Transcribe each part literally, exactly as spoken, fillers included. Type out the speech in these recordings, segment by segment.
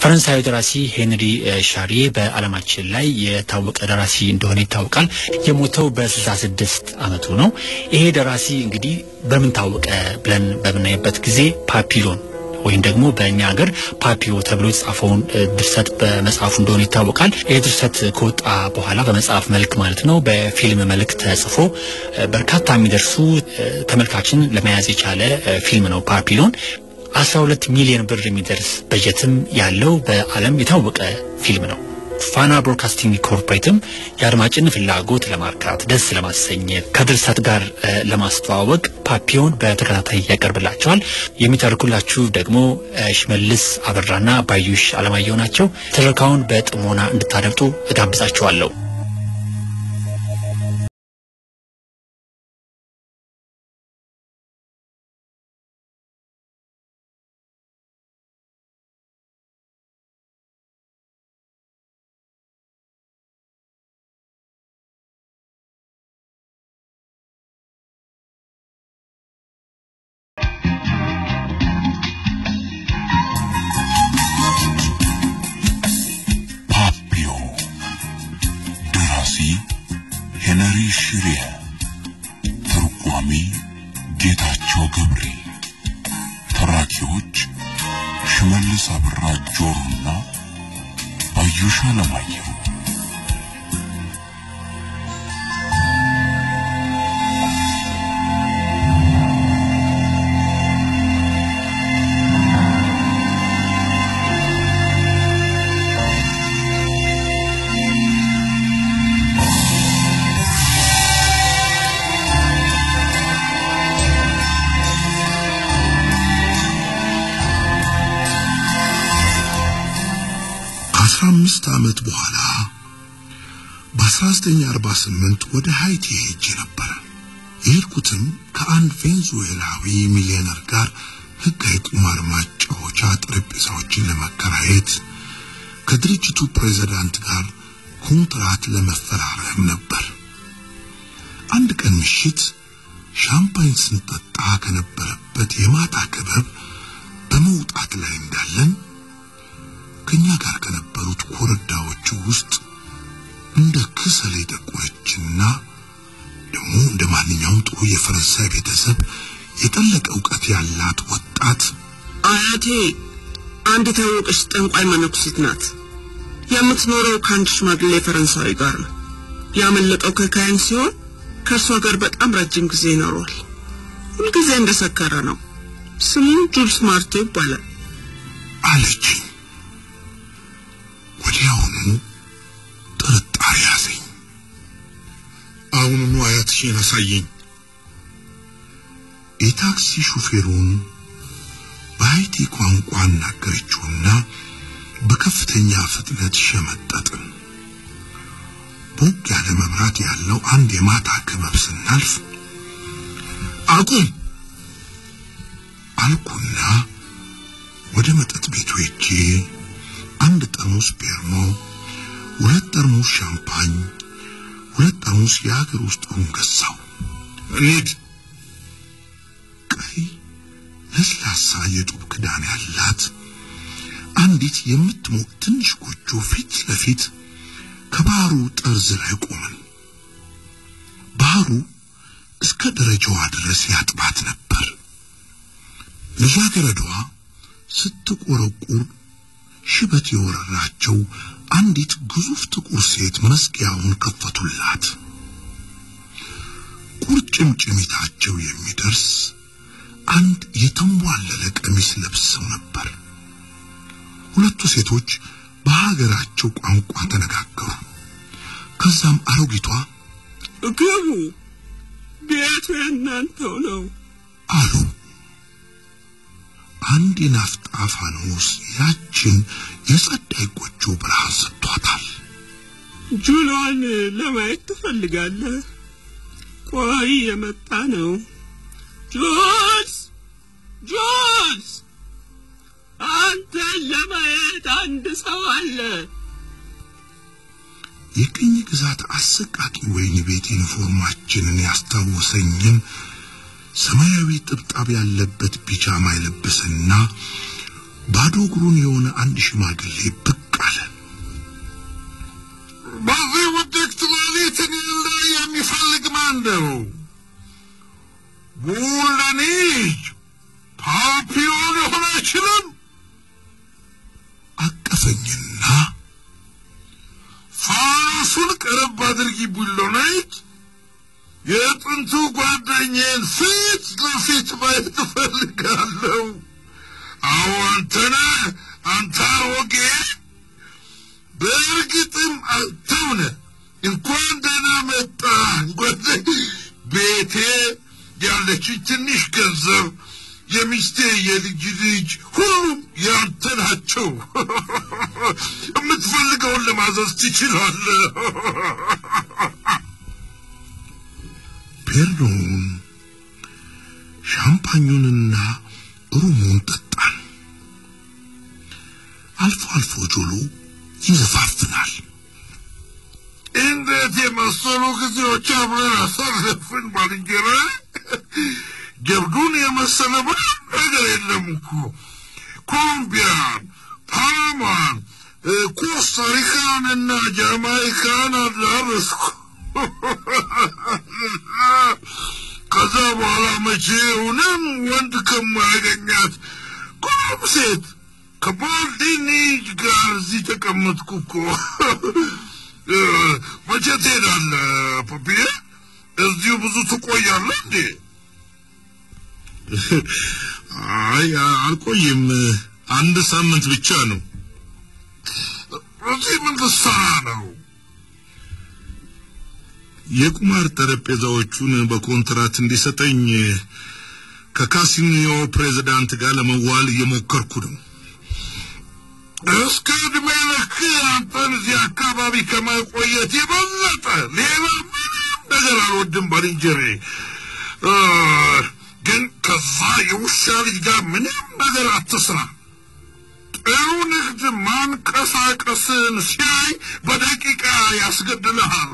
ፈረንሳዊ ደራሲ ሄንሪ ሻሪ በዓለማችን ላይ የታወቀ ደራሲ እንደሆነ ይታወቃል። የሞተው በ66 ዓመቱ ነው። ይሄ ደራሲ እንግዲህ በምን ታወቀ ብለን በመናይበት ጊዜ ፓፒሎን ወይም ደግሞ በእኛ ሀገር ፓፒዮ ተብሎ የተጻፈውን ድርሰት በመጽሐፉ እንደሆነ ይታወቃል። ይሄ ድርሰት ከወጣ በኋላ በመጽሐፍ መልክ ማለት ነው በፊልም መልክ ተጽፎ በርካታ የሚደርሱ ተመልካችን ለመያዝ የቻለ ፊልም ነው ፓፒሎን። አስራ ሁለት ሚሊዮን ብር የሚደርስ በጀትም ያለው በዓለም የታወቀ ፊልም ነው። ፋና ብሮድካስቲንግ ኮርፖሬትም የአድማጭን ፍላጎት ለማርካት ደስ ለማሰኘት ከድርሰት ጋር ለማስተዋወቅ ፓፒዮን በተከታታይ ያቀርብላቸዋል። የሚተርኩላችሁ ደግሞ ሽመልስ አበራና ባዩሽ አለማየሁ ናቸው። ትረካውን በጥሞና እንድታደምጡ እጋብዛችኋለሁ። ሄነሪ ሽሬ ተርጓሚ ጌታቸው ገብሬ ተራኪዎች ሽመልስ አብራ ጆሮና ባዩሽ አለማየሁ አምስት ዓመት በኋላ በ1948 ወደ ሃይቲ ሄጄ ነበር። የሄድኩትም ከአንድ ቬንዙዌላዊ ሚሊዮነር ጋር ህጋዊ ቁማር ማጫወቻ ጠረጴዛዎችን ለመከራየት ከድርጅቱ ፕሬዝዳንት ጋር ኮንትራት ለመፈራረም ነበር። አንድ ቀን ምሽት ሻምፓኝ ስንጠጣ ከነበረበት የማታ ክበብ በመውጣት ላይ እንዳለን ከኛ ጋር ከነበሩት ኮረዳዎች ውስጥ እንደ ክሰል የጠቆረችና ደግሞ እንደ ማንኛውም ጥሩ የፈረንሳይ ቤተሰብ የጠለቀ ዕውቀት ያላት ወጣት አያቴ አንድ ታወቀች ጠንቋይ መነኩሴት ናት። የምትኖረው ከአንድ ሽማግሌ ፈረንሳዊ ጋር ነው። ያመለጠው ከካይን ሲሆን ከሷ ጋር በጣም ረጅም ጊዜ ኖሯል። ሁልጊዜ እንደሰከረ ነው። ስሙ ጁልስ ማርቴ ይባላል አለች። ወዲያውኑ ጥርጣሬ ያዘኝ። አሁኑኑ አያትሽን አሳየኝ። የታክሲ ሹፌሩን በሃይቲ ቋንቋ አናገረችውና በከፍተኛ ፍጥነት ሸመጠጥን። ቦግ ያለ መብራት ያለው አንድ የማታ ክበብ ስናልፍ አቁም አልኩና ወደ መጠጥ ቤቱ ሄጄ አንድ ጠርሙስ ቢርሞ፣ ሁለት ጠርሙስ ሻምፓኝ፣ ሁለት ጠርሙስ የሀገር ውስጥ ሩም ገዛው። እንሂድ። ቀይ ለስላሳ የጡብ ክዳን ያላት አንዲት የምትሞቅ ትንሽ ጎጆ ፊት ለፊት ከባህሩ ጠርዝ ላይ ቆመን። ባህሩ እስከ ደረጃዋ ድረስ ያጥባት ነበር። ልጃገረዷ ስትቆረቁር ሽበት የወረራቸው አንዲት ግዙፍ ጥቁር ሴት መስጊያውን ከፈቱላት። ቁርጭምጭሚታቸው የሚደርስ አንድ የተንቧለለ ቀሚስ ለብሰው ነበር። ሁለቱ ሴቶች በሀገራቸው ቋንቋ ተነጋገሩ። ከዛም አሮጊቷ ግቡ፣ ቤቱ የእናንተው ነው አሉ። አንድ የናፍጣ ፋኖስ ያችን የጸዳይ ጎጆ ብርሃን ሰጥቷታል። ጁሏን ለማየት ትፈልጋለህ? ቆይ የመጣ ነው። ጁልስ ጁልስ አንተ ለማየት አንድ ሰው አለ። የቅኝ ግዛት አሰቃቂ ወይን ቤት ዩኒፎርማችንን ያስታወሰኝን ሰማያዊ ጥብጣብ ያለበት ፒጃማ የለበሰና ባዶ እግሩን የሆነ አንድ ሽማግሌ ብቅ አለ። በዚህ ውድቅት ሌሊት ላይ የሚፈልግ ማን ነው? ቡልደኔጅ ፓፒዮን ሊሆን አይችልም። አቀፈኝና ፋሱን ቀረብ አድርጊ ቡልደኔጅ፣ የጥንቱ ጓደኛዬን ፊት ለፊት ማየት እፈልጋለሁ። አዎ አንተ ነህ፣ አንተ አሮጌ። በእርግጥም አንተው ነህ። እንኳን ደህና መጣህ ጓደኛ። ቤቴ ያለችኝ ትንሽ ገንዘብ፣ የሚስቴ የልጅ ልጅ ሁሉም ያንተ ናቸው። የምትፈልገውን ለማዘዝ ትችላለህ። ፔርዶን ሻምፓኙንና ሩሙን ጠጣን። አልፎ አልፎ ጆሎ ይዘፋፍናል። እንዴት የመሰሉ ጊዜዎች አብረን አሳለፍን ባልንጀራ። ጀብዱን የመሰለ ምንም ነገር የለም እኮ። ኮሎምቢያን፣ ፓናማን፣ ኮስታሪካንና ጃማይካን አዳረስኩ። ከዛ በኋላ መቼውንም ወንድ ከማያገኛት ቁም ሴት ከቡልደኔጅ ጋር እዚህ ተቀመጥኩ እኮ። መቼ ትሄዳለህ ፓፒዬ? እዚሁ ብዙ ትቆያለህ እንዴ? አይ አልቆይም፣ አንድ ሳምንት ብቻ ነው። እዚህ ምን ልትሰራ ነው? የቁማር ጠረጴዛዎቹን በኮንትራት እንዲሰጠኝ ከካሲኒዮ ፕሬዝዳንት ጋር ለመዋል እየሞከርኩ ነው። እስከ ዕድሜ ልክ አንተን እዚህ አካባቢ ከመቆየት የበለጠ ሌላ ምንም ነገር አልወድም ባልንጀሬ። ግን ከዛ የውሻ ልጅ ጋር ምንም ነገር አትስራ። ጥሩ ንግድ ማንቀሳቀስን ሲያይ በደቂቃ ያስገድልሃል።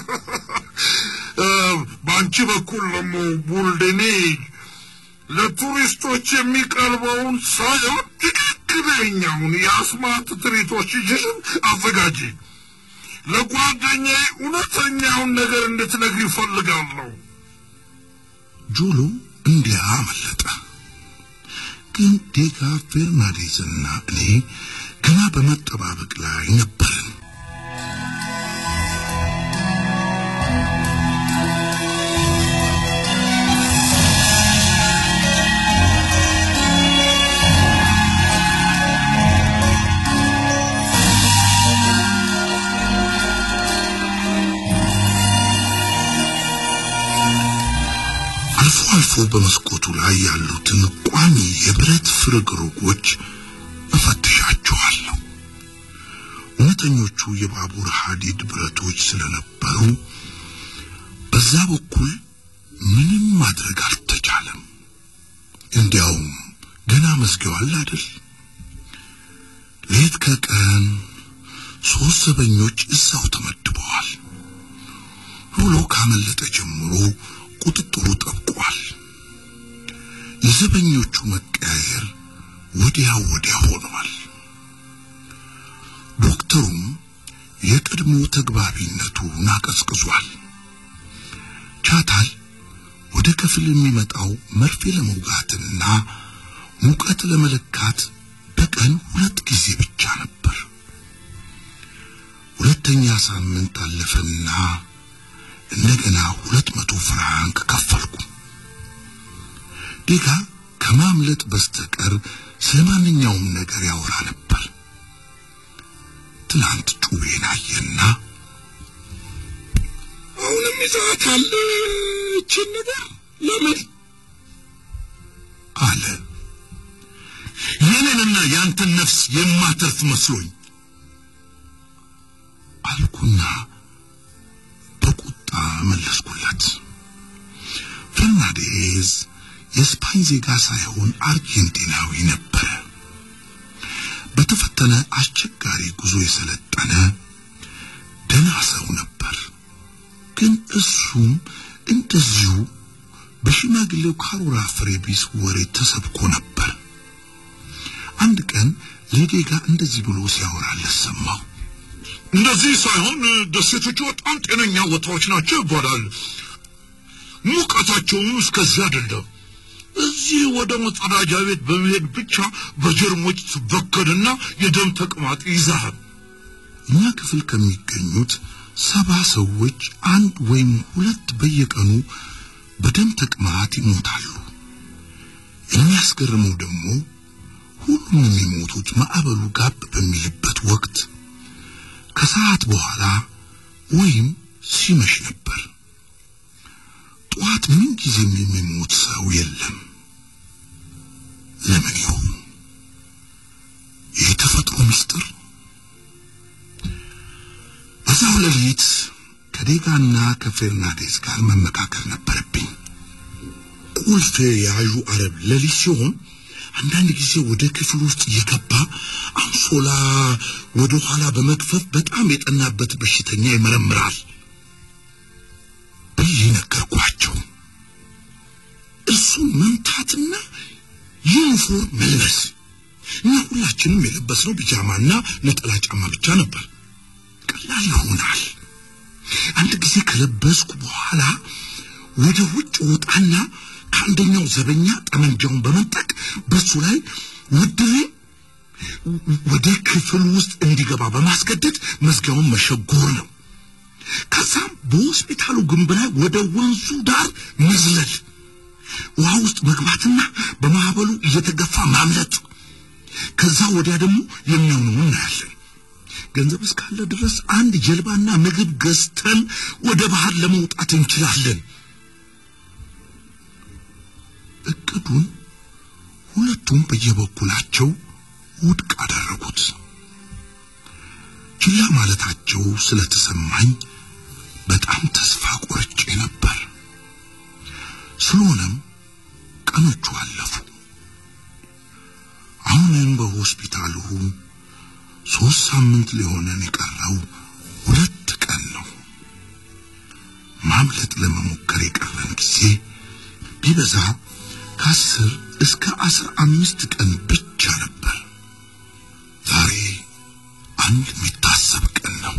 በአንቺ በኩል ደግሞ ቡልደኔጅ ለቱሪስቶች የሚቀርበውን ሳይሆን ትክክለኛውን የአስማት ትርኢቶችሽን አዘጋጂ። ለጓደኛዬ እውነተኛውን ነገር እንድትነግሪ ይፈልጋለሁ። ጆሎ እንዲያ አመለጠ። ግን ዴጋ ፌርናንዴዝና እኔ ገና በመጠባበቅ ላይ ነበርን። አልፎ አልፎ በመስኮቱ ላይ ያሉትን ቋሚ የብረት ፍርግርጎች እፈትሻቸዋለሁ። እውነተኞቹ የባቡር ሐዲድ ብረቶች ስለነበሩ በዛ በኩል ምንም ማድረግ አልተቻለም። እንዲያውም ገና መዝጊያው አለ አይደል? ሌት ከቀን ሶስት ዘበኞች እዛው ተመድበዋል። ሆሎ ካመለጠ ጀምሮ ቁጥጥሩ ጠብቋል። የዘበኞቹ መቀያየር ወዲያ ወዲያ ሆኗል። ዶክተሩም የቀድሞ ተግባቢነቱን አቀዝቅዟል። ቻታል ወደ ክፍል የሚመጣው መርፌ ለመውጋትና ሙቀት ለመለካት በቀን ሁለት ጊዜ ብቻ ነበር። ሁለተኛ ሳምንት አለፈና እንደገና ሁለት መቶ ፍራንክ ከፈልኩ። ዴጋ ከማምለጥ በስተቀር ስለማንኛውም ነገር ያወራ ነበር። ትላንት ጩቤን አየና አሁንም ይዛታል እችን ነገር ለምን አለ። የኔንና ያንተን ነፍስ የማተርፍ መስሎኝ አልኩና በቁጣ መለስኩለት። ፈርናንዴዝ የስፓኝ ዜጋ ሳይሆን አርጀንቲናዊ ነበር። በተፈተነ አስቸጋሪ ጉዞ የሰለጠነ ደና ሰው ነበር። ግን እሱም እንደዚሁ በሽማግሌው ካሮራ ፍሬቢስ ወሬ ተሰብኮ ነበር። አንድ ቀን ሌዲ ጋር እንደዚህ ብሎ ሲያወራለት ሰማሁ። እንደዚህ ሳይሆን ደሴቶቹ በጣም ጤነኛ ቦታዎች ናቸው ይባላል። ሙቀታቸውም እስከዚያ አይደለም። እዚህ ወደ መጸዳጃ ቤት በመሄድ ብቻ በጀርሞች ትበከልና የደም ተቅማጥ ይዛል። እኛ ክፍል ከሚገኙት ሰባ ሰዎች አንድ ወይም ሁለት በየቀኑ በደም ተቅማጥ ይሞታሉ። የሚያስገርመው ደግሞ ሁሉም የሚሞቱት ማዕበሉ ጋብ በሚልበት ወቅት ከሰዓት በኋላ ወይም ሲመሽ ነበር። ጧት ምን ጊዜም የሚሞት ሰው የለም። ለምን ይሆን? የተፈጥሮ ምስጢር። በዛው ሌሊት ከዴጋና ከፌርናንዴዝ ጋር መመካከር ነበረብኝ። ቁልፍ ያዡ አረብ ሌሊት ሲሆን አንዳንድ ጊዜ ወደ ክፍል ውስጥ እየገባ አንሶላ ወደ ኋላ በመክፈፍ በጣም የጠናበት በሽተኛ ይመረምራል ብዬ ነገርኳቸው። እሱን መምታትና ዩኒፎርም መልበስ። እኛ ሁላችንም የለበስነው ቢጃማና ነጠላ ጫማ ብቻ ነበር። ቀላል ይሆናል። አንድ ጊዜ ከለበስኩ በኋላ ወደ ውጭ ወጣና ከአንደኛው ዘበኛ ጠመንጃውን በመንጠቅ በሱ ላይ ወድሬ ወደ ክፍል ውስጥ እንዲገባ በማስገደድ መዝጊያውን መሸጎር ነው። ከዛም በሆስፒታሉ ግንብ ላይ ወደ ወንዙ ዳር መዝለል፣ ውሃ ውስጥ መግባትና በማዕበሉ እየተገፋ ማምለጥ። ከዛ ወዲያ ደግሞ የሚሆነውን እናያለን። ገንዘብ እስካለ ድረስ አንድ ጀልባና ምግብ ገዝተን ወደ ባህር ለመውጣት እንችላለን። እቅዱን ሁለቱም በየበኩላቸው ውድቅ አደረጉት። ችላ ማለታቸው ስለተሰማኝ በጣም ተስፋ ቆርጬ ነበር። ስለሆነም ቀኖቹ አለፉ። አሁንም በሆስፒታሉ ሶስት ሳምንት ሊሆነን የቀረው ሁለት ቀን ነው። ማምለጥ ለመሞከር የቀረን ጊዜ ቢበዛ ከአስር እስከ አስራ አምስት ቀን ብቻ ነበር። ዛሬ አንድ የሚታሰብ ቀን ነው።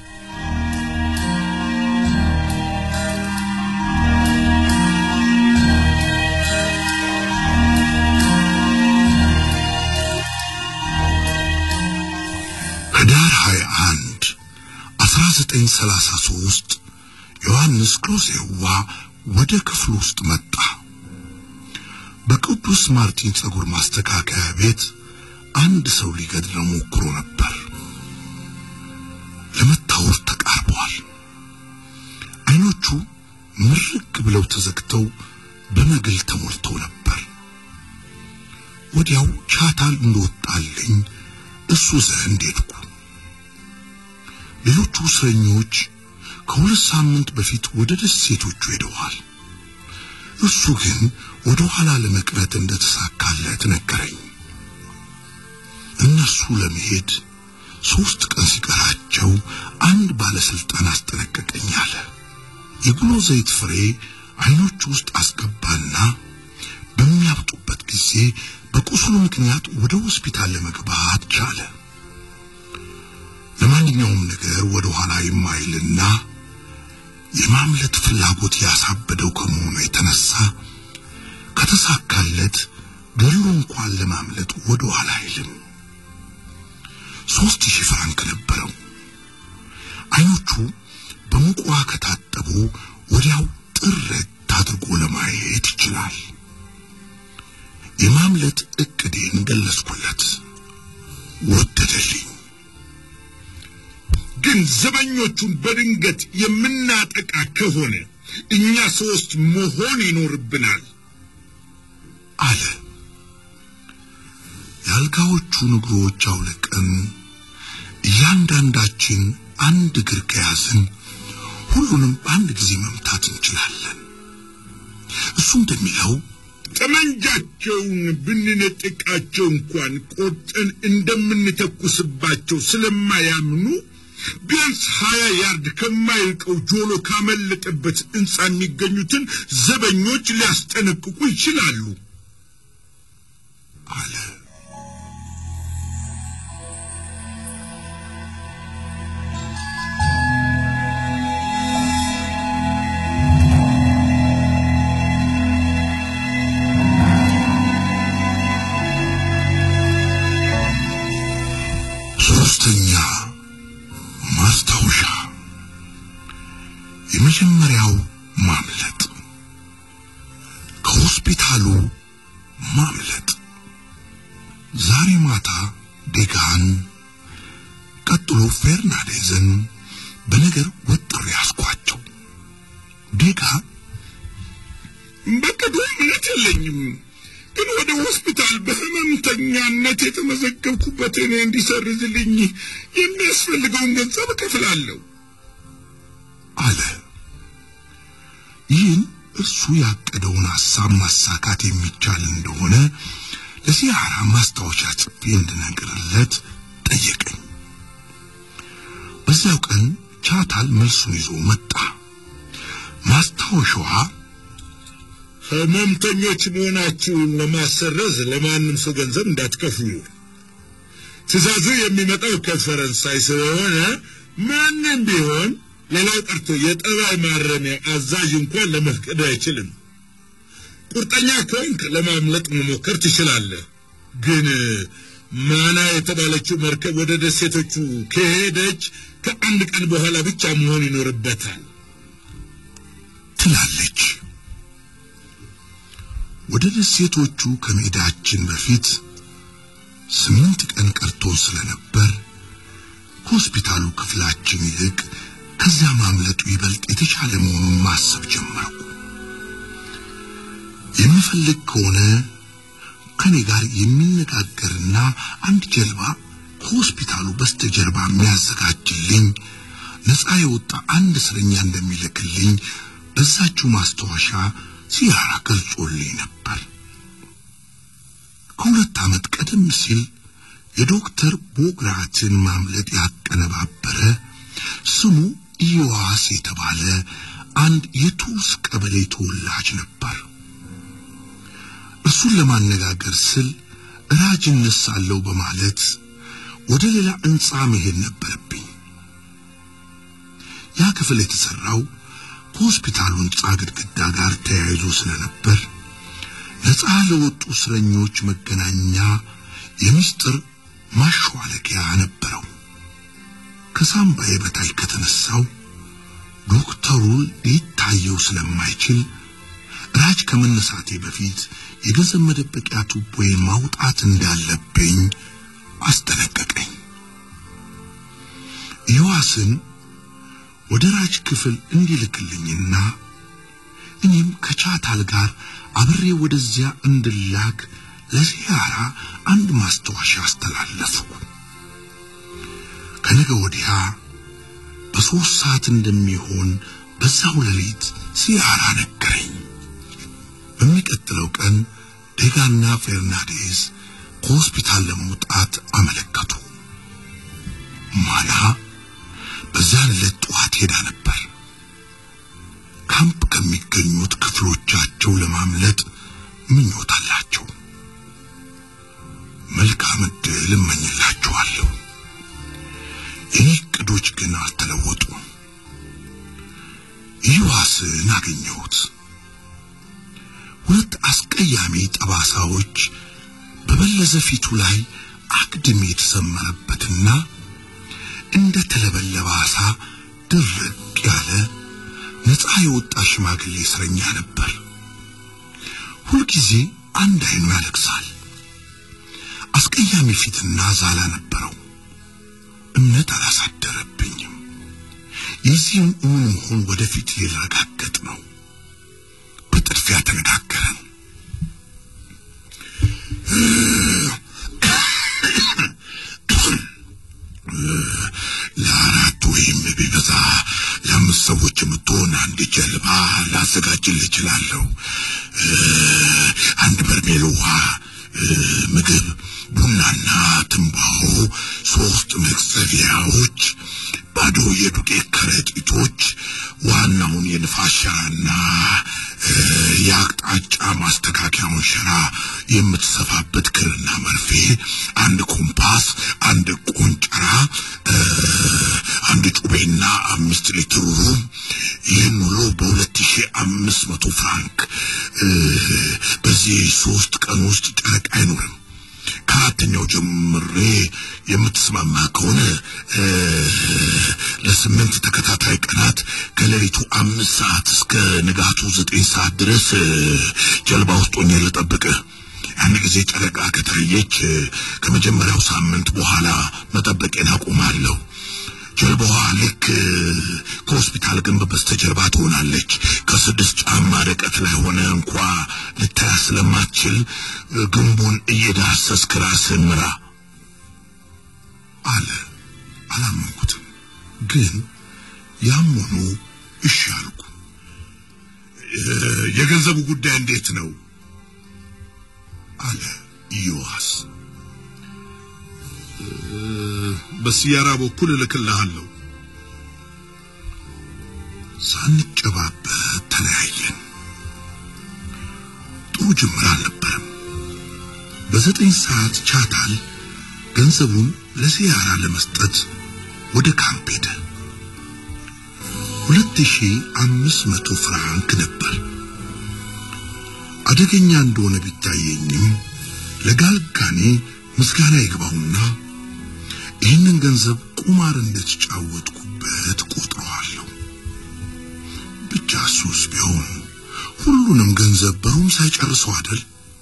ህዳር ሃያ አንድ አስራ ዘጠኝ ሰላሳ ሶስት ዮሐንስ ክሎሴዋ ወደ ክፍሉ ውስጥ መጣ። በቅዱስ ማርቲን ጸጉር ማስተካከያ ቤት አንድ ሰው ሊገድለው ሞክሮ ነበር። ለመታወር ተቃርቧል። አይኖቹ ምርቅ ብለው ተዘግተው በመግል ተሞልተው ነበር። ወዲያው ቻታል እንደወጣልኝ እሱ ዘንድ ሄድኩ። ሌሎቹ እስረኞች ከሁለት ሳምንት በፊት ወደ ደሴቶቹ ሄደዋል። እሱ ግን ወደ ኋላ ለመቅረት እንደተሳካለት ነገረኝ። እነሱ ለመሄድ ሶስት ቀን ሲቀራቸው አንድ ባለስልጣን አስጠነቀቀኝ አለ። የጉሎ ዘይት ፍሬ አይኖቹ ውስጥ አስገባና በሚያብጡበት ጊዜ በቁስሉ ምክንያት ወደ ሆስፒታል ለመግባት ቻለ። ለማንኛውም ነገር ወደ ኋላ የማይልና የማምለጥ ፍላጎት ያሳበደው ከመሆኑ የተነሳ ከተሳካለት ገድሎ እንኳን ለማምለጥ ወደ ኋላ አይልም። ሶስት ሺህ ፍራንክ ነበረው። አይኖቹ በሙቅ ውሃ ከታጠቡ ወዲያው ጥርት አድርጎ ለማየት ይችላል። የማምለጥ እቅዴን ገለጽኩለት። ወደደልኝ። ግን ዘበኞቹን በድንገት የምናጠቃ ከሆነ እኛ ሶስት መሆን ይኖርብናል አለ። ያልጋዎቹ እግሮች አውልቀን እያንዳንዳችን አንድ እግር ከያዝን ሁሉንም በአንድ ጊዜ መምታት እንችላለን። እሱ እንደሚለው ጠመንጃቸውን ብንነጥቃቸው እንኳን ቆርጠን እንደምንተኩስባቸው ስለማያምኑ ቢያንስ ሀያ ያርድ ከማይልቀው ጆሎ ካመለጠበት ሕንጻ የሚገኙትን ዘበኞች ሊያስጠነቅቁ ይችላሉ አለ። ሶስተኛ ማስታወሻ የመጀመሪያው ማምለጥ ከሆስፒታሉ ማምለጥ ዛሬ ማታ ዴጋን ቀጥሎ ፌርናንዴዝን በነገር ወጥሮ ያስኳቸው ዴጋ በቀደምነት የለኝም ግን ወደ ሆስፒታል በህመምተኛነት የተመዘገብኩበት እኔ እንዲሰርዝልኝ የሚያስፈልገውን ገንዘብ እከፍላለሁ አለ ይህን እሱ ያቀደውን ሐሳብ ማሳካት የሚቻል እንደሆነ ለሲያራ ማስታወሻ ጽፌ እንድነግርለት ጠየቀኝ በዛው ቀን ቻታል መልሱን ይዞ መጣ ማስታወሻዋ ህመምተኞች መሆናችሁን ለማሰረዝ ለማንም ሰው ገንዘብ እንዳትከፍሉ ትዕዛዙ የሚመጣው ከፈረንሳይ ስለሆነ ማንም ቢሆን ሌላው ቀርቶ የጠባይ ማረሚያ አዛዥ እንኳን ለመፍቀድ አይችልም ቁርጠኛ ከሆንክ ለማምለጥ መሞከር ትችላለህ ግን ማና የተባለችው መርከብ ወደ ደሴቶቹ ከሄደች ከአንድ ቀን በኋላ ብቻ መሆን ይኖርበታል ትላለች ወደ ደሴቶቹ ከመሄዳችን በፊት ስምንት ቀን ቀርቶ ስለነበር ሆስፒታሉ ክፍላችን ይልቅ ከዛ ማምለጡ ይበልጥ የተሻለ መሆኑን ማሰብ ጀመርኩ የምፈልግ ከሆነ ከኔ ጋር የሚነጋገርና አንድ ጀልባ ሆስፒታሉ በስተጀርባ የሚያዘጋጅልኝ ነፃ የወጣ አንድ እስረኛ እንደሚልክልኝ በዛችው ማስታወሻ ሲያራ ገልጾልኝ ነበር ከሁለት ዓመት ቀደም ሲል የዶክተር ቦግራትን ማምለጥ ያቀነባበረ ስሙ ኢዮአስ የተባለ አንድ የቱስ ቀበሌ ተወላጅ ነበር እሱን ለማነጋገር ስል ራጅነት ሳለው በማለት ወደ ሌላ እንጻ መሄድ ነበርብኝ ያ ክፍል የተሰራው ሆስፒታሉን ጻግድግዳ ጋር ተያይዞ ስለነበር ነፃ ለወጡ እስረኞች መገናኛ የምስጥር ማሽዋለቂያ ነበረው ከሳምባዬ በታች ከተነሳው ዶክተሩ ሊታየው ስለማይችል ራጅ ከመነሳቴ በፊት የገንዘብ መደበቂያ ቱቦዬ ማውጣት እንዳለብኝ አስጠነቀቀኝ ኢዮአስን ወደ ራጅ ክፍል እንዲልክልኝና እኔም ከቻታል ጋር አብሬ ወደዚያ እንድላክ ለሲያራ አንድ ማስታወሻ አስተላለፍኩ ከነገ ወዲያ በሶስት ሰዓት እንደሚሆን በዛው ሌሊት ሲያራ ነገረኝ በሚቀጥለው ቀን ዴጋና ፌርናንዴዝ ከሆስፒታል ለመውጣት አመለከቱ ማና በዛን ለጧት ሄዳ ነበር ካምፕ ከሚገኙት ክፍሎቻቸው ለማምለጥ ምኞት አላቸው መልካም ዕድል እመኝላችኋለሁ የኔ ቅዶች ግን አልተለወጡም ኢዮአስን አገኘሁት ሁለት አስቀያሚ ጠባሳዎች በበለዘ ፊቱ ላይ አግድም የተሰመረበትና እንደ ተለበለበ አሳ ድርቅ ያለ ነፃ የወጣ ሽማግሌ እስረኛ ነበር ሁልጊዜ አንድ አይኑ ያለቅሳል አስቀያሚ ፊትና ዛላ ነበረው እምነት አላሳደረብኝም የዚህን መሆን ወደፊት ሊረጋገጥ ነው በጥድፊያ ተነጋገረን ለአራት ወይም ቢበዛ ለአምስት ሰዎች የምትሆን አንድ ጀልባ ላዘጋጅልህ እችላለሁ አንድ በርሜል ውሃ ምግብ ቡናና ትንባሆ ሶስት መቅዘፊያዎች ባዶ የዱቄት ከረጢቶች ዋናውን የንፋሻና ያቅጣጫ ማስተካከያውን ሸራ የምትሰፋበት ክርና መርፌ አንድ ኮምፓስ አንድ ቆንጨራ አንድ ጩቤና አምስት ሊትር ሩም ይህን ሁሉ በሁለት ሺህ አምስት መቶ ፍራንክ በዚህ ሶስት ቀን ውስጥ ጨረቃ አይኖርም ከአራተኛው ጀምሬ የምትስማማ ከሆነ ለስምንት ተከታታይ ቀናት ከሌሊቱ አምስት ሰዓት እስከ ንጋቱ ዘጠኝ ሰዓት ድረስ ጀልባ ውስጥ ሆኜ ልጠብቅህ። ያን ጊዜ ጨረቃ ከታየች ከመጀመሪያው ሳምንት በኋላ መጠበቄን አቆማለሁ። ጀልባዋ ልክ ከሆስፒታል ግንብ በስተጀርባ ትሆናለች። ከስድስት ጫማ ርቀት ላይ ሆነ እንኳ ልታይ ስለማትችል ግንቡን እየዳሰስክ ራስህን ምራ አለ። አላመንኩትም፣ ግን ያም ሆኖ እሺ አልኩ። የገንዘቡ ጉዳይ እንዴት ነው አለ ዮሐስ። በሲያራ በኩል ልክልሃለሁ። ሳንጨባበት ተለያየን። ጥሩ ጅምር አልነበረም። በዘጠኝ ሰዓት ቻታል ገንዘቡን ለሲያራ ለመስጠት ወደ ካምፕ ሄደ። ሁለት ሺህ አምስት መቶ ፍራንክ ነበር። አደገኛ እንደሆነ ቢታየኝም ለጋልጋኔ ምስጋና ይግባውና ይህንን ገንዘብ ቁማር እንደተጫወትኩበት ቆጥረዋለሁ። ብቻ ሱስ ቢሆን ሁሉንም ገንዘብ በሩም ሳይጨርሰው አይደል?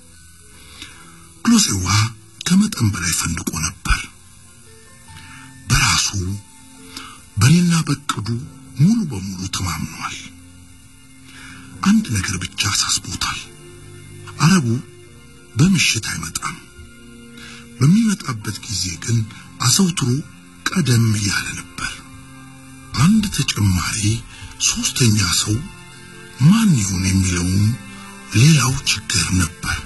ክሎሴዋ ከመጠን በላይ ፈንድቆ ነበር። በራሱ በኔና በቅዱ ሙሉ በሙሉ ተማምኗል። አንድ ነገር ብቻ አሳስቦታል። አረቡ በምሽት አይመጣም። በሚመጣበት ጊዜ ግን አሰውትሮ ቀደም ያለ ነበር። አንድ ተጨማሪ ሶስተኛ ሰው ማን ይሆን የሚለው ሌላው ችግር ነበር።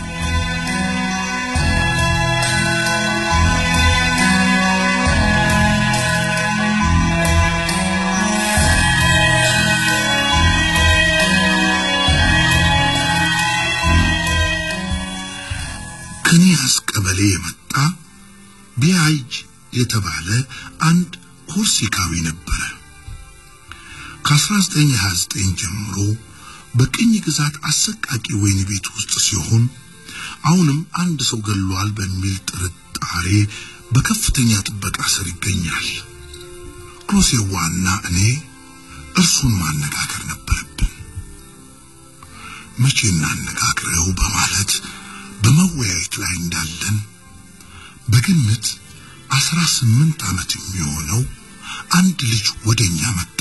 ከኒያስ ቀበሌ የመጣ ቢያጅ የተባለ አንድ ኮርሲካዊ ነበር። ከ1929 ጀምሮ በቅኝ ግዛት አሰቃቂ ወይን ቤት ውስጥ ሲሆን አሁንም አንድ ሰው ገሏል በሚል ጥርጣሬ በከፍተኛ ጥበቃ ስር ይገኛል። ክሎሴዋና እኔ እርሱን ማነጋገር ነበረብን። መቼ እናነጋግረው በማለት በመወያየት ላይ እንዳለን በግምት አስራ ስምንት ዓመት የሚሆነው አንድ ልጅ ወደኛ መጣ።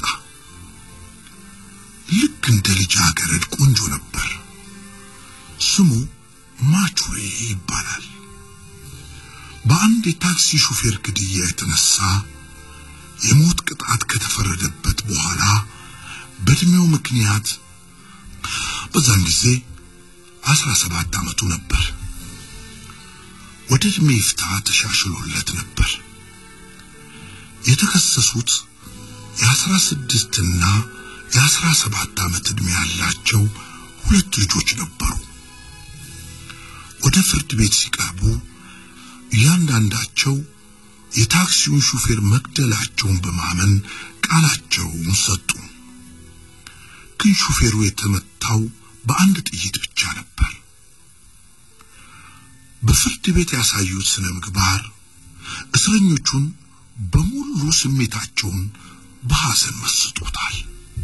ልክ እንደ ልጃገረድ ቆንጆ ነበር። ስሙ ማቹሬ ይባላል። በአንድ የታክሲ ሹፌር ግድያ የተነሳ የሞት ቅጣት ከተፈረደበት በኋላ በእድሜው ምክንያት በዛን ጊዜ አስራ ሰባት ዓመቱ ነበር። ወደ እድሜ ይፍታ ተሻሽሎለት ነበር። የተከሰሱት የአስራ ስድስት እና የአስራ ሰባት ዓመት እድሜ ያላቸው ሁለት ልጆች ነበሩ። ወደ ፍርድ ቤት ሲቀርቡ እያንዳንዳቸው የታክሲውን ሹፌር መግደላቸውን በማመን ቃላቸውን ሰጡ። ግን ሹፌሩ የተመታው በአንድ ጥይት ብቻ ነበር። በፍርድ ቤት ያሳዩት ስነ ምግባር እስረኞቹን በሙሉ ስሜታቸውን በሐዘን መስጦታል።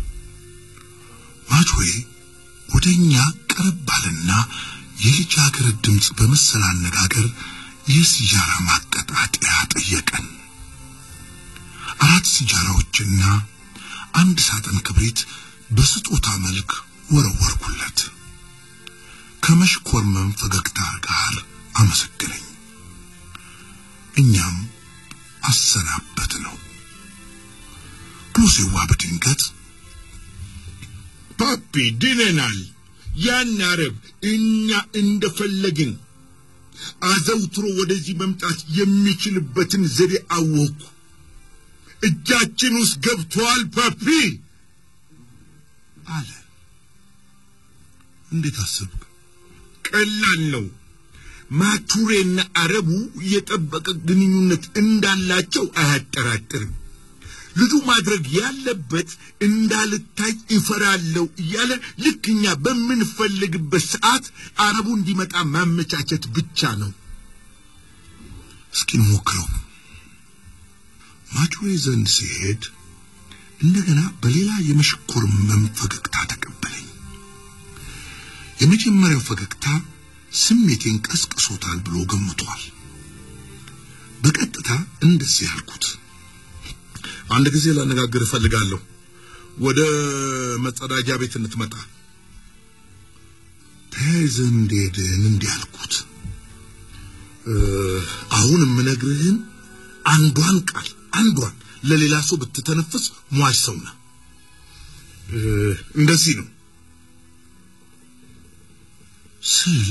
ማቹሬ ወደኛ ቀረብ ባለና የልጃገረድ ድምጽ በመሰለ አነጋገር የሲጃራ ማቀጣጠያ ጠየቀን። አራት ሲጃራዎችና አንድ ሳጥን ክብሪት በስጦታ መልክ ወረወርኩለት። ከመሽኮርመም ፈገግታ ጋር አመሰገነኝ። እኛም አሰናበት ነው። ክሎሴዋ በድንገት ፓፒ ድነናል። ያን አረብ እኛ እንደፈለግን አዘውትሮ ወደዚህ መምጣት የሚችልበትን ዘዴ አወኩ። እጃችን ውስጥ ገብቷል ፓፒ አለ። እንዴት አሰብክ? ቀላል ነው። ማቹሬና አረቡ የጠበቀ ግንኙነት እንዳላቸው አያጠራጥርም። ልጁ ማድረግ ያለበት እንዳልታይ ይፈራለው እያለ ልክኛ በምንፈልግበት ሰዓት አረቡ እንዲመጣ ማመቻቸት ብቻ ነው። እስኪ ሞክረው ማቹሬ ዘንድ ሲሄድ እንደገና በሌላ የመሽኮር መንፈገግታ ተቀበለኝ የመጀመሪያው ፈገግታ ስሜቴን ቀስቅሶታል ብሎ ገምቷል በቀጥታ እንደዚህ ያልኩት አንድ ጊዜ ላነጋግር ፈልጋለሁ ወደ መጸዳጃ ቤት እንትመጣ ተይዘን እንደሄድን እንዲያልኩት አሁን ምነግርህን አንዷን ቃል አንዷን ለሌላ ሰው ብትተነፍስ ሟች ሰው ነህ እንደዚህ ነው ስል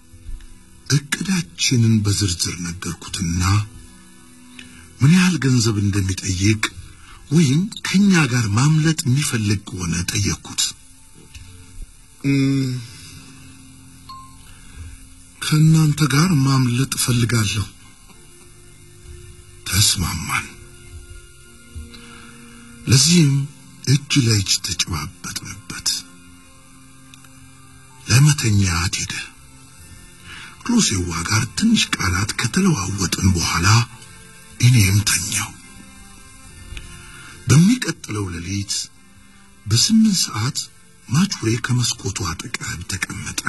እቅዳችንን በዝርዝር ነገርኩትና ምን ያህል ገንዘብ እንደሚጠይቅ ወይም ከኛ ጋር ማምለጥ የሚፈልግ ሆነ ጠየቅኩት ከናንተ ጋር ማምለጥ ፈልጋለሁ ተስማማን ለዚህም እጅ ለእጅ ተጨባበጥንበት ለመተኛት ሄደ ክሎሴዋ ጋር ትንሽ ቃላት ከተለዋወጥን በኋላ እኔም ተኛው በሚቀጥለው ሌሊት በስምንት ሰዓት ማቹሬ ከመስኮቱ አጠገብ ተቀመጠ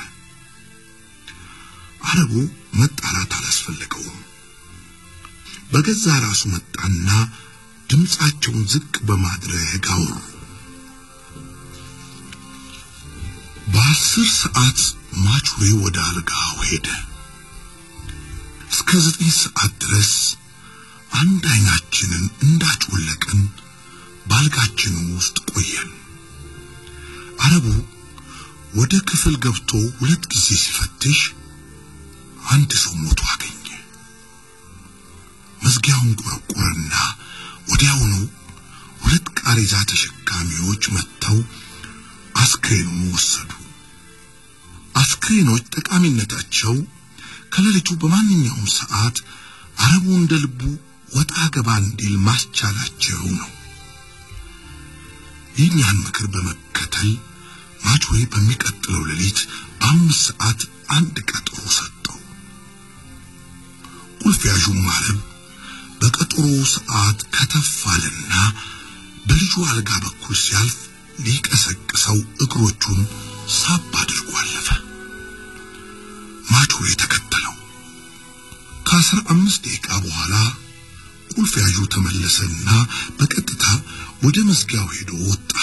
አረቡ መጣላት አላስፈልገውም በገዛ ራሱ መጣና ድምጻቸውን ዝቅ በማድረግ አወሩ በአስር ሰዓት ማቹሬ ወደ አልጋው ሄደ እስከ ዘጠኝ ሰዓት ድረስ አንድ አይናችንን እንዳጮለቅን ባልጋችን ውስጥ ቆየን አረቡ ወደ ክፍል ገብቶ ሁለት ጊዜ ሲፈትሽ አንድ ሰው ሞቶ አገኘ መዝጊያውን ቆረቆረና ወዲያውኑ ሁለት ቃሬዛ ተሸካሚዎች መጥተው አስክሬኑን ወሰዱ አስክሬኖች ጠቃሚነታቸው ከሌሊቱ በማንኛውም ሰዓት አረቡ እንደልቡ ወጣ ገባ እንዲል ማስቻላቸው ነው ይህን ምክር በመከተል ማቹሬ በሚቀጥለው ሌሊት በአምስት ሰዓት አንድ ቀጠሮ ሰጠው ቁልፍ ያዡ ማረብ በቀጠሮ ሰዓት ከተፋለና በልጁ አልጋ በኩል ሲያልፍ ሊቀሰቅሰው እግሮቹን ሳብ አድርጎ አለፈ ማቹሬ ተከተለው ከአስራ አምስት ደቂቃ በኋላ ቁልፍ ያዡ ተመለሰና በቀጥታ ወደ መዝጊያው ሄዶ ወጣ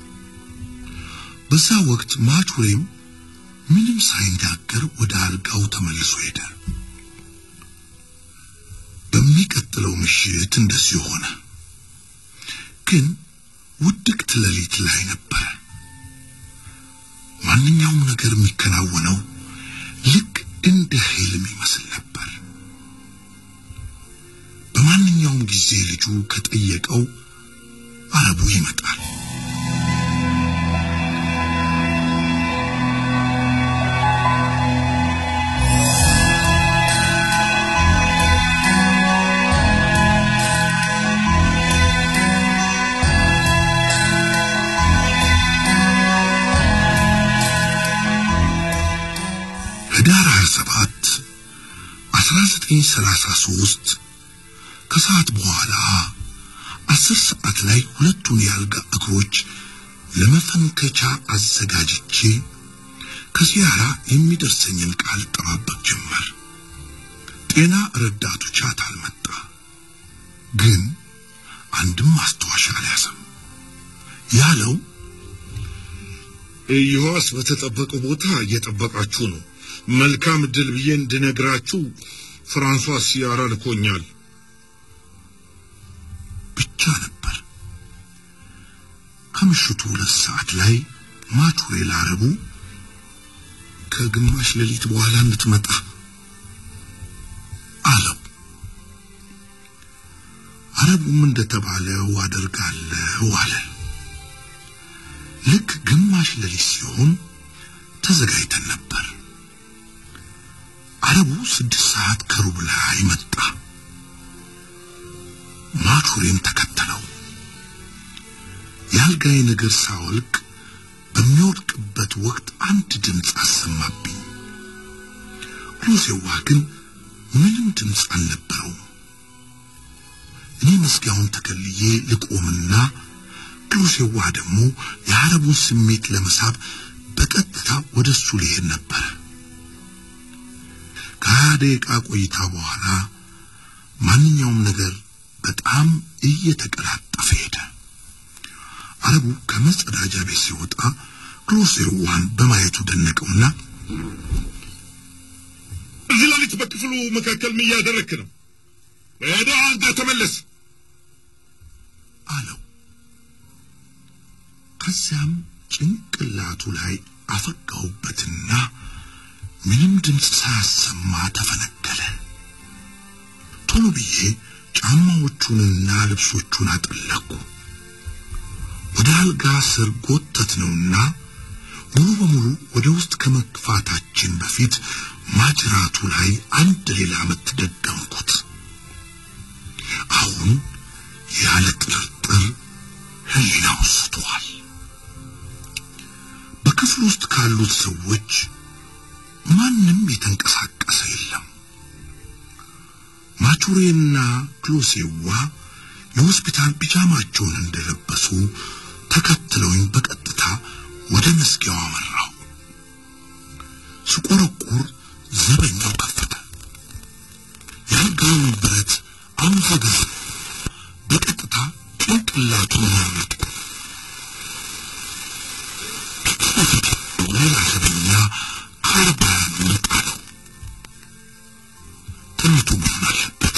በዛ ወቅት ማቹሬም ምንም ሳይናገር ወደ አልጋው ተመልሶ ሄደ በሚቀጥለው ምሽት እንደዚህ ሆነ ግን ውድቅት ሌሊት ላይ ነበር ማንኛውም ነገር የሚከናወነው ልክ እንደ ህልም ይመስል ነበር በማንኛውም ጊዜ ልጁ ከጠየቀው አረቡ ይመጣል ህዳር ሃያ ሰባት አስራ ዘጠኝ ሰላሳ ሶስት ከሰዓት በኋላ አስር ሰዓት ላይ ሁለቱን ያልጋ እግሮች ለመፈንከቻ አዘጋጅቼ ከዚያራ የሚደርሰኝን ቃል ጠባበቅ ጀመር ጤና ረዳቱ ቻታል መጣ ግን አንድም ማስተዋሻ አልያዘም ያለው ኢዮስ በተጠበቀው ቦታ እየጠበቃችሁ ነው መልካም ድል ብዬ እንድነግራችሁ ፍራንሷስ ሲያራ ልኮኛል ብቻ ነበር ከምሽቱ ሁለት ሰዓት ላይ ማቹሬ ላረቡ ከግማሽ ሌሊት በኋላ እንድትመጣ አለው አረቡም እንደተባለው አደርጋለሁ አለ ልክ ግማሽ ሌሊት ሲሆን ተዘጋጅተን ነበር አረቡ ስድስት ሰዓት ከሩብ ላይ መጣ ማቹሬም ተከተለው ያልጋይ ነገር ሳወልቅ በሚወድቅበት ወቅት አንድ ድምጽ አሰማብኝ ክሎሴዋ ግን ምንም ድምጽ አልነበረውም እኔ መስጊያውን ተከልዬ ልቆምና ክሎሴዋ ደግሞ የአረቡን ስሜት ለመሳብ በቀጥታ ወደሱ ሊሄድ ነበር። ከደቂቃ ቆይታ በኋላ ማንኛውም ነገር በጣም እየተቀላጠፈ ሄደ። አረቡ ከመጸዳጃ ቤት ሲወጣ ክሎሴዋን በማየቱ ደነቀውና እዚህ ላይ በክፍሉ መካከል ምን ያደረክ ነው? ወደ አልጋ ተመለስ አለው። ከዚያም ጭንቅላቱ ላይ አፈጋውበትና ምንም ድምፅ ሳያሰማ ተፈነከለ። ቶሎ ብዬ ጫማዎቹንና ልብሶቹን አጠለቅኩ። ወደ አልጋ ስር ጎተትነውና ሙሉ በሙሉ ወደ ውስጥ ከመግፋታችን በፊት ማጅራቱ ላይ አንድ ሌላ ምት ደገምኩት። አሁን ያለ ጥርጥር ህሊናው ስቷል። በክፍሉ ውስጥ ካሉት ሰዎች ማንም የተንቀሳቀሰ የለም። ማቹሬና ክሎሴዋ የሆስፒታል ፒጃማቸውን እንደለበሱ ተከትለውኝ በቀጥታ ወደ መስጊያው አመራው። ስቆረቁር ዘበኛው ከፈተ። ያልጋውን ብረት አንፈገፈ። በቀጥታ ጭንቅላቱን ወረደ። ሌላ ዘበኛ ካርባን መጣለው። ትንቱ ምን አለበት?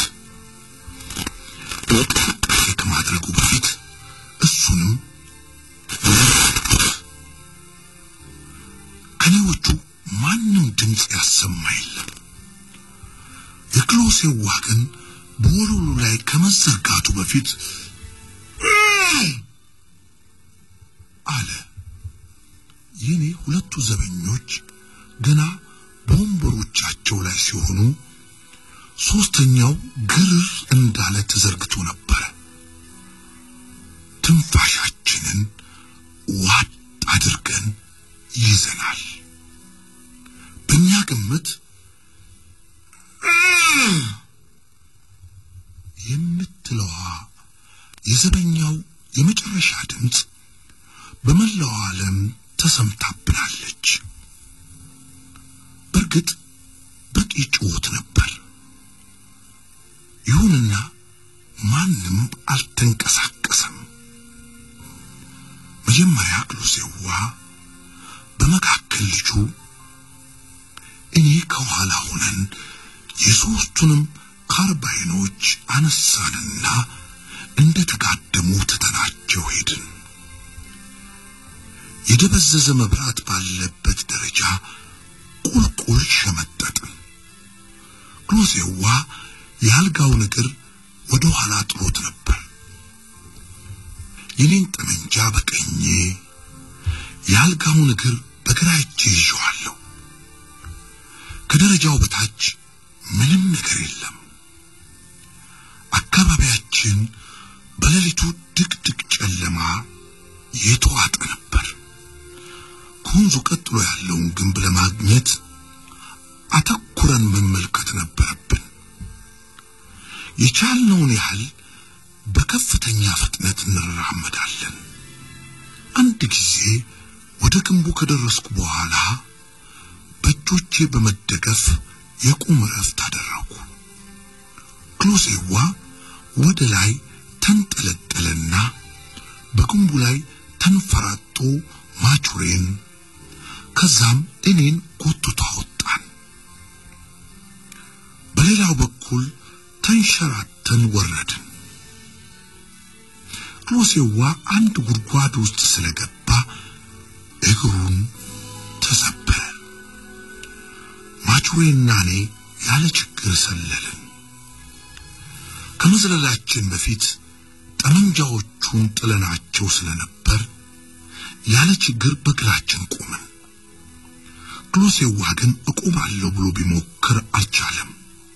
እንቅስቃሴ ከማድረጉ በፊት እሱንም ከኔዎቹ ማንም ድምፅ ያሰማ የለም። የክሎሴዋ ግን በወለሉ ላይ ከመዘርጋቱ በፊት አለ። የኔ ሁለቱ ዘበኞች ገና በወንበሮቻቸው ላይ ሲሆኑ ሶስተኛው ግርር እንዳለ ተዘርግቶ ነበር። ትንፋሻችንን ዋጥ አድርገን ይዘናል። በእኛ ግምት የምትለዋ የዘበኛው የመጨረሻ ድምፅ በመላው ዓለም ተሰምታብናለች። በርግጥ በቂ ጩኸት ነበር። ይሁንና ማንም አልተንቀሳቀሰም። መጀመሪያ ክሎሴዋ፣ በመካከል ልጁ፣ እኔ ከኋላ ሆነን የሶስቱንም ካርባይኖች አነሳንና እንደ ተጋደሙ ተተናቸው ሄድን። የደበዘዘ መብራት ባለበት ደረጃ ቁልቁል ሸመጠጥን። ክሎሴዋ ያልጋውን እግር ወደ ኋላ ጥሎት ነበር። የኔን ጠመንጃ በቀኜ ያልጋውን እግር በግራ እጄ ይዤዋለሁ። ከደረጃው በታች ምንም ነገር የለም። አካባቢያችን በሌሊቱ ድቅድቅ ጨለማ የተዋጠ ነበር። ከወንዙ ቀጥሎ ያለውን ግንብ ለማግኘት አተኩረን መመልከት ነበረብን። የቻልነውን ያህል በከፍተኛ ፍጥነት እንራመዳለን። አንድ ጊዜ ወደ ግንቡ ከደረስኩ በኋላ በእጆቼ በመደገፍ የቁም ረፍት አደረኩ። ክሎሴዋ ወደ ላይ ተንጠለጠለና በግንቡ ላይ ተንፈራጦ ማቹሬን ከዛም እኔን ጎትቶ አወጣን። በሌላው በኩል ተንሸራተን ወረድን። ክሎሴዋ አንድ ጉድጓድ ውስጥ ስለገባ እግሩን ተሰበረ። ማቹሬና እኔ ያለ ችግር ሰለልን። ከመዝለላችን በፊት ጠመንጃዎቹን ጥለናቸው ስለነበር ያለ ችግር በግራችን ቆመን። ክሎሴዋ ግን እቆማለሁ ብሎ ቢሞክር አልቻለም።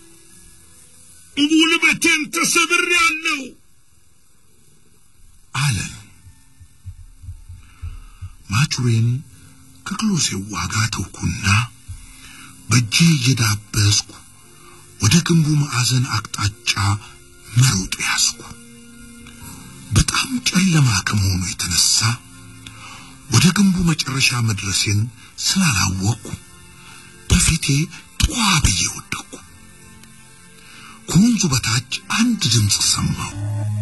ጉልበቴን ተሰብሬያለሁ አለን። ማቹሬን ከክሎሴዋ ጋር ተውኩና በእጄ እየዳበስኩ ወደ ግንቡ ማዕዘን አቅጣጫ መሮጥ ያዝኩ። ጨለማ ከመሆኑ የተነሳ ወደ ግንቡ መጨረሻ መድረሴን ስላላወቅኩ በፊቴ ጧ ብዬ ወደቅኩ። ከወንዙ በታች አንድ ድምፅ ሰማሁ።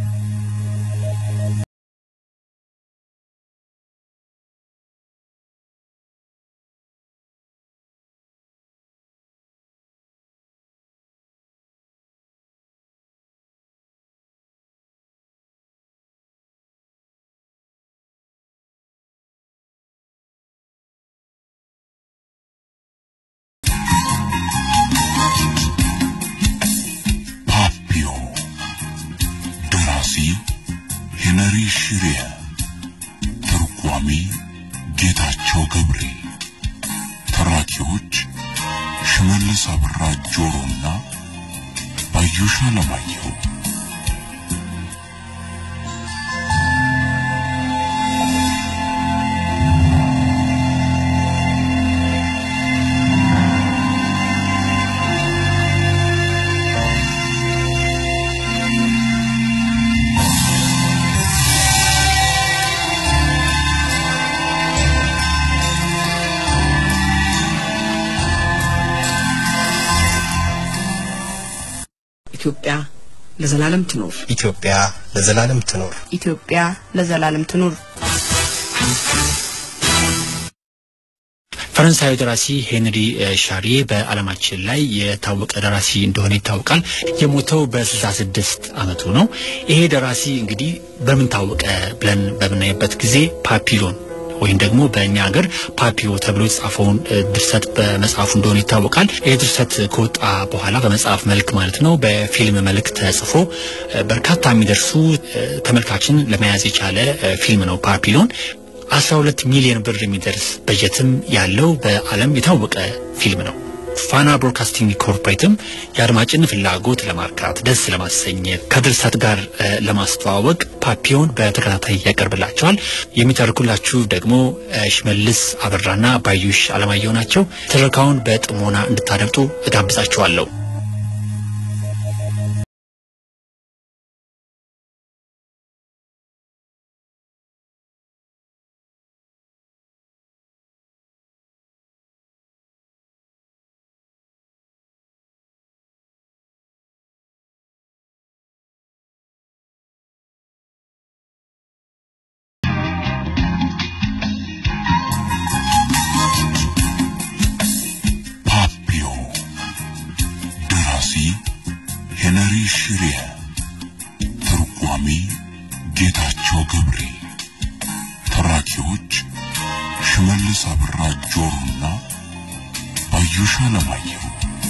ሄነሪ ሽሪያ ተርጓሚ ጌታቸው ገብሬ ተራኪዎች ሽመልስ አብራ ጆሮና ባዩሽ አለማየሁ ኢትዮጵያ ለዘላለም ትኖር ኢትዮጵያ ለዘላለም ትኖር ኢትዮጵያ ለዘላለም ትኖር ፈረንሳዊ ደራሲ ሄንሪ ሻሪዬ በዓለማችን ላይ የታወቀ ደራሲ እንደሆነ ይታወቃል። የሞተው በ66 ዓመቱ ነው። ይሄ ደራሲ እንግዲህ በምን ታወቀ ብለን በመናይበት ጊዜ ፓፒሎን ወይም ደግሞ በእኛ ሀገር ፓፒዮ ተብሎ የተጻፈውን ድርሰት በመጽሐፉ እንደሆነ ይታወቃል። ይህ ድርሰት ከወጣ በኋላ በመጽሐፍ መልክ ማለት ነው በፊልም መልክ ተጽፎ በርካታ የሚደርሱ ተመልካችን ለመያዝ የቻለ ፊልም ነው ፓፒሎን። አስራ ሁለት ሚሊዮን ብር የሚደርስ በጀትም ያለው በዓለም የታወቀ ፊልም ነው። ፋና ብሮድካስቲንግ ኮርፖሬትም የአድማጭን ፍላጎት ለማርካት ደስ ለማሰኘት ከድርሰት ጋር ለማስተዋወቅ ፓፒዮን በተከታታይ ያቀርብላቸዋል። የሚተርኩላችሁ ደግሞ ሽመልስ አብራና ባዩሽ አለማየሁ ናቸው። ትረካውን በጥሞና እንድታደምጡ እጋብዛችኋለሁ። ሄነሪ ሽሪያ ተርጓሚ ጌታቸው ገብሬ ተራኪዎች ሽመልስ አብራ ጆሮና ባዩሽ አለማየሁ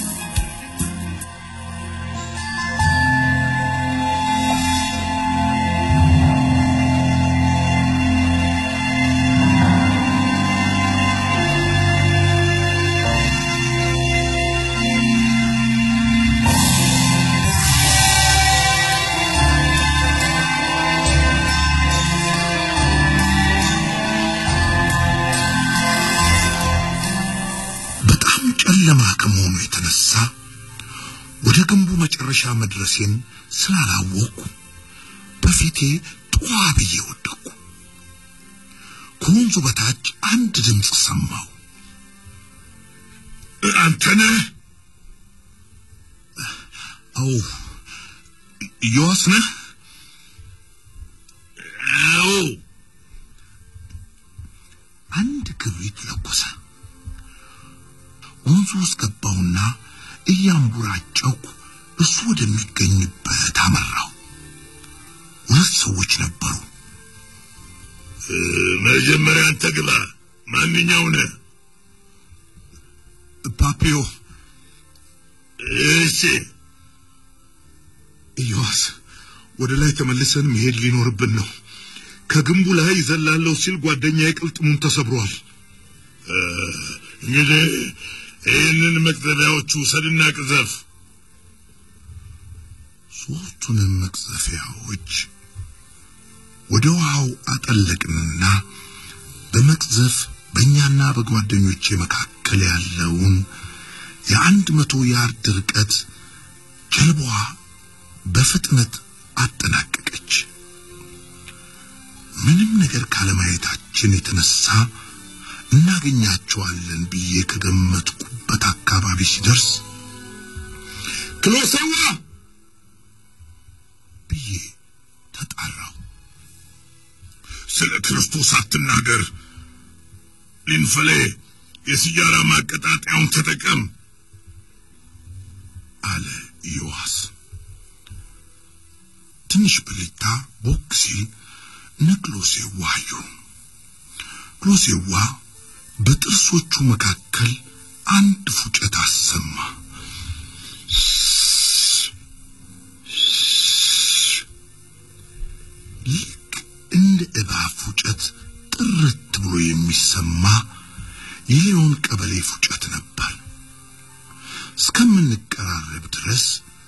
ጨለማ ከመሆኑ የተነሳ ወደ ግንቡ መጨረሻ መድረሴን ስላላወቅኩ በፊቴ ጧ ብዬ ወደቅኩ። ከወንዙ በታች አንድ ድምፅ ሰማሁ። አንተ ነህ? አዎ። ዮሐንስ ነህ? አዎ። አንድ ክብሪት ለኮሰ። ወንዙ ውስጥ ገባውና እያንቡራጨኩ እሱ ወደሚገኝበት አመራው። ሁለት ሰዎች ነበሩ። መጀመሪያ አንተ ግባ። ማንኛው ነህ? ፓፒዮ። እሺ። ዮሐንስ ወደ ላይ ተመልሰን መሄድ ሊኖርብን ነው። ከግንቡ ላይ ይዘላለው ሲል ጓደኛዬ ቅልጥሙን ተሰብሯል። እንግዲህ ይህንን መቅዘፊያዎቹ ሰድና ቅዘፍ። ሶስቱንም መቅዘፊያዎች ወደ ውሃው አጠለቅንና በመቅዘፍ በእኛና በጓደኞቼ መካከል ያለውን የአንድ መቶ ያርድ ርቀት ጀልባዋ በፍጥነት አጠናቀቀች። ከመሄዳችን የተነሳ እናገኛቸዋለን ብዬ ከገመትኩበት አካባቢ ሲደርስ ክሎሴዋ ብዬ ተጣራው። ስለ ክርስቶስ አትናገር ሊንፈሌ፣ የሲጋራ ማቀጣጠያውን ተጠቀም አለ ዮሐስ። ትንሽ ብልታ ቦክ ሲል ነክሎሴዋ አዩ። ክሎሴዋ በጥርሶቹ መካከል አንድ ፉጨት አሰማ። ልክ እንደ እባብ ፉጨት ጥርት ብሎ የሚሰማ የሌሎን ቀበሌ ፉጨት ነበር። እስከምንቀራረብ ድረስ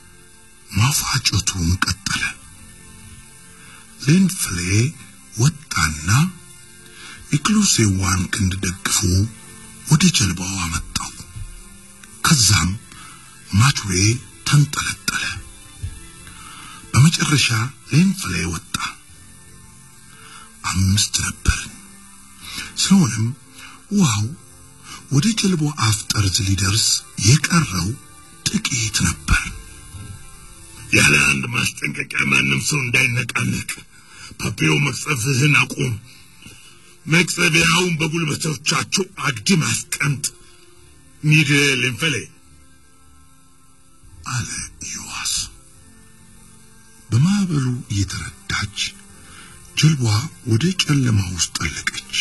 ማፋጨቱን ቀጠለ። ሊንፍሌ ወጣና የክሎሴዋን ክንድ ደግፎ ወደ ጀልባው አመጣው። ከዛም ማቹሬ ተንጠለጠለ። በመጨረሻ ሊንፍሌ ወጣ። አምስት ነበር። ስለሆነም ውሃው ወደ ጀልባው አፍ ጠርዝ ሊደርስ የቀረው ጥቂት ነበር። ያለ አንድ ማስጠንቀቂያ ማንም ሰው እንዳይነቃነቅ ፓፒዮ መቅሰፍህን አቁም። መቅሰቢያውን በጉልበቶቻቸው አግድም አስቀምጥ። ሚድ ሊንፈሌ አለ ዮሐስ። በማዕበሉ እየተረዳች ጀልባዋ ወደ ጨለማ ውስጥ ጠለቀች።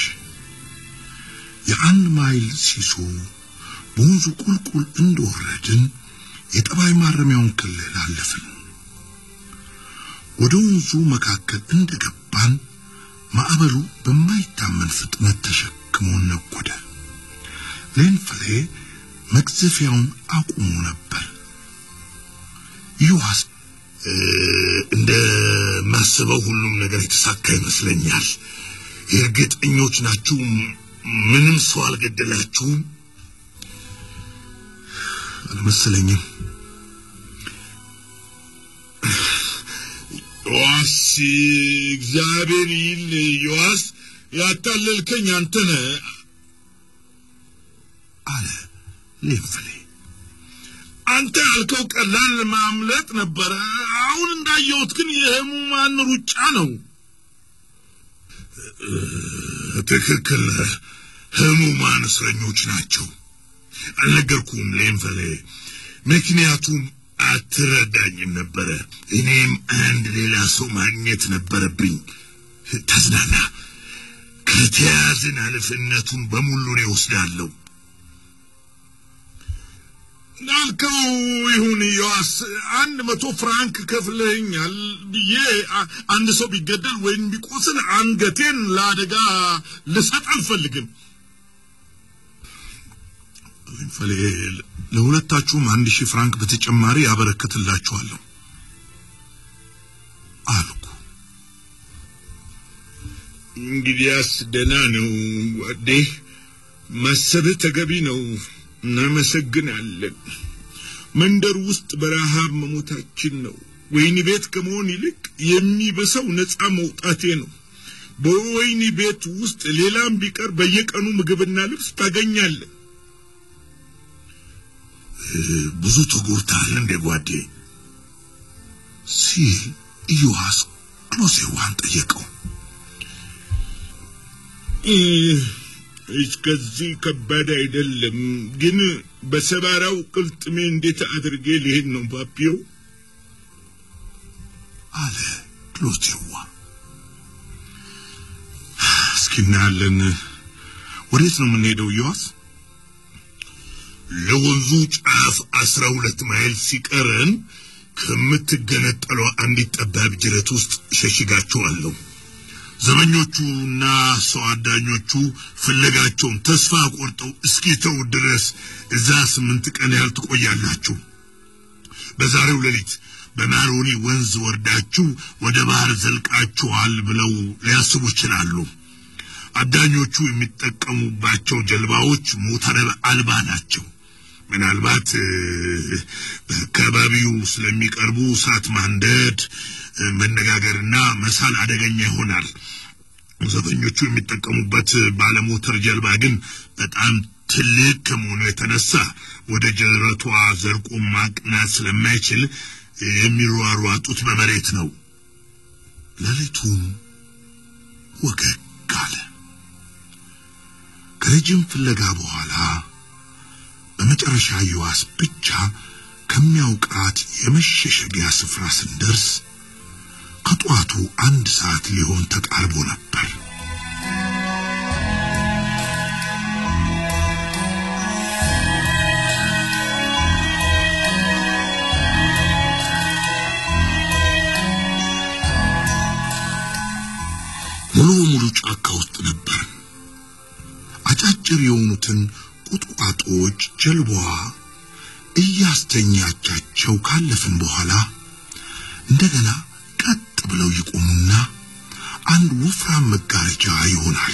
የአንድ ማይል ሲሶ በወንዙ ቁልቁል እንደወረድን የጠባይ ማረሚያውን ክልል አለፍን። ወደ ወንዙ መካከል እንደገባን ማዕበሉ በማይታመን ፍጥነት ተሸክሞን ነጎደ። ሊንፍሌ መቅዘፊያውን አቁሞ ነበር። ዮሐስ እንደ ማስበው ሁሉም ነገር የተሳካ ይመስለኛል። እርግጠኞች ናችሁ? ምንም ሰው አልገደላችሁም? አልመሰለኝም። ዮሐስ፣ እግዚአብሔር ይል ዮሐስ፣ ያታለልከኝ አንተ ነህ አለ ሊንፍሌ። አንተ ያልከው ቀላል ማምለጥ ነበር። አሁን እንዳየሁት ግን የህሙማን ሩጫ ነው። ትክክል፣ ህሙማን እስረኞች ናቸው። አልነገርኩም ሊንፈሌ፣ ምክንያቱም አትረዳኝም ነበር። እኔም አንድ ሌላ ሰው ማግኘት ነበረብኝ። ተዝናና፣ ከተያዝን ኃላፊነቱን በሙሉ ነው ወስዳለሁ። ናልከው ይሁን ዮሐስ፣ አንድ መቶ ፍራንክ ከፍለኛል ብዬ አንድ ሰው ቢገደል ወይም ቢቆስል አንገቴን ለአደጋ ልሰጥ አልፈልግም። ሊንፈሌ፣ ለሁለታችሁም አንድ ሺህ ፍራንክ በተጨማሪ ያበረክትላችኋለሁ አልኩ። እንግዲያስ ደህና ነው ወዴ፣ ማሰብህ ተገቢ ነው። እናመሰግናለን። መንደር ውስጥ በረሃብ መሞታችን ነው። ወይኒ ቤት ከመሆን ይልቅ የሚበሰው ነፃ መውጣቴ ነው። በወይኒ ቤት ውስጥ ሌላም ቢቀር በየቀኑ ምግብና ልብስ ታገኛለህ። ብዙ ተጎድተሃል እንደ ጓዴ ሲል ዮሐስ ክሎሴዋን ጠየቀው። እስከዚህ ከባድ አይደለም፣ ግን በሰባራው ቅልጥሜ እንዴት አድርጌ ልሄድ ነው ፓፒዮ አለ ክሎሴዋ። እስኪ እናያለን። ወዴት ነው የምንሄደው ዮሐስ? ለወንዙ ጫፍ አስራ ሁለት ማይል ሲቀረን ከምትገነጠለው አንዲት ጠባብ ጅረት ውስጥ ሸሽጋቸዋለሁ። ዘመኞቹና ሰው አዳኞቹ ፍለጋቸውን ተስፋ ቆርጠው እስኪተው ድረስ እዛ ስምንት ቀን ያህል ትቆያላችሁ። በዛሬው ሌሊት በማሮኒ ወንዝ ወርዳችሁ ወደ ባህር ዘልቃችኋል ብለው ሊያስቡ ይችላሉ። አዳኞቹ የሚጠቀሙባቸው ጀልባዎች ሞተር አልባ ናቸው። ምናልባት በአካባቢው ስለሚቀርቡ እሳት ማንደድ መነጋገርና መሳል አደገኛ ይሆናል። ዘበኞቹ የሚጠቀሙበት ባለሞተር ጀልባ ግን በጣም ትልቅ ከመሆኑ የተነሳ ወደ ጀረቷ ዘልቆ ማቅናት ስለማይችል የሚሯሯጡት በመሬት ነው። ሌሊቱም ወገግ አለ። ከረጅም ፍለጋ በኋላ በመጨረሻ ዮሐንስ ብቻ ከሚያውቃት የመሸሸጊያ ስፍራ ስንደርስ ከጧቱ አንድ ሰዓት ሊሆን ተቃርቦ ነበር። ሙሉ ሙሉ ጫካ ውስጥ ነበር። አጫጭር የሆኑትን ቁጥቋጦዎች ጀልባዋ እያስተኛቻቸው ካለፈን በኋላ እንደገና ቀጥ ብለው ይቆሙና አንድ ወፍራም መጋረጃ ይሆናሉ።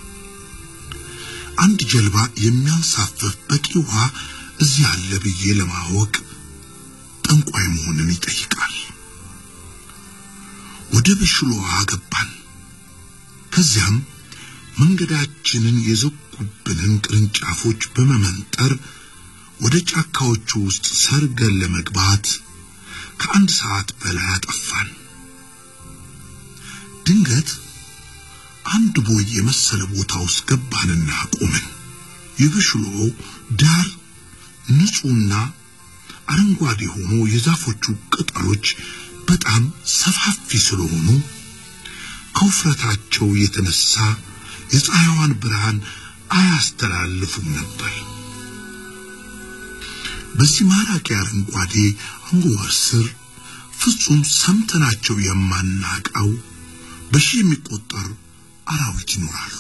አንድ ጀልባ የሚያንሳፍፍ በቂ ውሃ እዚህ አለ ብዬ ለማወቅ ጠንቋይ መሆንን ይጠይቃል። ወደ በሽሎዋ ገባን። ከዚያም መንገዳችንን የዘጉብንን ቅርንጫፎች በመመንጠር ወደ ጫካዎቹ ውስጥ ሰርገን ለመግባት ከአንድ ሰዓት በላይ አጠፋን። ድንገት አንድ ቦይ የመሰለ ቦታ ውስጥ ገባንና ቆመን። የበሽሎው ዳር ንጹህና አረንጓዴ ሆኖ የዛፎቹ ቅጠሎች በጣም ሰፋፊ ስለሆኑ ከውፍረታቸው የተነሳ የፀሐይዋን ብርሃን አያስተላልፉም ነበር። በዚህ ማራኪ አረንጓዴ አንጎበር ስር ፍጹም ሰምተናቸው የማናውቀው በሺህ የሚቆጠሩ አራዊት ይኖራሉ።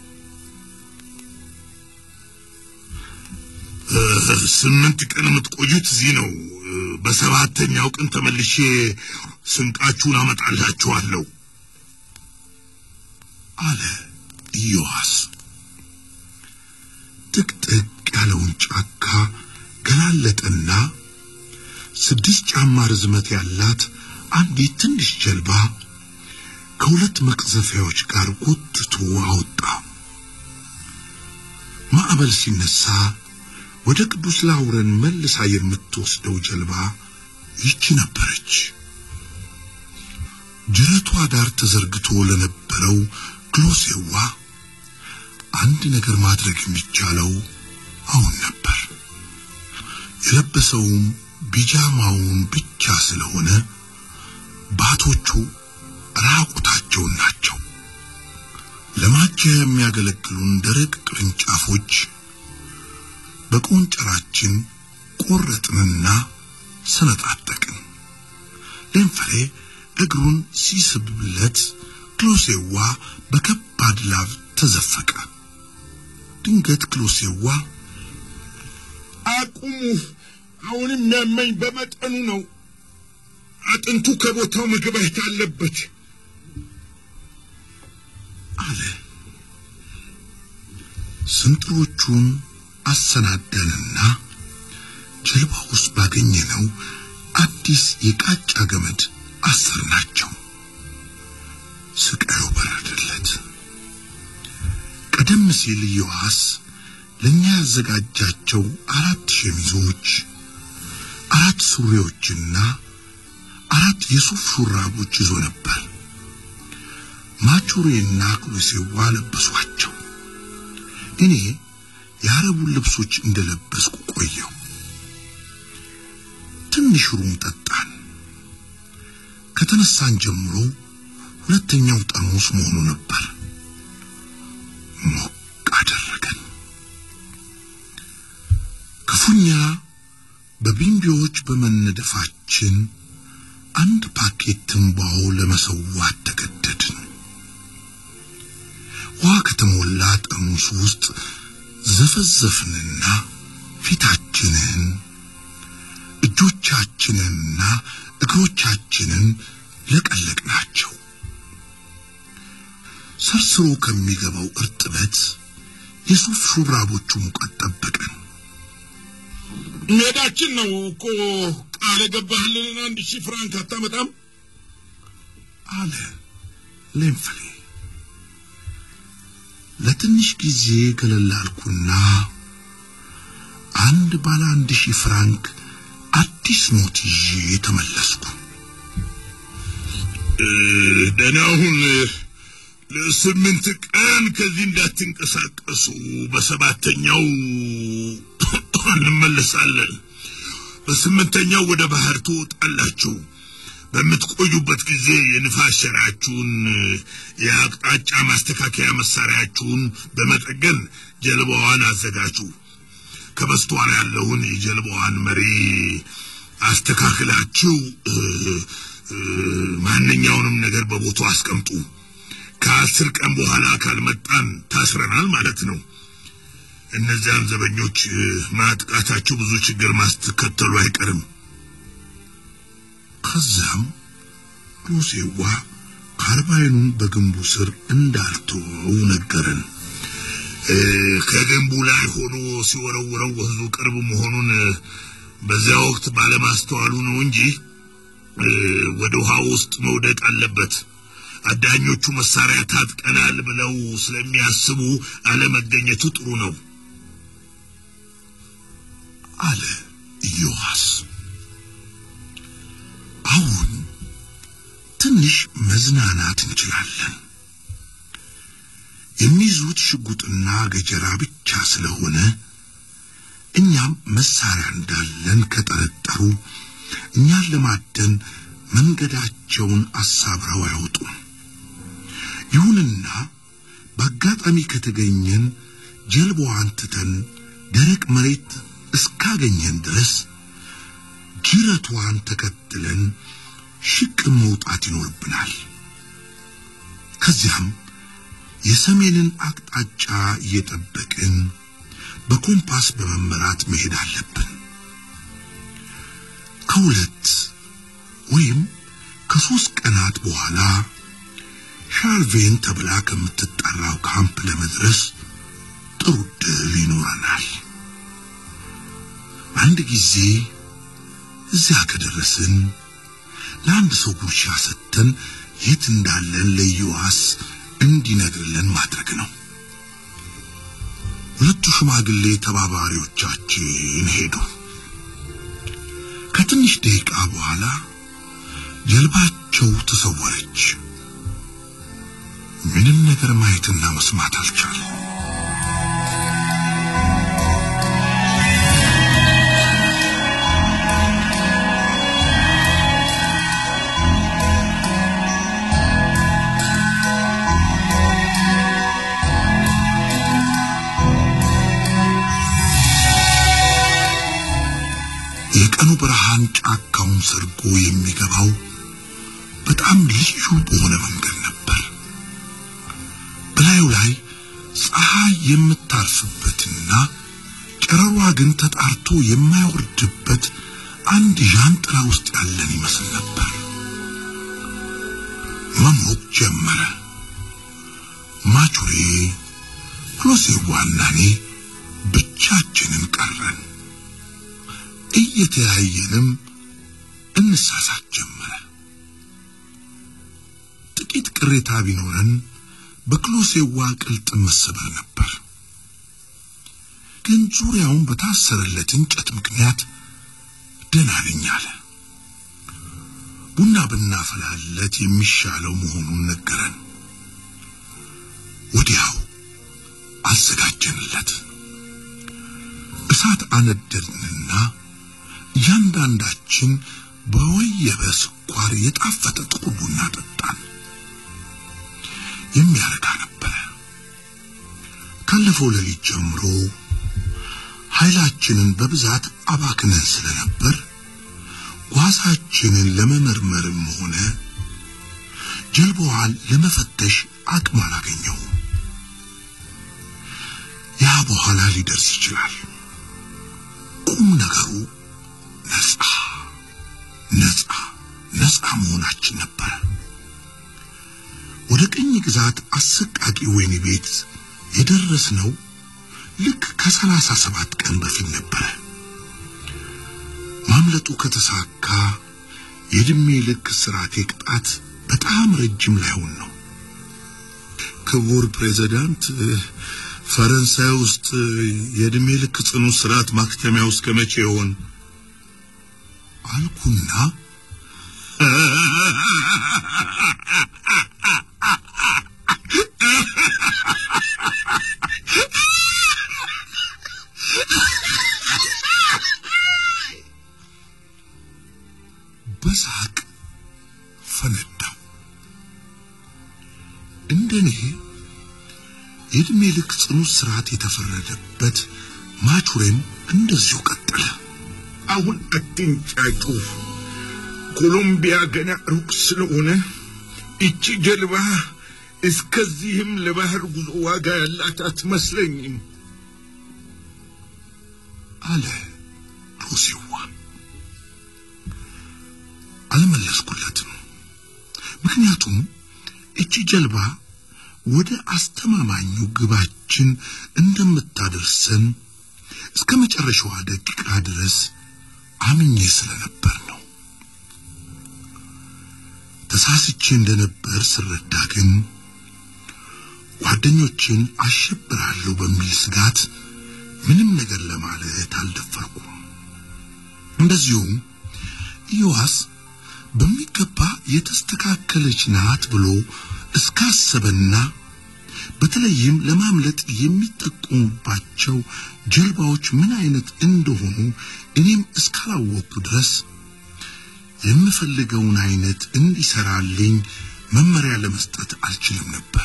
ስምንት ቀን የምትቆዩት እዚህ ነው። በሰባተኛው ቀን ተመልሼ ስንቃችሁን አመጣላችኋለሁ አለ ዮሐንስ። ጥቅጥቅ ያለውን ጫካ ገላለጠና ስድስት ጫማ ርዝመት ያላት አንዲት ትንሽ ጀልባ ከሁለት መቅዘፊያዎች ጋር ጎትቶ አወጣ። ማዕበል ሲነሳ ወደ ቅዱስ ላውረን መልሳ የምትወስደው ጀልባ ይቺ ነበረች። ጅረቷ ዳር ተዘርግቶ ለነበረው ክሎሴዋ አንድ ነገር ማድረግ የሚቻለው አሁን ነበር። የለበሰውም ቢጃማውን ብቻ ስለሆነ ባቶቹ ራቁታቸውን ናቸው። ለማጀያ የሚያገለግሉን ደረቅ ቅርንጫፎች በቆንጨራችን ቆረጥንና ሰነጣጠቅን። ለምፈሬ እግሩን ሲስብለት ክሎሴዋ በከባድ ላብ ተዘፈቀ። ድንገት ክሎሴዋ አቁሙ፣ አሁንም የሚያመኝ በመጠኑ ነው። አጥንቱ ከቦታው መግባት አለበት አለ። ስንጥሮቹን አሰናደንና ጀልባ ውስጥ ባገኘነው አዲስ የቃጫ ገመድ አሰርናቸው። ስቃዩ በረደለት። ቀደም ሲል ዮሐንስ ለኛ ያዘጋጃቸው አራት ሸሚዞች፣ አራት ሱሪዎችና አራት የሱፍ ሹራቦች ይዞ ነበር። ማቹሬና ክሎሴዋ ለበሷቸው። እኔ የአረቡን ልብሶች እንደለበስኩ ቆየው። ትንሽ ሩም ጠጣን። ከተነሳን ጀምሮ ሁለተኛው ጠርሙስ መሆኑ ነበር። ሞቅ አደረገን። ክፉኛ በቢንቢዎች በመነደፋችን አንድ ፓኬት ትንባሆ ለመሰዋት ተገደድን። ውሃ ከተሞላ ጠርሙስ ውስጥ ዘፈዘፍንና ፊታችንን፣ እጆቻችንንና እግሮቻችንን ለቀለቅናቸው። ሰርስሮ ከሚገባው እርጥበት የሱፍ ሹራቦቹ ሙቀት ጠበቀን። ሜዳችን ነው እኮ ቃል ገባህልን አንድ ሺህ ፍራንክ አታመጣም አለ ሌንፍሌ። ለትንሽ ጊዜ ገለላልኩና አንድ ባለ አንድ ሺህ ፍራንክ አዲስ ኖት ይዤ ተመለስኩ። ደናሁን ለስምንት ቀን ከዚህ እንዳትንቀሳቀሱ በሰባተኛው እንመለሳለን። በስምንተኛው ወደ ባህር ትወጣላችሁ። በምትቆዩበት ጊዜ የንፋስ ሸራችሁን የአቅጣጫ ማስተካከያ መሳሪያችሁን በመጠገን ጀልባዋን አዘጋጁ። ከበስተኋላ ያለውን የጀልባዋን መሪ አስተካክላችሁ ማንኛውንም ነገር በቦታው አስቀምጡ። ከአስር ቀን በኋላ ካልመጣን ታስረናል ማለት ነው። እነዚያን ዘበኞች ማጥቃታቸው ብዙ ችግር ማስተከተሉ አይቀርም። ከዛም ሮሴዋ ካርባይኑን በግንቡ ስር እንዳልተወው ነገረን። ከግንቡ ላይ ሆኖ ሲወረወረው ወንዙ ቅርብ መሆኑን በዚያ ወቅት ባለማስተዋሉ ነው እንጂ ወደ ውሃ ውስጥ መውደቅ አለበት። አዳኞቹ መሳሪያ ታጥቀናል ብለው ስለሚያስቡ አለመገኘቱ ጥሩ ነው አለ ኢዮአስ። አሁን ትንሽ መዝናናት እንችላለን። የሚይዙት ሽጉጥና ገጀራ ብቻ ስለሆነ እኛም መሳሪያ እንዳለን ከጠረጠሩ እኛን ለማደን መንገዳቸውን አሳብረው አይወጡም። ይሁንና በአጋጣሚ ከተገኘን ጀልባዋን ትተን ደረቅ መሬት እስካገኘን ድረስ ጅረቷን ተከትለን ሽቅ መውጣት ይኖርብናል። ከዚያም የሰሜንን አቅጣጫ እየጠበቅን በኮምፓስ በመመራት መሄድ አለብን። ከሁለት ወይም ከሶስት ቀናት በኋላ ሻርቬን ተብላ ከምትጠራው ካምፕ ለመድረስ ጥሩ ድል ይኖረናል። አንድ ጊዜ እዚያ ከደረስን ለአንድ ሰው ጉርሻ ሰጥተን የት እንዳለን ለኢዮአስ እንዲነግርልን ማድረግ ነው። ሁለቱ ሽማግሌ ተባባሪዎቻችን ሄዱ። ከትንሽ ደቂቃ በኋላ ጀልባቸው ተሰወረች። ምንም ነገር ማየትና መስማት አልቻለም። የቀኑ ብርሃን ጫካውን ሰርጎ የሚገባው በጣም ልዩ በሆነ መንገድ ነበር። በላዩ ላይ ፀሐይ የምታርፍበትና ጨረሯ ግን ተጣርቶ የማይወርድበት አንድ ዣንጥላ ውስጥ ያለን ይመስል ነበር። መሞቅ ጀመረ። ማቹሬ ክሎሴዋና እኔ ብቻችንን ቀረን። እየተያየንም እንሳሳት ጀመረ። ጥቂት ቅሬታ ቢኖረን በክሎሴዋ ቅልጥም መሰበር ነበር። ግን ዙሪያውን በታሰረለት እንጨት ምክንያት ደህና ነኝ አለ። ቡና ብናፈላለት የሚሻለው መሆኑን ነገረን። ወዲያው አዘጋጀንለት። እሳት አነደድንና ያንዳንዳችን በወየበ ስኳር የጣፈጠ ጥቁር ቡና ጠጣን። የሚያረካ ነበር። ካለፈው ሌሊት ጀምሮ ኃይላችንን በብዛት አባክነን ስለነበር ጓዛችንን ለመመርመርም ሆነ ጀልባዋን ለመፈተሽ አቅም አላገኘውም። ያ በኋላ ሊደርስ ይችላል። ቁም ነገሩ ነፃ ነፃ ነፃ መሆናችን ነበር። ወደ ቀኝ ግዛት አሰቃቂ ወይኒ ቤት የደረስነው ልክ ከሰላሳ ሰባት ቀን በፊት ነበር። ማምለጡ ከተሳካ የድሜ ልክ ስራቴ ቅጣት በጣም ረጅም ላይሆን ነው። ክቡር ፕሬዝዳንት ፈረንሳይ ውስጥ የእድሜ ልክ ጽኑ ስርዓት ማክተሚያው እስከ መቼ ይሆን አልኩና በሳቅ ፈነዳው። እንደኔ የእድሜ ልክ ጽኑ ስርዓት የተፈረደበት ማቹሬም እንደዚሁ ቀጠለ። አሁን አትንጫጩ፣ ኮሎምቢያ ገና ሩቅ ስለሆነ እቺ ጀልባ እስከዚህም ለባህር ጉዞ ዋጋ ያላት አትመስለኝም አለ ሮሲዋ። አልመለስኩለትም። ምክንያቱም እቺ ጀልባ ወደ አስተማማኙ ግባችን እንደምታደርሰን እስከ መጨረሻው ደቂቃ ድረስ አምኜ ስለነበር ነው። ተሳስቼ እንደነበር ስረዳ ግን ጓደኞቼን አሸብራለሁ በሚል ስጋት ምንም ነገር ለማለት አልደፈርኩም። እንደዚሁም ኢዮአስ በሚገባ የተስተካከለች ናት ብሎ እስካሰበና በተለይም ለማምለጥ የሚጠቀሙባቸው ጀልባዎች ምን አይነት እንደሆኑ እኔም እስካላወቅኩ ድረስ የምፈልገውን አይነት እንዲሰራልኝ መመሪያ ለመስጠት አልችልም ነበር።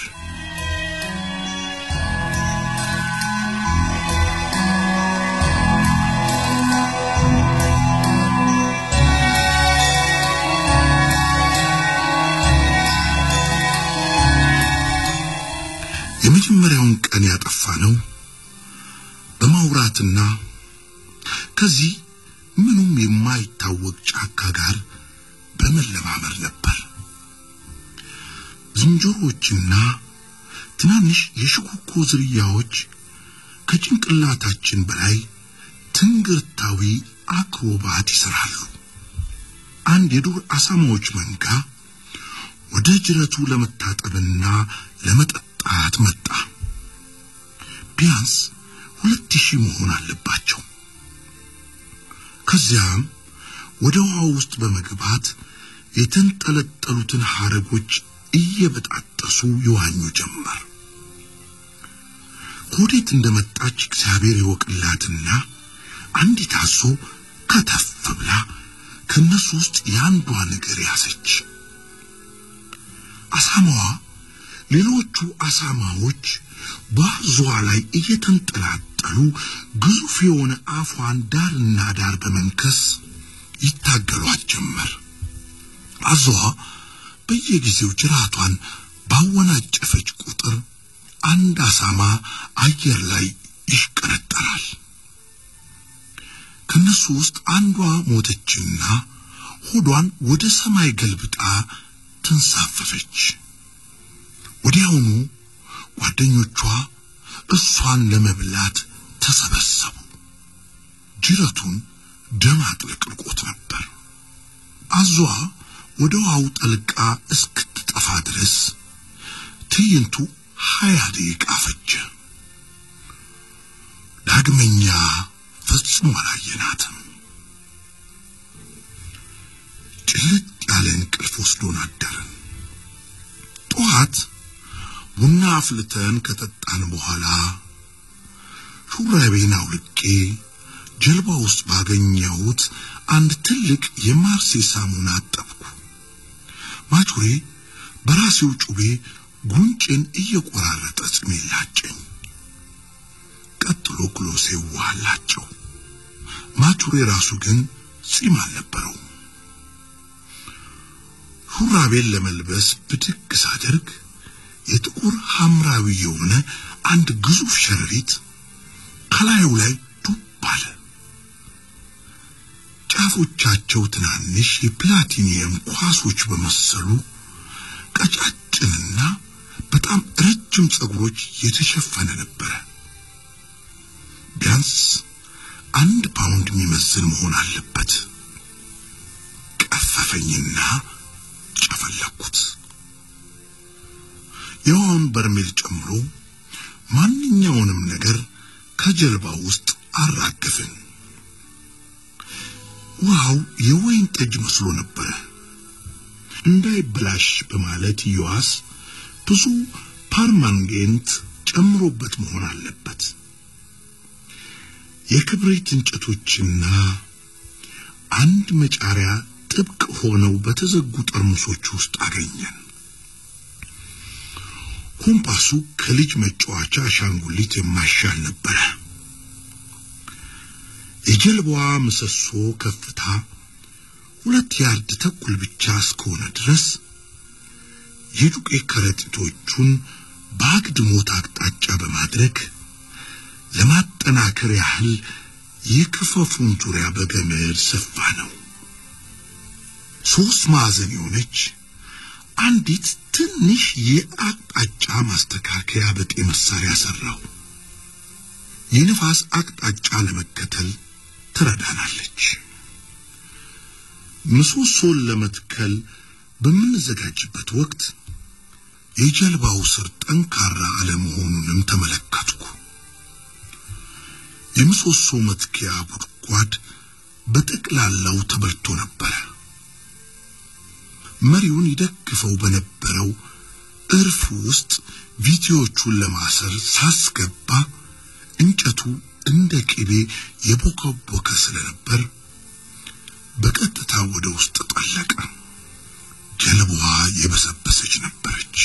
የመጀመሪያውን ቀን ያጠፋነው በማውራትና ከዚህ ምንም የማይታወቅ ጫካ ጋር በመለማመር ነበር። ዝንጀሮችና ትናንሽ የሽኩኮ ዝርያዎች ከጭንቅላታችን በላይ ትንግርታዊ አክሮባት ይሰራሉ። አንድ የዱር አሳማዎች መንጋ ወደ ጅረቱ ለመታጠብና ለመጠጣት መጣ። ቢያንስ ሁለት ሺህ መሆን አለባቸው። ከዚያም ወደ ውሃው ውስጥ በመግባት የተንጠለጠሉትን ሐረጎች እየበጣጠሱ ይዋኙ ጀመር። ኮዴት እንደመጣች እግዚአብሔር ይወቅላትና አንዲት አዞ ከተፍ ብላ ከነሱ ውስጥ ያንዷን እግር ያዘች። አሳማዋ ሌሎቹ አሳማዎች በአዞዋ ላይ እየተንጠላጠሉ ግዙፍ የሆነ አፏን ዳርና ዳር በመንከስ ይታገሏት ጀመር። አዞዋ በየጊዜው ጅራቷን ባወናጨፈች ቁጥር አንድ አሳማ አየር ላይ ይሽቀረጠራል። ከነሱ ውስጥ አንዷ ሞተችና ሆዷን ወደ ሰማይ ገልብጣ ተንሳፈፈች። ወዲያውኑ ጓደኞቿ እሷን ለመብላት ተሰበሰቡ። ጅረቱን ደም አጥልቆት ነበር። አዞዋ ወደ ውሃው ጠልቃ እስክትጠፋ ድረስ ትዕይንቱ ሀያ ደቂቃ ፈጀ። ዳግመኛ ፈጽሞ አላየናትም። ጭልጥ ያለ እንቅልፍ ወስዶን አደርን። ጠዋት ቡና አፍልተን ከጠጣን በኋላ ሹራቤን አውልቄ ጀልባ ውስጥ ባገኘሁት አንድ ትልቅ የማርሴ ሳሙና አጠብኩ። ማቹሬ በራሴው ጩቤ ጉንጬን እየቆራረጠ ጽሜን ላጨኝ። ቀጥሎ ክሎሴ ዋላቸው። ማቹሬ ራሱ ግን ጺም አልነበረው። ሹራቤን ለመልበስ ብድግ ሳደርግ የጥቁር ሐምራዊ የሆነ አንድ ግዙፍ ሸረሪት ከላዩ ላይ ዱብ አለ። ጫፎቻቸው ትናንሽ የፕላቲኒየም ኳሶች በመሰሉ ቀጫጭንና በጣም ረጅም ጸጉሮች የተሸፈነ ነበር። ቢያንስ አንድ ፓውንድ የሚመዝን መሆን አለበት። ቀፈፈኝና ጨፈለኩት። የውሃውን በርሜል ጨምሮ ማንኛውንም ነገር ከጀልባው ውስጥ አራገፍን። ውሃው የወይን ጠጅ መስሎ ነበር። እንዳይበላሽ በማለት ዮሐስ ብዙ ፓርማንጌንት ጨምሮበት መሆን አለበት። የክብሪት እንጨቶችና አንድ መጫሪያ ጥብቅ ሆነው በተዘጉ ጠርሙሶች ውስጥ አገኘን። ኮምፓሱ ከልጅ መጫወቻ አሻንጉሊት የማይሻል ነበር። የጀልባዋ ምሰሶ ከፍታ ሁለት ያርድ ተኩል ብቻ እስከሆነ ድረስ የዱቄት ከረጢቶቹን በአግድሞት አቅጣጫ በማድረግ ለማጠናከር ያህል የክፈፉን ዙሪያ በገመድ ሰፋ ነው። ሶስት ማዕዘን የሆነች አንዲት ትንሽ የአቅጣጫ ማስተካከያ በጤ መሳሪያ ሰራው። የንፋስ አቅጣጫ ለመከተል ትረዳናለች። ምሰሶን ለመትከል በምንዘጋጅበት ወቅት የጀልባው ስር ጠንካራ አለመሆኑንም ተመለከትኩ። የምሰሶ መትከያ ጉድጓድ በጠቅላላው ተበልቶ ነበር። መሪውን ይደግፈው በነበረው እርፍ ውስጥ ቪዲዮቹን ለማሰር ሳስገባ እንጨቱ እንደ ቅቤ የቦከቦከ ስለነበር በቀጥታ ወደ ውስጥ ጠለቀ። ጀልባዋ የበሰበሰች ነበረች።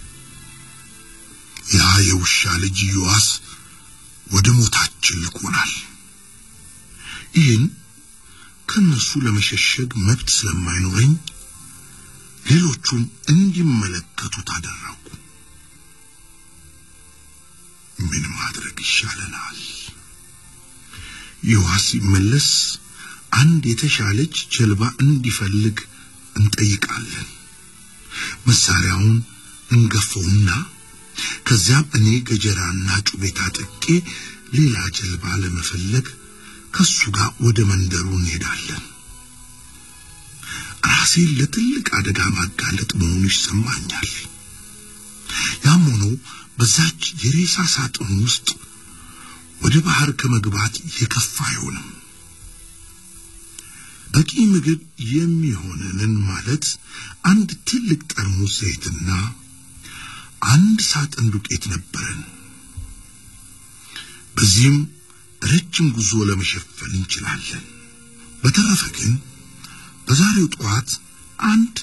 ያ የውሻ ልጅ ዮሐስ ወደ ሞታችን ልኮናል። ይህን ከነሱ ለመሸሸግ መብት ስለማይኖረኝ ሌሎቹም እንዲመለከቱት አደረጉ። ምን ማድረግ ይሻለናል? ዮሐስ ሲመለስ አንድ የተሻለች ጀልባ እንዲፈልግ እንጠይቃለን። መሳሪያውን እንገፈውና ከዚያም እኔ ገጀራና ጩቤ ታጥቄ ሌላ ጀልባ ለመፈለግ ከሱ ጋር ወደ መንደሩ እንሄዳለን። ራሴን ለትልቅ አደጋ ማጋለጥ መሆኑ ይሰማኛል። ያም ሆኖ በዛች የሬሳ ሳጥን ውስጥ ወደ ባህር ከመግባት የከፋ አይሆንም። በቂ ምግብ የሚሆነንን ማለት አንድ ትልቅ ጠርሙስ ዘይትና አንድ ሳጥን ዱቄት ነበረን። በዚህም ረጅም ጉዞ ለመሸፈን እንችላለን። በተረፈ ግን በዛሬው ጠዋት አንድ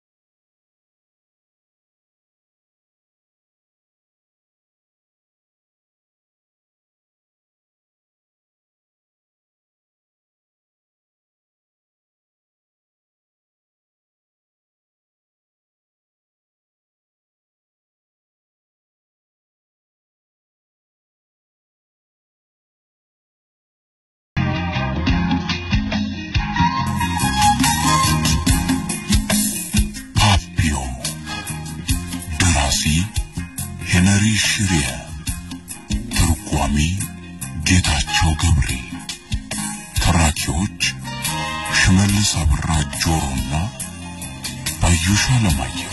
ሄነሪ ሽሪያ፣ ተርጓሚ ጌታቸው ገብሬ፣ ተራኪዎች ሽመልስ አብራ ጆሮና ባዩሽ አለማየሁ።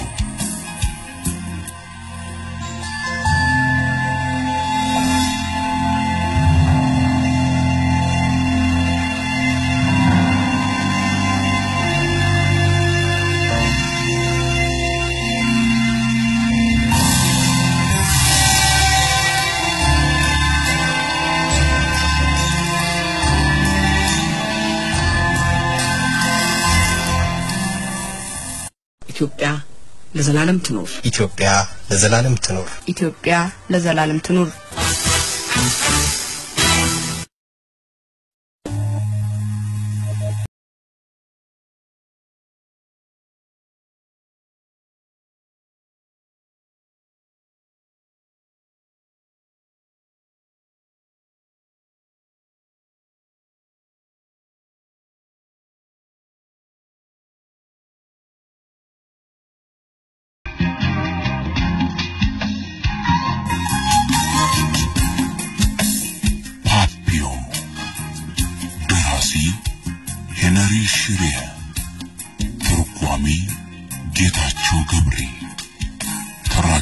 ኢትዮጵያ ለዘላለም ትኖር። ኢትዮጵያ ለዘላለም ትኖር። ኢትዮጵያ ለዘላለም ትኖር።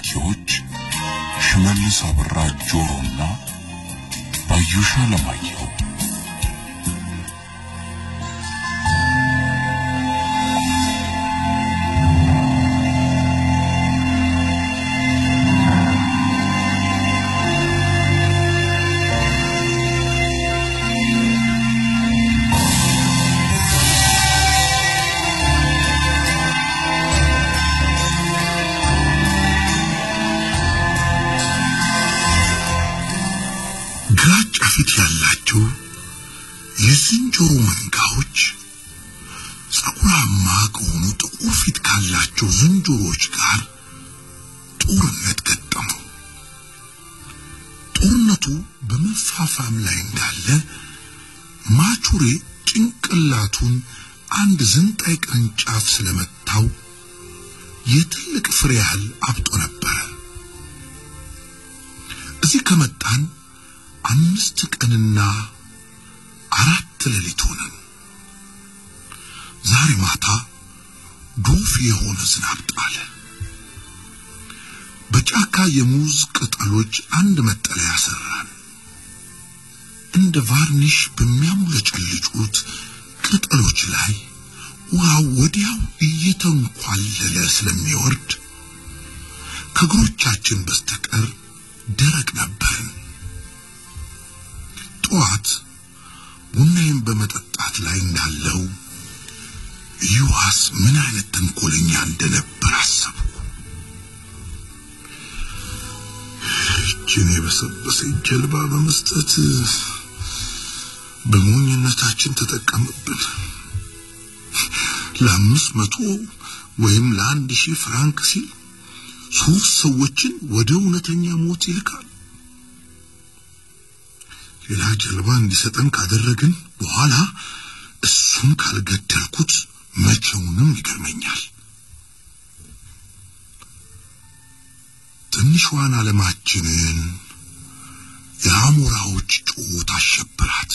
ተራኪዎች ሽመልስ አብራ ጆሮና ባዩሽ አለማየሁ። ግራጫ ፊት ያላቸው የዝንጀሮ መንጋዎች ጸጉራማ ከሆኑ ጥቁር ፊት ካላቸው ዝንጀሮዎች ጋር ጦርነት ገጠሙ። ጦርነቱ በመፋፋም ላይ እንዳለ ማቹሬ ጭንቅላቱን አንድ ዝንጣይ ቅርንጫፍ ስለመታው የትልቅ ፍሬ ያህል አብጦ ነበር። እዚህ ከመጣን አምስት ቀንና አራት ሌሊት ሆነን ዛሬ ማታ ዶፍ የሆነ ዝናብ ጣለ። በጫካ የሙዝ ቅጠሎች አንድ መጠለያ ሰራን። እንደ ቫርኒሽ በሚያሙለጨልጩት ቅጠሎች ላይ ውሃው ወዲያው እየተንኳለለ ስለሚወርድ ከእግሮቻችን በስተቀር ደረቅ ነበር። ጧት ቡናዬን በመጠጣት ላይ እንዳለው ዩዋስ ምን አይነት ተንኮለኛ እንደነበር አሰብኩ። እጅኔ በሰበሰ ጀልባ በመስጠት በሞኝነታችን ተጠቀምብን። ለአምስት መቶ ወይም ለአንድ ሺህ ፍራንክ ሲል ሶስት ሰዎችን ወደ እውነተኛ ሞት ይልካል። ሌላ ጀልባ እንዲሰጠን ካደረግን በኋላ እሱን ካልገደልኩት መቼውንም ይገርመኛል። ትንሿን ዓለማችንን የአሞራዎች ጩኸት አሸበራት።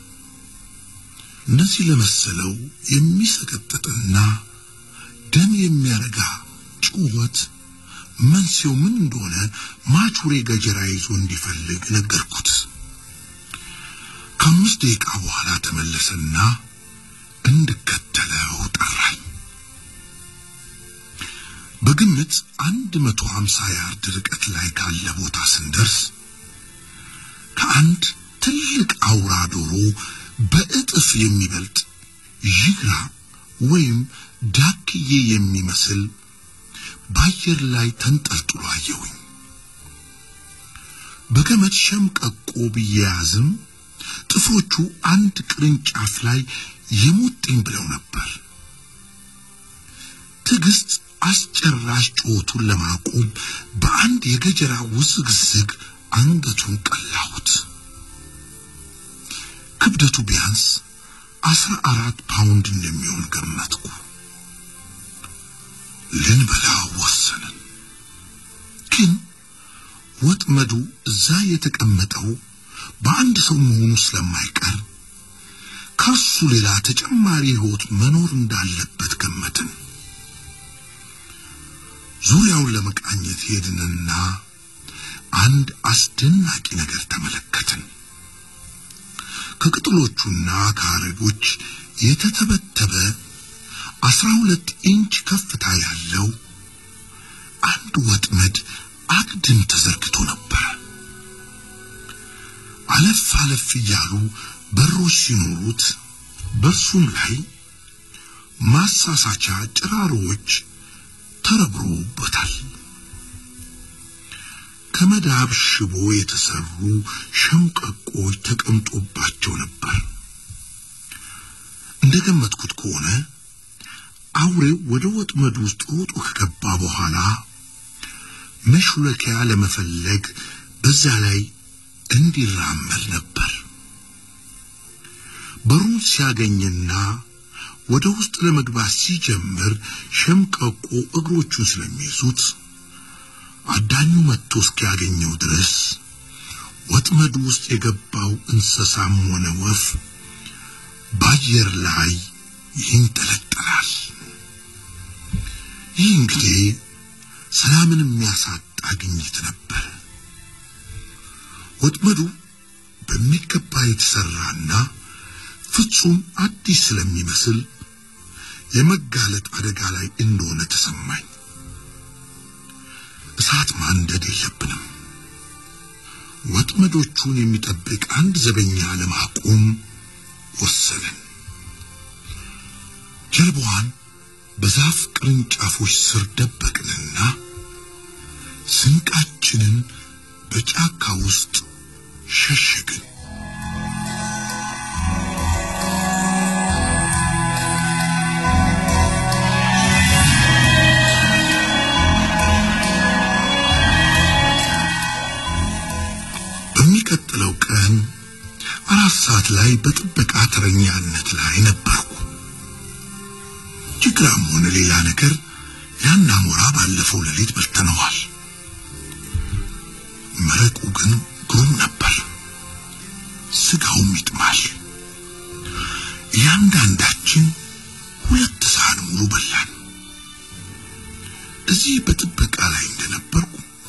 እነዚህ ለመሰለው የሚሰቀጥጥና ደም የሚያረጋ ጩኸት መንስኤው ምን እንደሆነ ማቹሬ ገጀራ ይዞ እንዲፈልግ ነገርኩት። ከአምስት ደቂቃ በኋላ ተመለሰና እንድከተለው ጠራኝ። በግምት አንድ መቶ ሃምሳ ያርድ ርቀት ላይ ካለ ቦታ ስንደርስ ከአንድ ትልቅ አውራ ዶሮ በእጥፍ የሚበልጥ ጅግራ ወይም ዳክዬ የሚመስል በአየር ላይ ተንጠልጥሎ አየሁኝ። በገመድ ሸምቀቆ ቢያዝም ጥፍሮቹ አንድ ቅርንጫፍ ላይ የሙጥኝ ብለው ነበር። ትግስት አስጨራሽ ጮቱን ለማቆም በአንድ የገጀራ ውስግስግ አንገቱን ቀላሁት። ክብደቱ ቢያንስ አስራ አራት ፓውንድ እንደሚሆን ገመትኩ። ልንበላ ወሰንን። ግን ወጥመዱ እዛ የተቀመጠው በአንድ ሰው መሆኑ ስለማይቀር ከሱ ሌላ ተጨማሪ ህይወት መኖር እንዳለበት ገመትን። ዙሪያውን ለመቃኘት ሄድንና አንድ አስደናቂ ነገር ተመለከትን። ከቅጠሎቹና ከአረቦች የተተበተበ አስራ ሁለት ኢንች ከፍታ ያለው አንድ ወጥመድ አግድም ተዘርግቶ ነበር። አለፍ አለፍ እያሉ በሮች ሲኖሩት በሱም ላይ ማሳሳቻ ጭራሮች ተረብሮበታል። ከመዳብ ሽቦ የተሰሩ ሸምቀቆች ተቀምጦባቸው ነበር። እንደገመትኩት ከሆነ አውሬው ወደ ወጥመዱ ውስጥ ሮጦ ከገባ በኋላ መሽለኪያ ለመፈለግ በዛ ላይ እንዲራመድ ነበር። በሩን ሲያገኝና ወደ ውስጥ ለመግባት ሲጀምር ሸምቀቆ እግሮቹን ስለሚይዙት አዳኙ መጥቶ እስኪያገኘው ድረስ ወጥመዱ ውስጥ የገባው እንስሳም ሆነ ወፍ በአየር ላይ ይንጠለጠላል። ይህ እንግዲህ ሰላምን የሚያሳጣ ግኝት ነበር። ወጥመዱ በሚገባ የተሰራና ፍጹም አዲስ ስለሚመስል የመጋለጥ አደጋ ላይ እንደሆነ ተሰማኝ። እሳት ማንደድ የለብንም። ወጥመዶቹን የሚጠብቅ አንድ ዘበኛ ለማቆም ወሰንን። ጀልባዋን በዛፍ ቅርንጫፎች ስር ደበቅንና ስንቃችንን በጫካ ውስጥ ሸሸግን። በሚቀጥለው ቀን አራት ሰዓት ላይ በጥበቃ ተረኛነት ላይ ነበርኩ። ጅግራም ሆነ ሌላ ነገር ያን አሞራ ባለፈው ሌሊት በልተነዋል። መረቁ ግን ግሩም ነበር። ስጋውም ይጥማል። ያንዳንዳችን ሁለት ሳህን ሙሉ በላን። እዚህ በጥበቃ ላይ እንደነበርኩ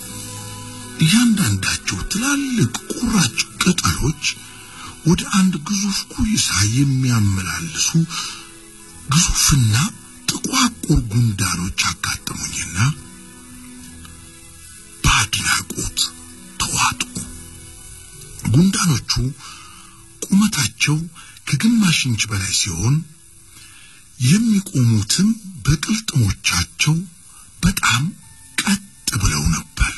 ያንዳንዳቸው ትላልቅ ቁራጭ ቅጠሎች ወደ አንድ ግዙፍ ኩይሳ የሚያመላልሱ ግዙፍና ጥቋቁር ጉንዳኖች አጋጠሙኝና በአድናቆት ተዋጥኩ። ጉንዳኖቹ ቁመታቸው ከግማሽ ኢንች በላይ ሲሆን የሚቆሙትም በቅልጥሞቻቸው በጣም ቀጥ ብለው ነበር።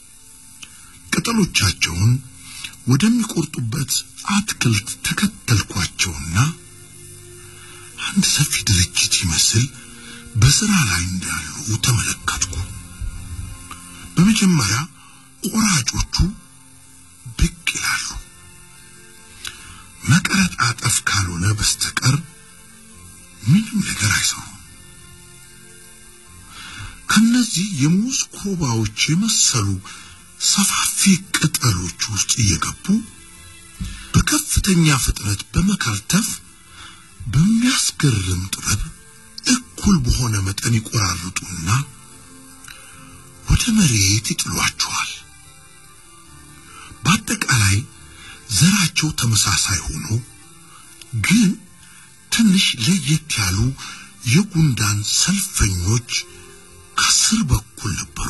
ቅጠሎቻቸውን ወደሚቆርጡበት አትክልት ተከተልኳቸውና አንድ ሰፊ ድርጅት ይመስል በስራ ላይ እንዳሉ ተመለከትኩ። በመጀመሪያ ቆራጮቹ ብቅ ይላሉ። መቀረጣጠፍ ካልሆነ በስተቀር ምንም ነገር አይሰሩም። ከነዚህ የሙዝ ኮባዎች የመሰሉ ሰፋፊ ቅጠሎች ውስጥ እየገቡ በከፍተኛ ፍጥነት በመከርተፍ በሚያስገርም ጥበብ እኩል በሆነ መጠን ይቆራርጡና ወደ መሬት ይጥሏቸዋል። በአጠቃላይ ዘራቸው ተመሳሳይ ሆኖ ግን ትንሽ ለየት ያሉ የጉንዳን ሰልፈኞች ከስር በኩል ነበሩ።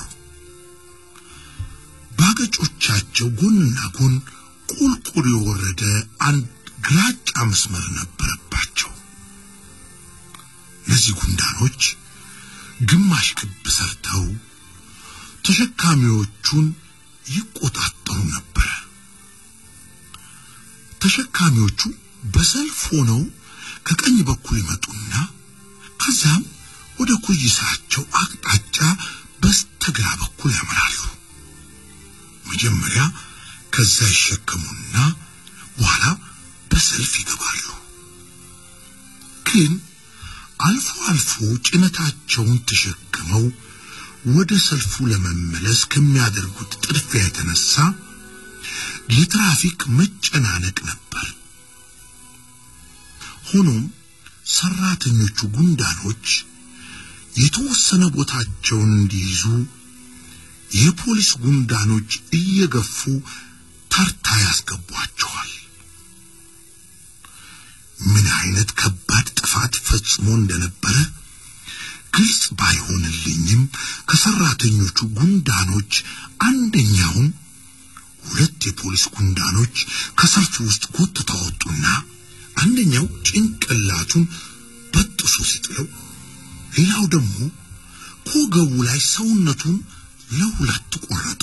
ባገጮቻቸው ጎንና ጎን ቁልቁል የወረደ አንድ ግራጫ መስመር ነበረባቸው። እነዚህ ጉንዳኖች ግማሽ ክብ ሰርተው ተሸካሚዎቹን ይቆጣጠሩ ነበር። ተሸካሚዎቹ በሰልፍ ሆነው ከቀኝ በኩል ይመጡና ከዛም ወደ ኩይሳቸው አቅጣጫ በስተግራ በኩል ያመራሉ። መጀመሪያ ከዛ ይሸከሙና በኋላ በሰልፍ ይገባሉ። ግን አልፎ አልፎ ጭነታቸውን ተሸክመው ወደ ሰልፉ ለመመለስ ከሚያደርጉት ጥድፊያ የተነሳ የትራፊክ መጨናነቅ ነበር። ሆኖም ሰራተኞቹ ጉንዳኖች የተወሰነ ቦታቸውን እንዲይዙ የፖሊስ ጉንዳኖች እየገፉ ተርታ ያስገቧቸዋል። ምን አይነት ከባድ ጥፋት ፈጽሞ እንደነበረ ግልጽ ባይሆንልኝም ከሰራተኞቹ ጉንዳኖች አንደኛውን ሁለት የፖሊስ ጉንዳኖች ከሰልፉ ውስጥ ጎትተው አወጡና አንደኛው ጭንቅላቱን በጥሶ ሲጥለው ሌላው ደግሞ ኮገቡ ላይ ሰውነቱን ለሁለት ቆረጡ።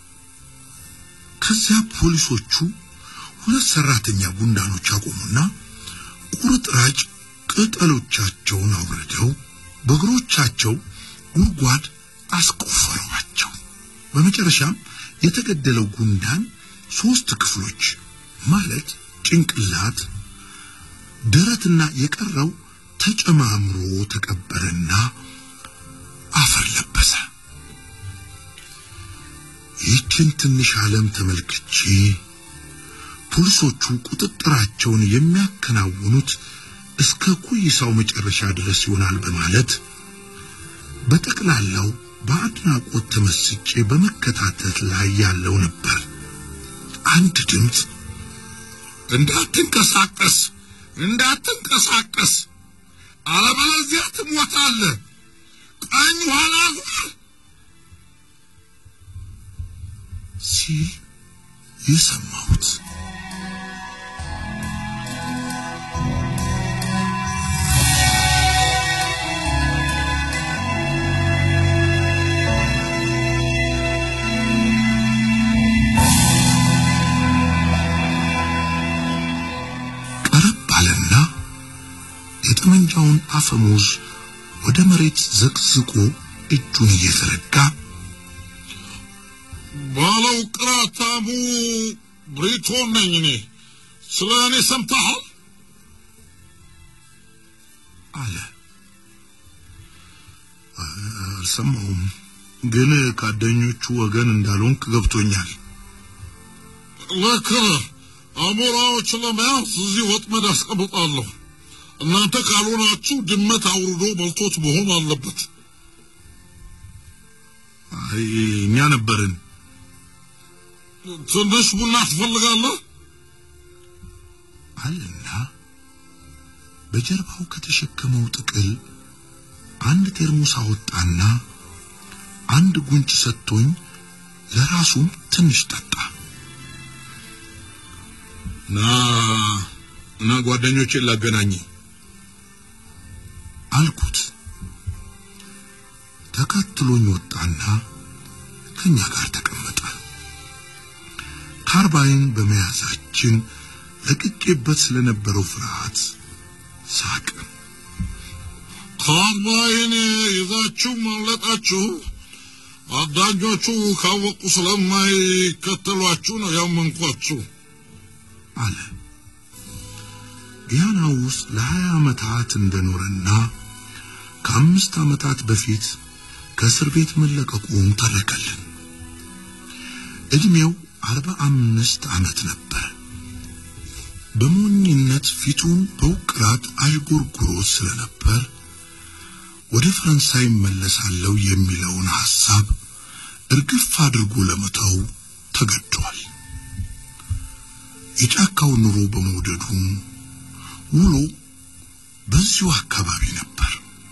ከዚያ ፖሊሶቹ ሁለት ሰራተኛ ጉንዳኖች አቆሙና ቁርጥራጭ ቅጠሎቻቸውን አውርደው በእግሮቻቸው ጉድጓድ አስቆፈሯቸው። በመጨረሻም የተገደለው ጉንዳን ሶስት ክፍሎች ማለት ጭንቅላት፣ ደረትና የቀረው ተጨማምሮ ተቀበረና አፈር ለበሰ። ይህችን ትንሽ ዓለም ተመልክቼ ፖሊሶቹ ቁጥጥራቸውን የሚያከናውኑት እስከ ኩይሳው መጨረሻ ድረስ ይሆናል በማለት በጠቅላላው በአድናቆት ተመስጬ በመከታተል ላይ ያለው ነበር። አንድ ድምጽ እንዳትንቀሳቀስ እንዳትንቀሳቀስ አለበለዚያ ትሞታለህ ቀኝ ኋላ ሲል የሰማሁት የጠመንጃውን አፈሙዝ ወደ መሬት ዘቅዝቆ እጁን እየዘረጋ ባለው ቅራታሙ ብሪቶን ነኝ እኔ ስለኔ ሰምተሃል አለ። አልሰማሁም ግን ካደኞቹ ወገን እንዳልሆንክ ገብቶኛል። ለከ አሞራዎች ለመያዝ እዚህ ወጥመድ አስቀምጣለሁ እናንተ ካልሆናችሁ ድመት አውርዶ በልቶት መሆን አለበት። አይ እኛ ነበርን። ትንሽ ቡና ትፈልጋለህ አለና በጀርባው ከተሸከመው ጥቅል አንድ ቴርሞስ አወጣና አንድ ጉንጭ ሰጥቶኝ ለራሱም ትንሽ ጠጣ። ና እና ጓደኞቼን ላገናኝ አልኩት። ተከትሎኝ ወጣና ከኛ ጋር ተቀመጠ። ካርባይን በመያዛችን ለቅቄበት ስለነበረው ፍርሃት ሳቅ። ካርባይን ይዛችሁ ማለጣችሁ አዳኞቹ ካወቁ ስለማይከተሏችሁ ነው ያመንኳችሁ አለ። ጊያና ውስጥ ለሀያ ዓመታት እንደኖረና ከአምስት ዓመታት በፊት ከእስር ቤት መለቀቁን ተረከልን። እድሜው አርባ አምስት ዓመት ነበር። በሞኝነት ፊቱን በውቅራት አይጎርጉሮ ስለነበር ወደ ፈረንሳይ መለሳለሁ የሚለውን ሐሳብ እርግፍ አድርጎ ለመተው ተገዷል። የጫካው ኑሮ በመውደዱ ውሎ በዚሁ አካባቢ ነበር።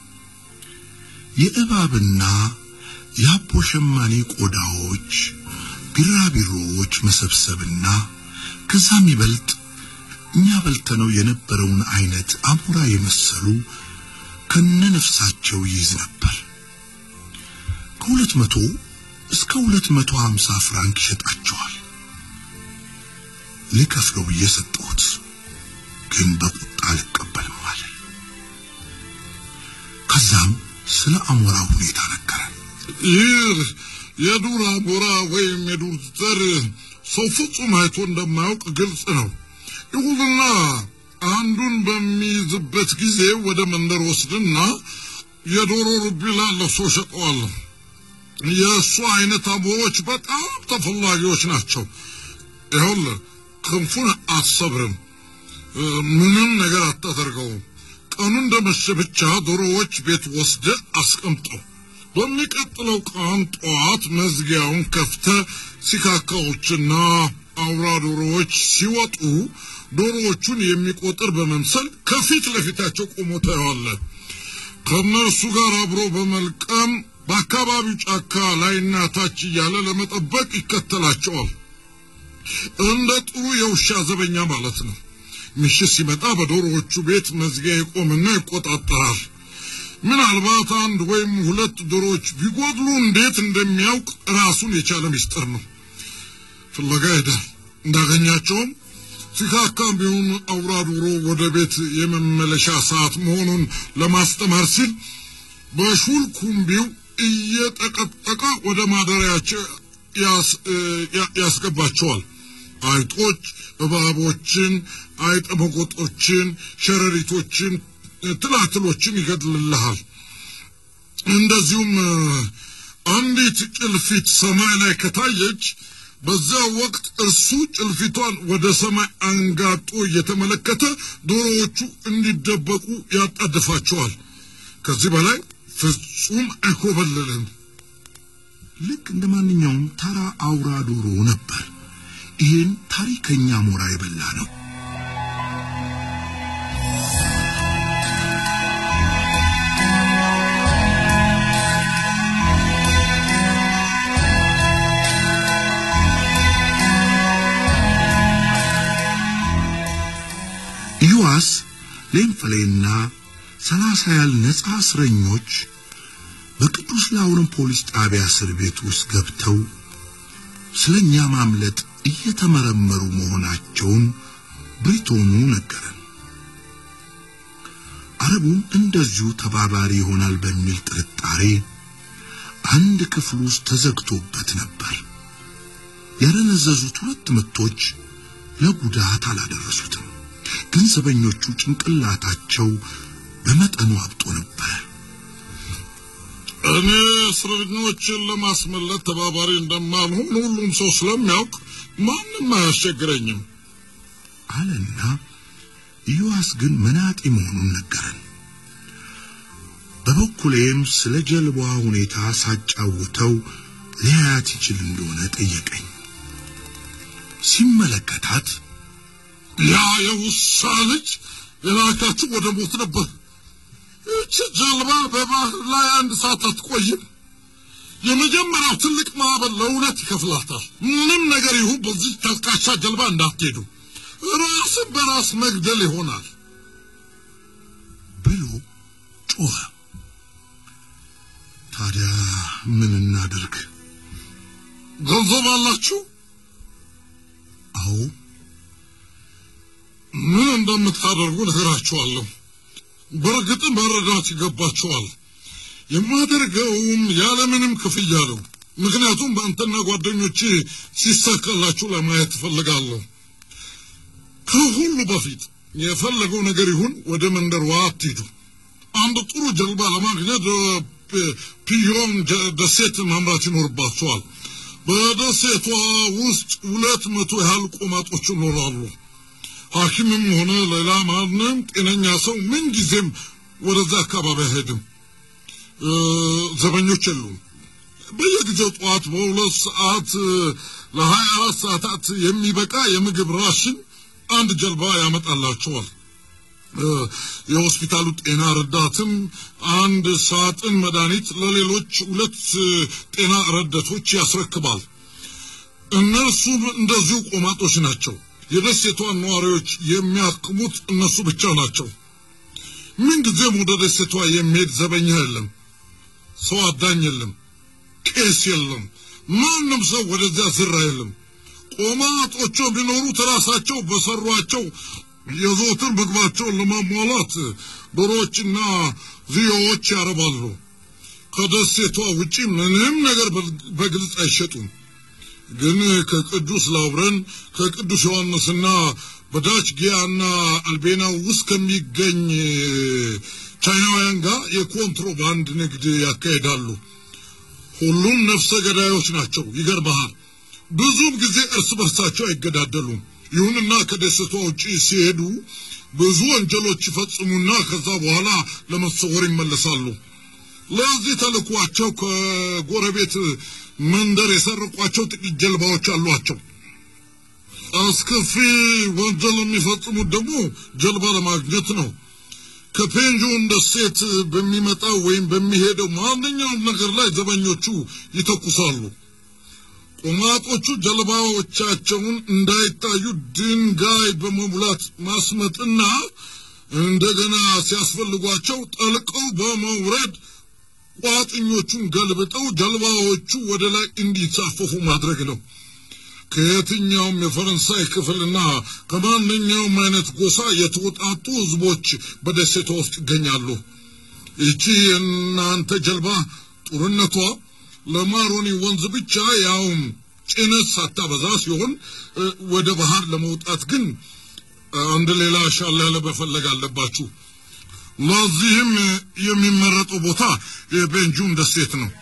የእባብና የአቦ ሸማኔ ቆዳዎች ቢራቢሮዎች መሰብሰብና ከዛም ይበልጥ እኛ በልተነው የነበረውን አይነት አሞራ የመሰሉ ከነነፍሳቸው ይዝ ነበር። ከሁለት መቶ እስከ ሁለት መቶ ሃምሳ ፍራንክ ይሸጣቸዋል። ልከፍለው እየሰጠሁት ግን በቁጣ አልቀበልም አለ። ከዛም ስለ አሞራ ሁኔታ ነገረን። ይህ የዱር አሞራ ወይም የዱር ዘር ሰው ፍጹም አይቶ እንደማያውቅ ግልጽ ነው። ይሁንና አንዱን በሚይዝበት ጊዜ ወደ መንደር ወስድና የዶሮ ርቢ ላለው ሰው ሸጠዋለሁ። የእሱ አይነት አሞሮች በጣም ተፈላጊዎች ናቸው። ይኸውልህ ክንፉን አትሰብርም፣ ምንም ነገር አታደርገውም። ቀኑ እንደመሸ ብቻ ዶሮዎች ቤት ወስደ አስቀምጠው። በሚቀጥለው ቀን ጠዋት መዝጊያውን ከፍተ ሲካካዎችና አውራ ዶሮዎች ሲወጡ ዶሮዎቹን የሚቆጥር በመምሰል ከፊት ለፊታቸው ቆሞ ታየዋለህ። ከነሱ ጋር አብሮ በመልቀም በአካባቢው ጫካ ላይና ታች እያለ ለመጠበቅ ይከተላቸዋል። እንደ ጥሩ የውሻ ዘበኛ ማለት ነው። ምሽት ሲመጣ በዶሮዎቹ ቤት መዝጊያ ይቆምና ይቆጣጠራል። ምናልባት አንድ ወይም ሁለት ዶሮዎች ቢጎድሉ እንዴት እንደሚያውቅ ራሱን የቻለ ሚስጥር ነው። ፍለጋ ሄዳል። እንዳገኛቸውም ሲካካም ቢሆን አውራ ዶሮ ወደ ቤት የመመለሻ ሰዓት መሆኑን ለማስተማር ሲል በሹል ኩምቢው እየጠቀጠቀ ወደ ማደሪያቸው ያስገባቸዋል። አይጦች፣ እባቦችን፣ አይጥ መጎጦችን፣ ሸረሪቶችን፣ ትላትሎችን ይገድልልሃል። እንደዚሁም አንዲት ጭልፊት ሰማይ ላይ ከታየች በዛ ወቅት እርሱ ጭልፊቷን ወደ ሰማይ አንጋጦ እየተመለከተ ዶሮዎቹ እንዲደበቁ ያጣድፋቸዋል። ከዚህ በላይ ፍጹም አይኮበልልም። ልክ እንደማንኛውም ተራ አውራ ዶሮ ነበር። ይሄን ታሪከኛ ሞራ የበላ ነው። ዩዋስ ሌንፈሌና ሰላሳ ያህል ነፃ እስረኞች በቅዱስ ላውረን ፖሊስ ጣቢያ እስር ቤት ውስጥ ገብተው ስለኛ ማምለጥ እየተመረመሩ መሆናቸውን ብሪቶኑ ነገረን። አረቡም እንደዚሁ ተባባሪ ይሆናል በሚል ጥርጣሬ አንድ ክፍል ውስጥ ተዘግቶበት ነበር። ያረነዘዙት ሁለት ምቶች ለጉዳት አላደረሱትም። ግን ዘበኞቹ ጭንቅላታቸው በመጠኑ አብጦ ነበር። እኔ እስረኞችን ለማስመለጥ ተባባሪ እንደማልሆን ሁሉም ሰው ስለሚያውቅ ማንም አያስቸግረኝም አለና ዩዋስ ግን መናጢ መሆኑን ነገረን። በበኩሌም ስለ ጀልባዋ ሁኔታ ሳጫውተው ሊያያት ይችል እንደሆነ ጠየቀኝ። ሲመለከታት ያ የውሳ ልጅ የላካችሁ ወደ ሞት ነበር። እቺ ጀልባ በባህር ላይ አንድ ሰዓት አትቆይም። የመጀመሪያው ትልቅ ማዕበል ለሁለት ይከፍላታል። ምንም ነገር ይሁን በዚህ ተልካሻ ጀልባ እንዳትሄዱ፣ ራስን በራስ መግደል ይሆናል ብሎ ጮኸ። ታዲያ ምን እናድርግ? ገንዘብ አላችሁ? አዎ። ምን እንደምታደርጉ ነገራችኋለሁ። በርግጥ መረዳት ይገባችኋል። የማደርገውም ያለምንም ክፍያ ነው። ምክንያቱም በአንተና ጓደኞቼ ሲሳካላችሁ ለማየት እፈልጋለሁ። ከሁሉ በፊት የፈለገው ነገር ይሁን ወደ መንደር አትሂዱ። አንድ ጥሩ ጀልባ ለማግኘት ፒዮን ደሴት ማምራት ይኖርባችኋል። በደሴቷ ውስጥ ሁለት መቶ ያህል ቆማጦች ይኖራሉ። ሐኪምም ሆነ ሌላ ማንም ጤነኛ ሰው ምን ጊዜም ወደዛ አካባቢ አይሄድም። ዘበኞች የሉም። በየጊዜው ጠዋት በሁለት ሰዓት ለሀያ አራት ሰዓታት የሚበቃ የምግብ ራሽን አንድ ጀልባ ያመጣላቸዋል። የሆስፒታሉ ጤና ረዳትም አንድ ሳጥን መድኃኒት ለሌሎች ሁለት ጤና ረዳቶች ያስረክባል። እነርሱም እንደዚሁ ቆማጦች ናቸው። የደሴቷን ነዋሪዎች የሚያክሙት እነሱ ብቻ ናቸው። ምን ጊዜም ወደ ደሴቷ የሚሄድ ዘበኛ የለም፣ ሰው አዳኝ የለም፣ ቄስ የለም፣ ማንም ሰው ወደዚያ ዝር አይልም። ቆማጦቹ ቢኖሩት ራሳቸው በሰሯቸው የዘወትር ምግባቸውን ለማሟላት ዶሮዎችና ዝዮዎች ያረባሉ። ከደሴቷ ውጪ ምንም ነገር በግልጽ አይሸጡም። ግን ከቅዱስ ላውረን ከቅዱስ ዮሐንስና በዳች ጊያና አልቤና ውስጥ ከሚገኝ ቻይናውያን ጋር የኮንትሮባንድ ንግድ ያካሂዳሉ። ሁሉም ነፍሰ ገዳዮች ናቸው። ይገርምሃል፣ ብዙም ጊዜ እርስ በርሳቸው አይገዳደሉም። ይሁንና ከደሴቷ ውጪ ሲሄዱ ብዙ ወንጀሎች ይፈጽሙና ከዛ በኋላ ለመሰወር ይመለሳሉ። ለዚህ ተልኳቸው ከጎረቤት መንደር የሰረቋቸው ጥቂት ጀልባዎች አሏቸው። አስከፊ ወንጀል የሚፈጽሙት ደግሞ ጀልባ ለማግኘት ነው። ከፔንጆን ደሴት በሚመጣው ወይም በሚሄደው ማንኛውም ነገር ላይ ዘበኞቹ ይተኩሳሉ። ቆማጦቹ ጀልባዎቻቸውን እንዳይታዩ ድንጋይ በመሙላት ማስመጥና እንደገና ሲያስፈልጓቸው ጠልቀው በመውረድ ቋጥኞቹን ገልብጠው ጀልባዎቹ ወደ ላይ እንዲሳፈፉ ማድረግ ነው። ከየትኛውም የፈረንሳይ ክፍልና ከማንኛውም አይነት ጎሳ የተወጣጡ ህዝቦች በደሴቷ ውስጥ ይገኛሉ። እቺ የናንተ ጀልባ ጡርነቷ ለማሮኒ ወንዝ ብቻ ያውም ጭነት ሳታበዛ ሲሆን ወደ ባህር ለመውጣት ግን አንድ ሌላ ሻለለ በፈለግ አለባችሁ። ለዚህም የሚመረጠው ቦታ የቤንጁም ደሴት ነው።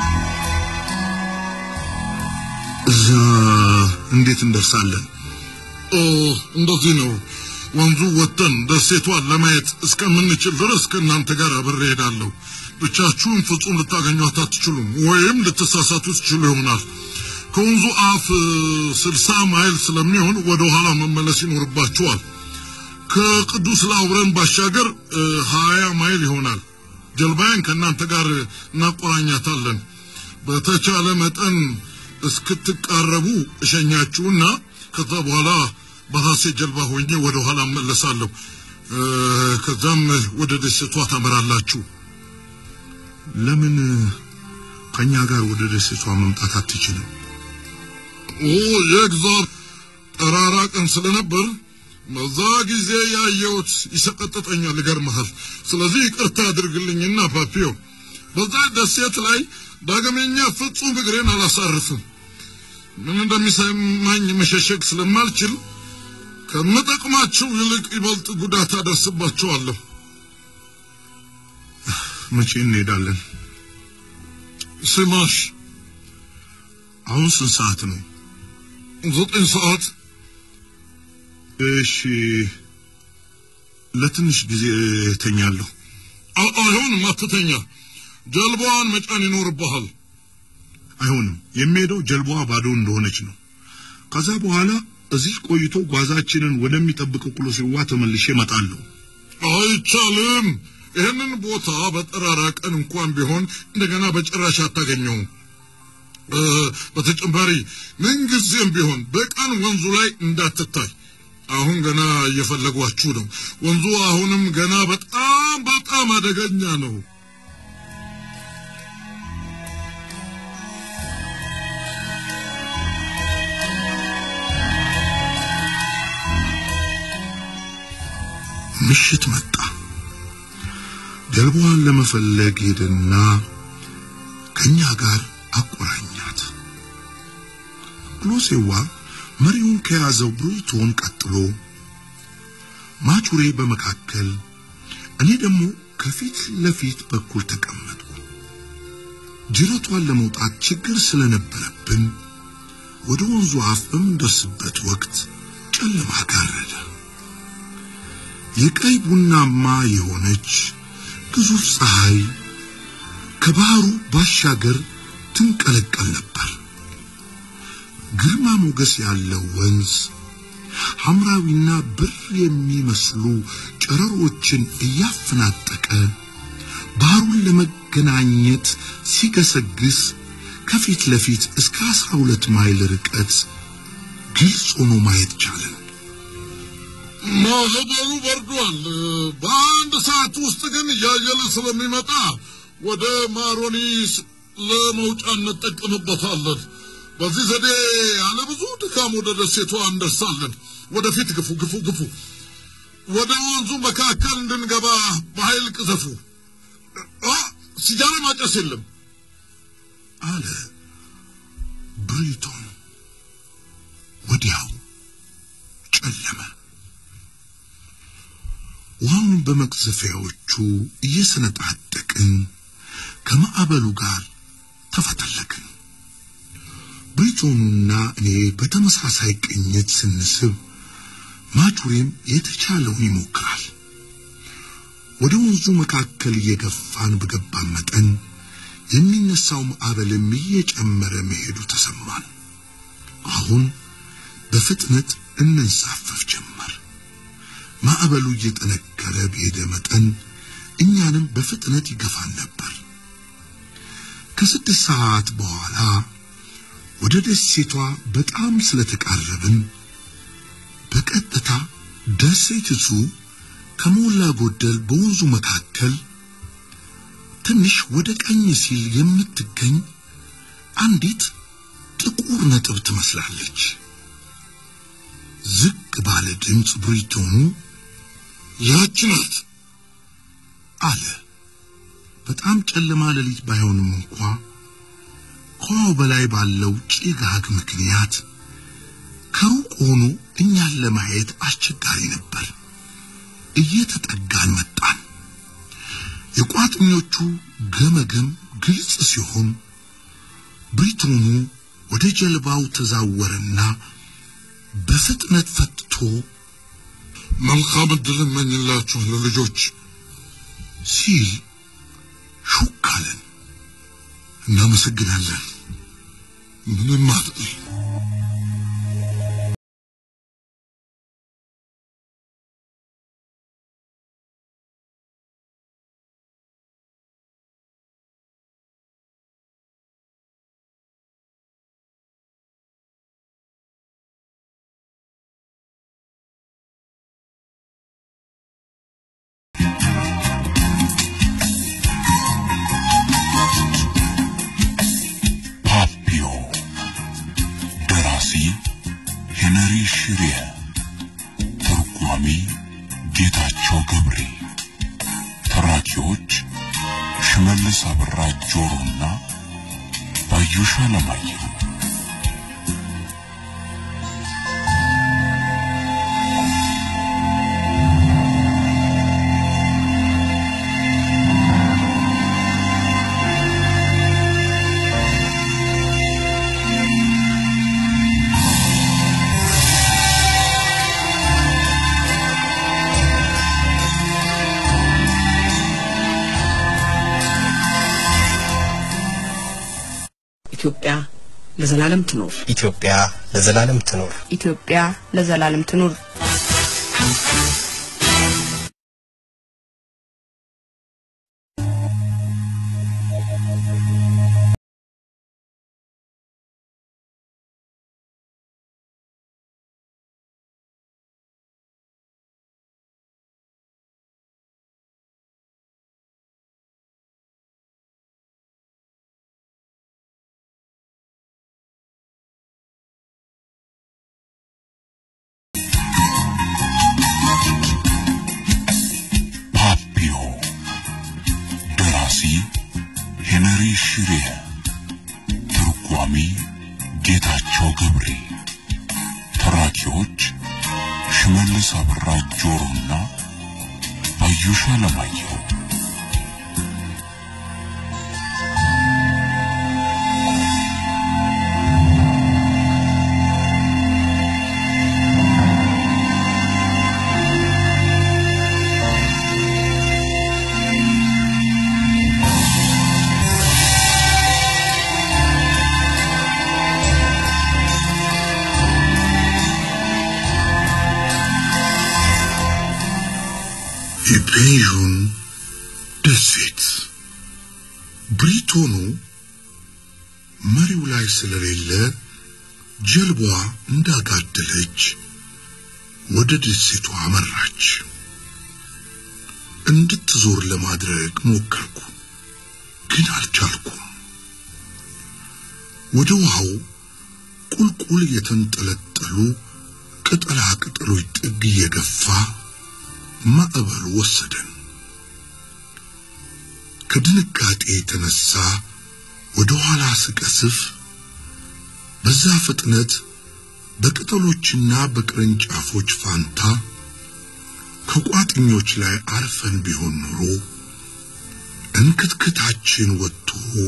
እዛ እንዴት እንደርሳለን? እንደዚህ ነው ወንዙ ወጥተን ደሴቷን ለማየት እስከምንችል ድረስ ከእናንተ ጋር አብሬ እሄዳለሁ ብቻችሁን ፍጹም ልታገኟት አትችሉም ወይም ልትሳሳቱ ትችሉ ይሆናል ከወንዙ አፍ ስልሳ ማይል ስለሚሆን ወደ ኋላ መመለስ ይኖርባችኋል ከቅዱስ ላውረን ባሻገር ሀያ ማይል ይሆናል ጀልባዬን ከእናንተ ጋር እናቆራኛታለን በተቻለ መጠን እስክትቃረቡ እሸኛችሁና ከዛ በኋላ በራሴ ጀልባ ሆኜ ወደ ኋላ መለሳለሁ ከዛም ወደ ደሴቷ ታመራላችሁ ለምን ከኛ ጋር ወደ ደሴቷ መምጣት አትችልም ኦ የግዛብ ተራራ ቀን ስለነበር መዛ ጊዜ ያየሁት ይሰቀጥጠኛል ይገርምሃል ስለዚህ ይቅርታ አድርግልኝና ፓፒዮ በዛ ደሴት ላይ ዳግመኛ ፍጹም እግሬን አላሳርፍም ምን እንደሚሰማኝ መሸሸግ ስለማልችል ከመጠቅማቸው ይልቅ ይበልጥ ጉዳት አደርስባቸዋለሁ መቼ እንሄዳለን ስማሽ አሁን ስንት ሰዓት ነው ዘጠኝ ሰዓት እሺ ለትንሽ ጊዜ ተኛለሁ አይሆንም አትተኛ ጀልባዋን መጫን ይኖርብሃል አይሆንም የሚሄደው ጀልባዋ ባዶ እንደሆነች ነው ከዛ በኋላ እዚህ ቆይቶ ጓዛችንን ወደሚጠብቀው ቁሎሴዋ ተመልሼ እመጣለሁ አይቻልም ይሄንን ቦታ በጠራራ ቀን እንኳን ቢሆን እንደገና በጭራሽ አታገኘውም በተጨማሪ ምን ጊዜም ቢሆን በቀን ወንዙ ላይ እንዳትታይ አሁን ገና እየፈለጓችሁ ነው ወንዙ አሁንም ገና በጣም በጣም አደገኛ ነው ምሽት መጣ ጀልባዋን ለመፈለግ ሄደና ከኛ ጋር አቆራኛት ቁሎሴዋ መሪውን ከያዘው ብሩይቶን ቀጥሎ ማቹሬ በመካከል እኔ ደግሞ ከፊት ለፊት በኩል ተቀመጥኩ ጅረቷን ለመውጣት ችግር ስለነበረብን ወደ ወንዙ አፍ በምንደርስበት ወቅት ጨለማ ጋረደ የቀይ ቡናማ የሆነች ግዙፍ ፀሐይ ከባህሩ ባሻገር ትንቀለቀል ነበር ግርማ ሞገስ ያለው ወንዝ ሐምራዊና ብር የሚመስሉ ጨረሮችን እያፈናጠቀ ባህሩን ለመገናኘት ሲገሰግስ ከፊት ለፊት እስከ አስራ ሁለት ማይል ርቀት ግልጽ ሆኖ ማየት ቻለን ማህበሩ በርዷል በአንድ ሰዓት ውስጥ ግን ያየለ ስለሚመጣ ወደ ማሮኒስ ለመውጫ እንጠቀምበታለን በዚህ ዘዴ ያለ ብዙ ድካም ወደ ደሴቷ እንደርሳለን ወደፊት ግፉ ግፉ ግፉ ወደ ወንዙ መካከል እንድንገባ በኃይል ቅዘፉ ሲጃራ ማጨስ የለም አለ ብሪቶን ወዲያው ጨለመ ውሃውን በመቅዘፊያዎቹ እየሰነጣጠቅን ከማዕበሉ ጋር ተፈተለክን ብሪቶንና እኔ በተመሳሳይ ቅኝት ስንስብ ማቹሬም የተቻለውን ይሞክራል ወደ ወንዙ መካከል እየገፋን በገባን መጠን የሚነሳው ማዕበልም እየጨመረ መሄዱ ተሰማን አሁን በፍጥነት እንንሳፈፍ ጀመር ማዕበሉ እየጠነከረ በሄደ መጠን እኛንም በፍጥነት ይገፋን ነበር ከስድስት ሰዓት በኋላ ወደ ደሴቷ በጣም ስለተቃረብን በቀጥታ ደሴቲቱ ከሞላ ጎደል በወንዙ መካከል ትንሽ ወደ ቀኝ ሲል የምትገኝ አንዲት ጥቁር ነጥብ ትመስላለች ዝቅ ባለ ድምጽ ብሪቶኑ ያችናት አለ በጣም ጨለማ ሌሊት ባይሆንም እንኳን ከው በላይ ባለው ጭጋግ ምክንያት ከሩቅ ሆኖ እኛን ለማየት አስቸጋሪ ነበር እየተጠጋን መጣን የቋጥኞቹ ገመገም ግልጽ ሲሆን ብሪቶኑ ወደ ጀልባው ተዛወረና በፍጥነት ፈትቶ መልካም ዕድል እመኝላችኋለሁ ልጆች ሲል ሹክ አለን። እናመሰግናለን። ምንም አይደል። ሄነሪ ሽሪያ ተርጓሚ ጌታቸው ገብሬ ተራኪዎች ሽመልስ አብራ ጆሮና ባዩሽ አለማየሁ ኢትዮጵያ ለዘላለም ትኖር። ኢትዮጵያ ለዘላለም ትኖር። ኢትዮጵያ ለዘላለም ትኖር። ሄነሪ ሽሪያ ተርጓሚ ጌታቸው ገብሬ ተራኪዎች ሽመልስ አብራ ጆሮና ባዩሽ አለማየሁ የቤዥን ደሴት ብሪቶኑ መሪው ላይ ስለሌለ ጀልባዋ እንዳጋደለች ወደ ደሴቷ አመራች። እንድትዞር ለማድረግ ሞከርኩ፣ ግን አልቻልኩም። ወደ ውሃው ቁልቁል የተንጠለጠሉ ቅጠላ ቅጠሎች ጥግ እየገፋ ማዕበሉ ወሰደን። ከድንጋጤ የተነሳ ወደ ኋላ ስቀስፍ በዛ ፍጥነት በቅጠሎችና በቅርንጫፎች ፋንታ ከቋጥኞች ላይ አርፈን ቢሆን ኖሮ እንክትክታችን ወጥቶ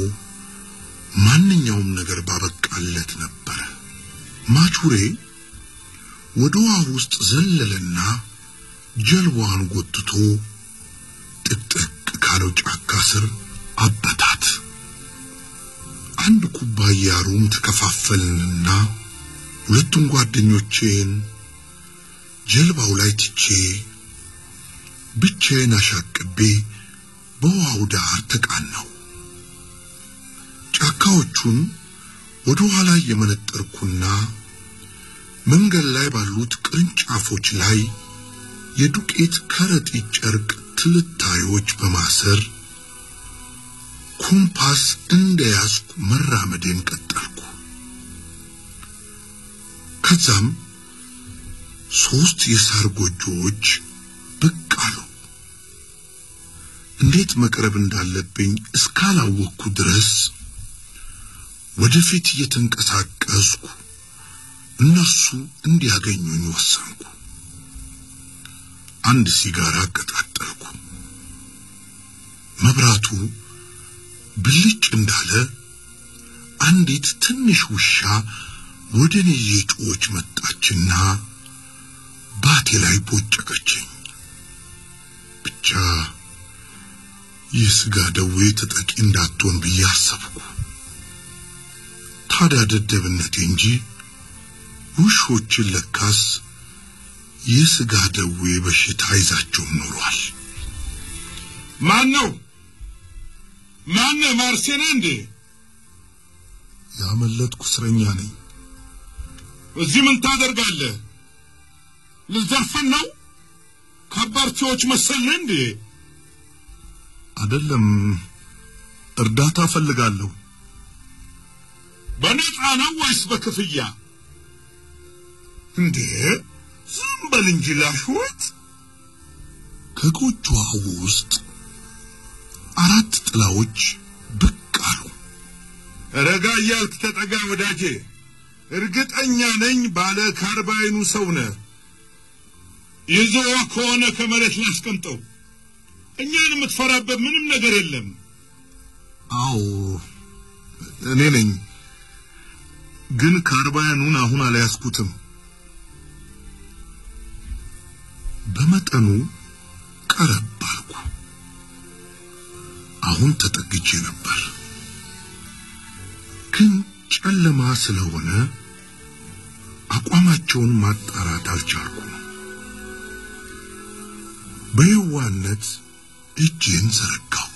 ማንኛውም ነገር ባበቃለት ነበር። ማቹሬ ወደ ውሃ ውስጥ ዘለለና ጀልባዋን ጎትቶ ጥቅጥቅ ካለው ጫካ ስር አበታት። አንድ ኩባያ ሩም ተከፋፈልንና ሁለቱም ጓደኞቼን ጀልባው ላይ ትቼ ብቻዬን አሻቅቤ በውሃው ዳር ተቃናው። ጫካዎቹን ወደ ኋላ የመነጠርኩና መንገድ ላይ ባሉት ቅርንጫፎች ላይ የዱቄት ከረጢት ጨርቅ ትልታዮች በማሰር ኮምፓስ እንደያዝኩ መራመዴን ቀጠልኩ። ከዛም ሶስት የሳር ጎጆዎች ብቅ አሉ። እንዴት መቅረብ እንዳለብኝ እስካላወቅኩ ድረስ ወደፊት እየተንቀሳቀስኩ እነሱ እንዲያገኙኝ ወሰንኩ። አንድ ሲጋራ አቀጣጠልኩ። መብራቱ ብልጭ እንዳለ አንዲት ትንሽ ውሻ ወደኔ የጮች መጣችና ባቴ ላይ ቦጨቀችኝ። ብቻ የስጋ ደዌ ተጠቂ እንዳትሆን ብዬ አሰብኩ። ታዲያ ደደብነቴ እንጂ ውሾችን ለካስ የስጋ ደዌ በሽታ ይዛቸው ኖሯል። ማን ነው ማን ነው? ማርሴና እንዴ? ያመለጥኩ እስረኛ ነኝ። እዚህ ምን ታደርጋለህ? ልዘርፈን ነው? ከባርቲዎች መሰለ እንዴ? አይደለም፣ እርዳታ ፈልጋለሁ። በነፃ ነው ወይስ በክፍያ? እንዴ ዝም በል እንጂ ላሽወት። ከጎጆዋ ውስጥ አራት ጥላዎች ብቅ አሉ። ረጋ እያልክ ተጠጋ ወዳጄ። እርግጠኛ ነኝ ባለ ካርባይኑ ሰው ነህ። ይዞዋ ከሆነ ከመሬት ላስቀምጠው። እኛን የምትፈራበት ምንም ነገር የለም። አዎ እኔ ነኝ፣ ግን ካርባይኑን አሁን አልያዝኩትም። በመጠኑ ቀረብ አልኩ። አሁን ተጠግቼ ነበር፣ ግን ጨለማ ስለሆነ አቋማቸውን ማጣራት አልቻልኩም። በየዋነት እጄን ዘረጋው።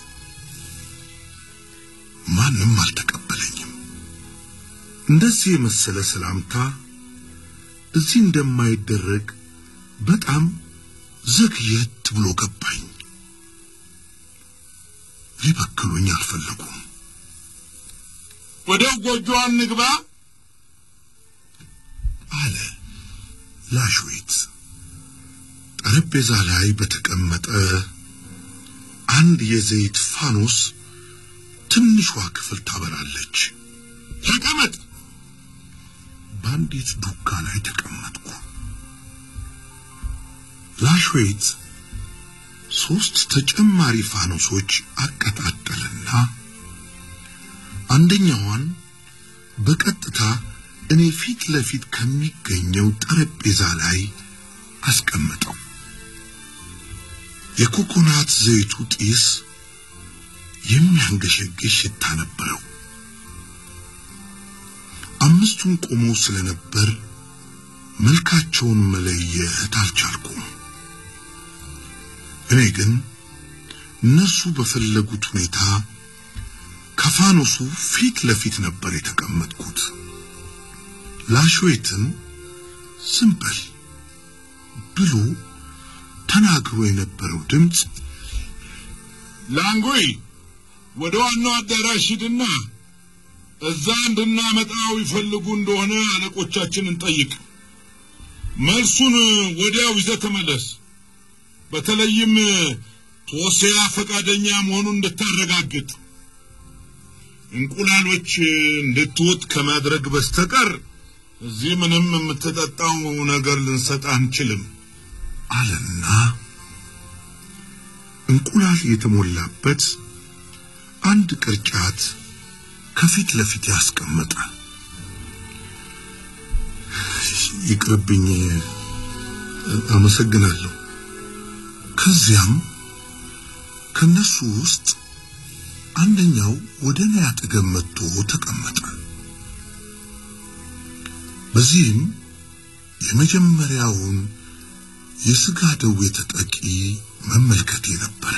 ማንም አልተቀበለኝም። እንደዚህ የመሰለ ሰላምታ እዚህ እንደማይደረግ በጣም ዘግየት ብሎ ገባኝ። ሊበክሉኝ አልፈለጉም። ወደ ጎጆዋን ንግባ አለ ላሽዌት። ጠረጴዛ ላይ በተቀመጠ አንድ የዘይት ፋኖስ ትንሿ ክፍል ታበራለች። ተቀመጥ። ባንዲት ዱካ ላይ ተቀመጥኩ። ላሽዌት ሶስት ተጨማሪ ፋኖሶች አቀጣጠልና አንደኛዋን በቀጥታ እኔ ፊት ለፊት ከሚገኘው ጠረጴዛ ላይ አስቀመጠው። የኮኮናት ዘይቱ ጢስ የሚያንገሸግሽ ሽታ ነበረው። አምስቱን ቆመው ስለነበር መልካቸውን መለየት አልቻልኩም። እኔ ግን እነሱ በፈለጉት ሁኔታ ከፋኖሱ ፊት ለፊት ነበር የተቀመጥኩት። ላሽዌትም ዝም በል ብሎ ተናግሮ የነበረው ድምጽ ላንጎይ ወደ ዋናው አዳራሽ ሂድና እዛ እንድናመጣው ይፈልጉ እንደሆነ አለቆቻችንን ጠይቅ። መልሱን ወዲያው ይዘህ ተመለስ። በተለይም ቶሲያ ፈቃደኛ መሆኑን እንድታረጋግጥ። እንቁላሎች እንድትወጥ ከማድረግ በስተቀር እዚህ ምንም የምትጠጣው ነገር ልንሰጥ አንችልም አለና እንቁላል የተሞላበት አንድ ቅርጫት ከፊት ለፊት ያስቀመጠ። ይቅርብኝ፣ አመሰግናለሁ። ከዚያም ከነሱ ውስጥ አንደኛው ወደኔ አጠገብ መጥቶ ተቀመጠ። በዚህም የመጀመሪያውን የስጋ ደዌ ተጠቂ መመልከቴ ነበር።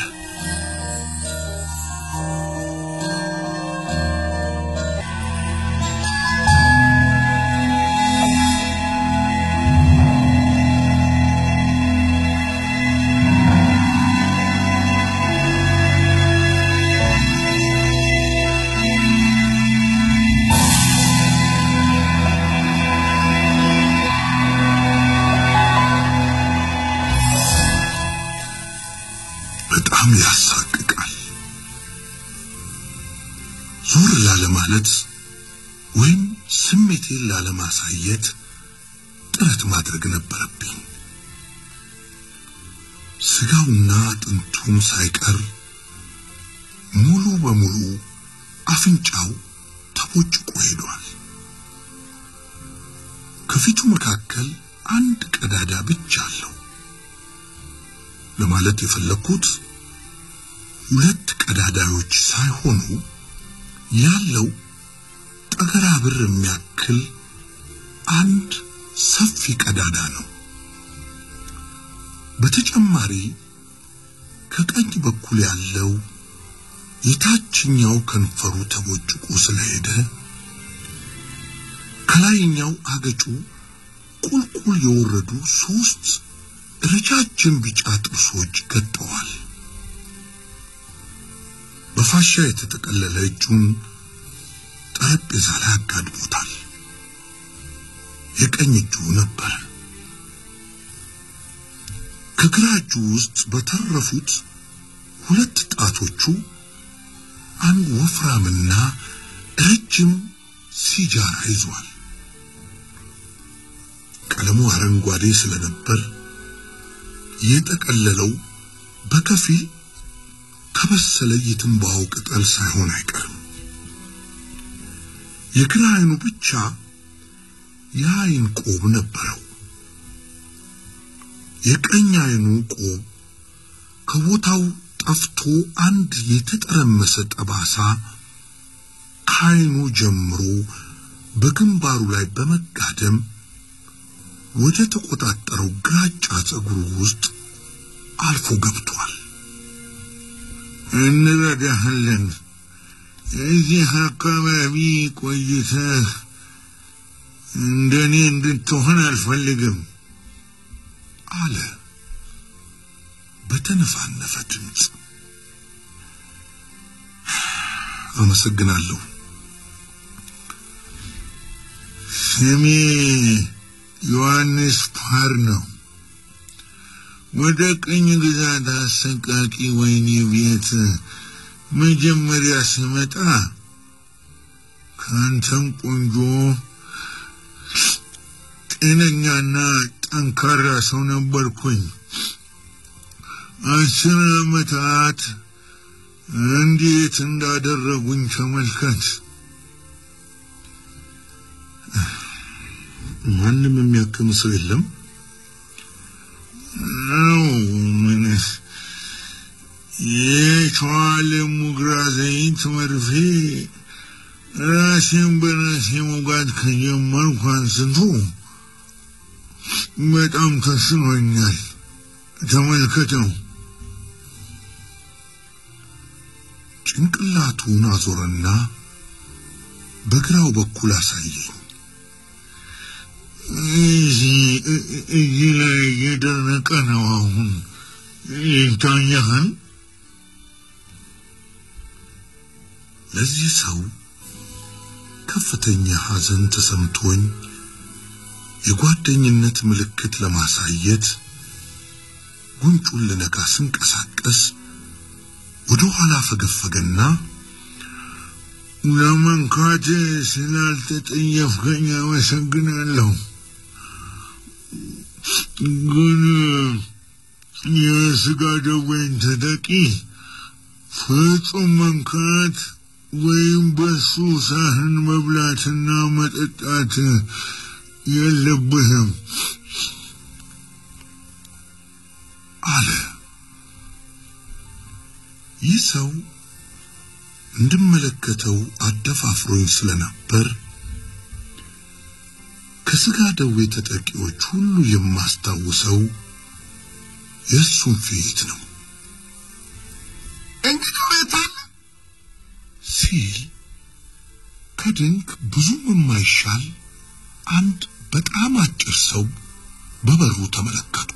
በጣም ያሳቅቃል። ዞር ላለማለት ወይም ስሜቴን ላለማሳየት ጥረት ማድረግ ነበረብኝ። ስጋውና አጥንቱም ሳይቀር ሙሉ በሙሉ አፍንጫው ተቦጭቆ ሄዷል። ከፊቱ መካከል አንድ ቀዳዳ ብቻ አለው። ለማለት የፈለኩት ሁለት ቀዳዳዎች ሳይሆኑ ያለው ጠገራ ብር የሚያክል አንድ ሰፊ ቀዳዳ ነው። በተጨማሪ ከቀኝ በኩል ያለው የታችኛው ከንፈሩ ተቦጭቆ ስለሄደ ከላይኛው አገጩ ቁልቁል የወረዱ ሶስት ረጃጅም ቢጫ ጥርሶች ገጠዋል። በፋሻ የተጠቀለለ እጁን ጠረጴዛ ላይ አጋድሞታል። የቀኝ እጁ ነበር። ከግራ እጁ ውስጥ በተረፉት ሁለት ጣቶቹ አንድ ወፍራምና ረጅም ሲጃራ ይዟል። ቀለሙ አረንጓዴ ስለነበር የጠቀለለው በከፊል ከበሰለ የትንባሆ ቅጠል ሳይሆን አይቀርም። የግራ አይኑ ብቻ የአይን ቆብ ነበረው። የቀኝ አይኑ ቆብ ከቦታው ጠፍቶ አንድ የተጠረመሰ ጠባሳ ከአይኑ ጀምሮ በግንባሩ ላይ በመጋደም ወደ ተቆጣጠረው ግራጫ ጸጉሩ ውስጥ አልፎ ገብቷል። እንረዳሃለን፣ እዚህ አካባቢ ቆይተህ እንደኔ እንድትሆን አልፈልግም አለ በተነፋነፈ ድምፅ። አመሰግናለሁ። ስሜ ዮሐንስ ፓር ነው። ወደ ቀኝ ግዛት አሰቃቂ ወይኔ ቤት መጀመሪያ ስመጣ ካንተም ቆንጆ ጤነኛና ጠንካራ ሰው ነበርኩኝ። አስር ዓመታት እንዴት እንዳደረጉኝ ተመልከት። ማንም የሚያክም ሰው የለም? አዎ፣ ምን የቻለ ሙግራ ዘይት መርፌ ራሴን በራሴ መውጋት ከጀመርኩ አንስቶ በጣም ተስኖኛል። ተመልከተው። ጭንቅላቱን አዞረና በግራው በኩል አሳየኝ። እዚህ ላይ የደረቀ ነው። አሁን ይታያል። ለዚህ ሰው ከፍተኛ ሐዘን ተሰምቶኝ የጓደኝነት ምልክት ለማሳየት ጉንጩን ለነካ ስንቀሳቀስ ወደ ኋላ ፈገፈገና ለመንካት ስላልተጠየፍከኝ አመሰግናለሁ፣ ግን የስጋ ደዌን ተጠቂ ፍጹም መንካት ወይም በሱ ሳህን መብላትና መጠጣት የለብህም አለ። ይህ ሰው እንደመለከተው አደፋፍሮኝ ስለነበር ከስጋ ደዌ ተጠቂዎች ሁሉ የማስታውሰው የሱን ፊት ነው። እንግዲህ ሲል ከድንቅ ብዙም የማይሻል አንድ በጣም አጭር ሰው በበሩ ተመለከትኩ።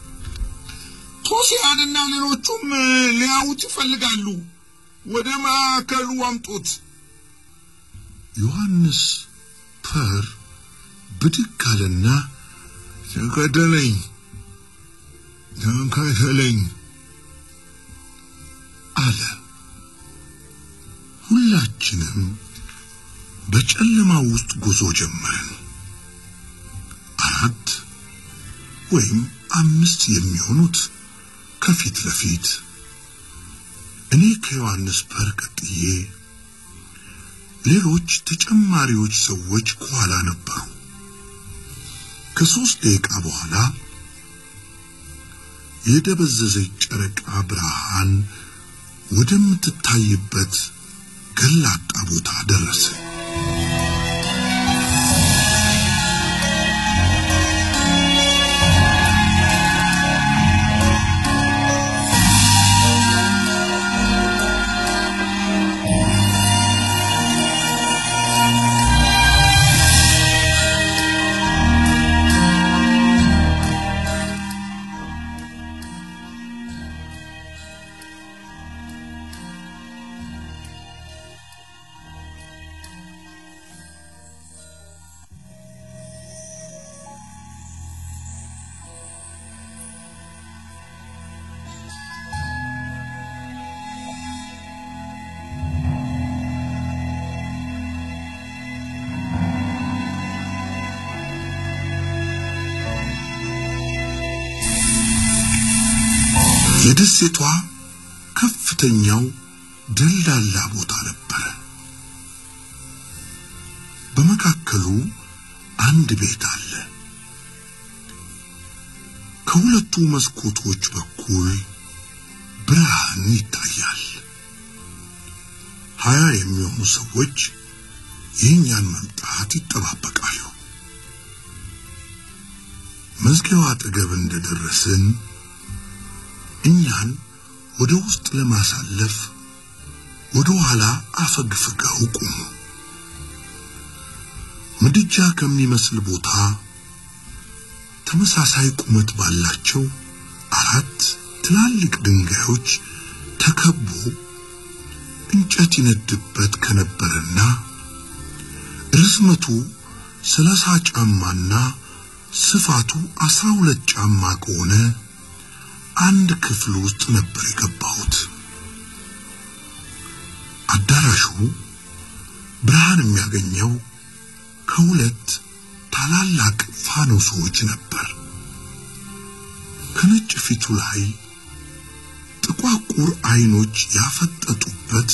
ቶሲያንና ሌሎቹም ሊያውት ይፈልጋሉ። ወደ ማዕከሉ አምጡት። ዮሐንስ ፐር ብድግ አለና ተከተለኝ ተከተለኝ አለ። ሁላችንም በጨለማ ውስጥ ጉዞ ጀመርን። አራት ወይም አምስት የሚሆኑት ከፊት ለፊት፣ እኔ ከዮሐንስ ፐር ቀጥዬ፣ ሌሎች ተጨማሪዎች ሰዎች ከኋላ ነበሩ። ከሶስት ደቂቃ በኋላ የደበዘዘ ጨረቃ ብርሃን ወደምትታይበት ገላጣ ቦታ ደረሰ። የደሴቷ ከፍተኛው ደልዳላ ቦታ ነበር። በመካከሉ አንድ ቤት አለ። ከሁለቱ መስኮቶች በኩል ብርሃን ይታያል። ሀያ የሚሆኑ ሰዎች የኛን መምጣት ይጠባበቃሉ። መዝጊያው አጠገብ እንደደረስን እኛን ወደ ውስጥ ለማሳለፍ ወደ ኋላ አፈግፍገው ቆሙ። ምድጃ ከሚመስል ቦታ ተመሳሳይ ቁመት ባላቸው አራት ትላልቅ ድንጋዮች ተከቦ እንጨት ይነድበት ከነበረና ርዝመቱ ሰላሳ ጫማና ስፋቱ አስራ ሁለት ጫማ ከሆነ አንድ ክፍል ውስጥ ነበር የገባሁት። አዳራሹ ብርሃን የሚያገኘው ከሁለት ታላላቅ ፋኖሶች ነበር። ከነጭ ፊቱ ላይ ጥቋቁር አይኖች ያፈጠጡበት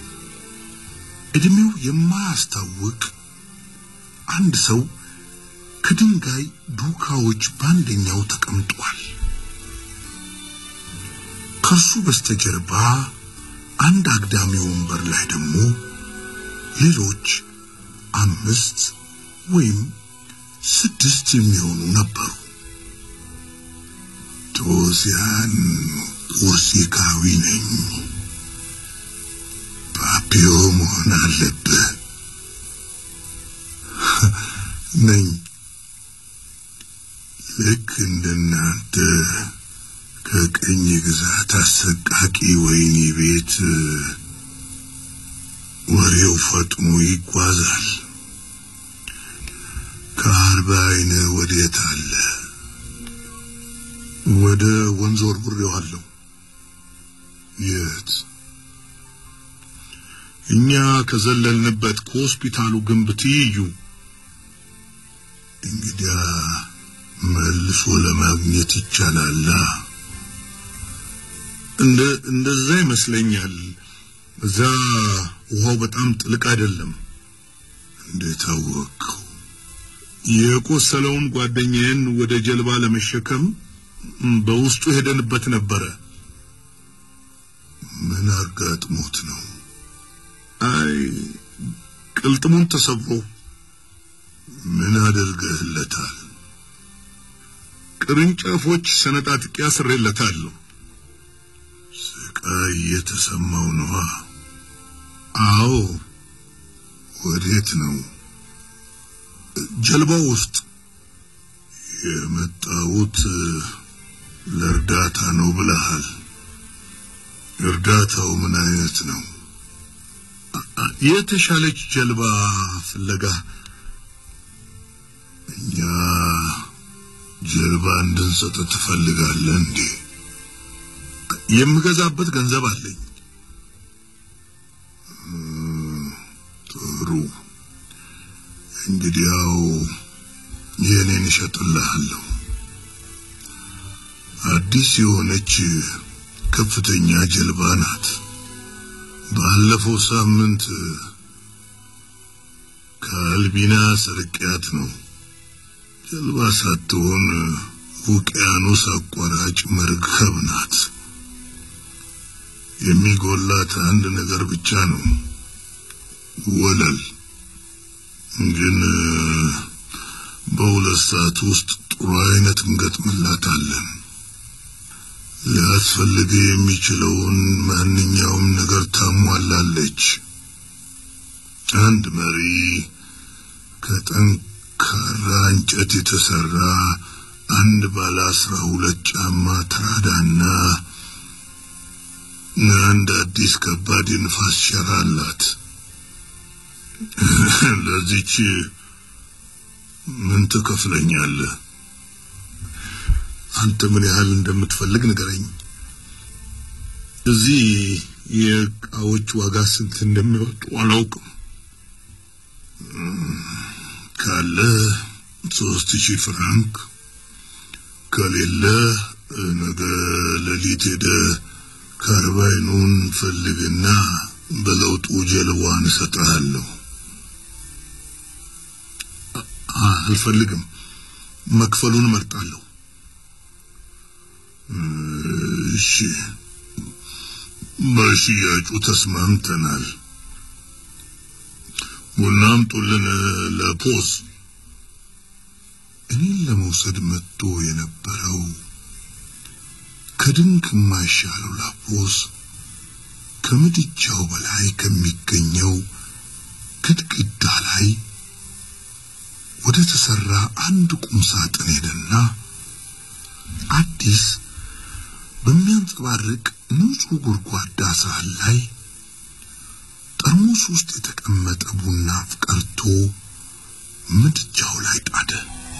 እድሜው የማያስታውቅ አንድ ሰው ከድንጋይ ዱካዎች ባንደኛው ተቀምጧል። ከሱ በስተጀርባ አንድ አግዳሚ ወንበር ላይ ደግሞ ሌሎች አምስት ወይም ስድስት የሚሆኑ ነበሩ። ቶሲያን ፖርሲካዊ ነኝ፣ ፓፒዮ መሆን አለብህ ነኝ። ልክ እንደናንተ ከቀኝ ግዛት አሰቃቂ ወይኒ ቤት ወሬው ፈጥሞ ይጓዛል። ከአርባይነ ወዴት አለ? ወደ ወንዞር ብሬዋለሁ። የት? እኛ ከዘለልንበት ከሆስፒታሉ ግንብ ትይዩ። እንግዲያ መልሶ ለማግኘት ይቻላል። እንደ እንደዛ ይመስለኛል። እዛ ውሃው በጣም ጥልቅ አይደለም። እንዴት አወቅው? የቆሰለውን ጓደኛዬን ወደ ጀልባ ለመሸከም በውስጡ ሄደንበት ነበረ። ምን አጋጥሞት ነው? አይ ቅልጥሙን ተሰብሮ። ምን አድርገህለታል? ቅርንጫፎች ሰነጣጥቄ አስሬለታለሁ። ስቃይ የተሰማው ነው? አዎ። ወዴት ነው? ጀልባው ውስጥ። የመጣሁት ለእርዳታ ነው ብለሃል። እርዳታው ምን አይነት ነው? የተሻለች ጀልባ ፍለጋ። እኛ ጀልባ እንድንሰጥ ትፈልጋለህ እንዴ? የምገዛበት ገንዘብ አለኝ። ጥሩ፣ እንግዲያው የኔን እሸጥልሃለሁ። አዲስ የሆነች ከፍተኛ ጀልባ ናት። ባለፈው ሳምንት ከአልቢና ሰርቂያት ነው ጀልባ ሳትሆን ውቅያኖስ አቋራጭ መርከብ ናት። የሚጎላት አንድ ነገር ብቻ ነው፣ ወለል። ግን በሁለት ሰዓት ውስጥ ጥሩ አይነት እንገጥምላታለን። ሊያስፈልግ የሚችለውን ማንኛውም ነገር ታሟላለች። አንድ መሪ ከጠንካራ እንጨት የተሰራ አንድ ባለ አስራ ሁለት ጫማ ተራዳና አንድ አዲስ ከባድ ንፋስ ሸራ አላት። ለዚች ምን ትከፍለኛለህ? አንተ ምን ያህል እንደምትፈልግ ንገረኝ። እዚህ የዕቃዎች ዋጋ ስንት እንደሚወጡ አላውቅም። ካለ ሶስት ሺህ ፍራንክ፣ ከሌለ ነገ ሌሊት ሄደህ ካርባይኑን ፈልግና በለውጡ ጀልባዋን እሰጥሃለሁ። አልፈልግም፣ መክፈሉን እመርጣለሁ። እሺ፣ በሽያጩ ተስማምተናል። ቡናም ጡልን ለፖስ። እኔን ለመውሰድ መጥቶ የነበረው ከድንክ የማይሻለው ላፖስ ከምድጃው በላይ ከሚገኘው ግድግዳ ላይ ወደ ተሰራ አንድ ቁም ሳጥን ሄደና አዲስ በሚያንጸባርቅ ንጹህ ጎድጓዳ ሳህን ላይ ጠርሙስ ውስጥ የተቀመጠ ቡና ቀርቶ ምድጃው ላይ ጣደ።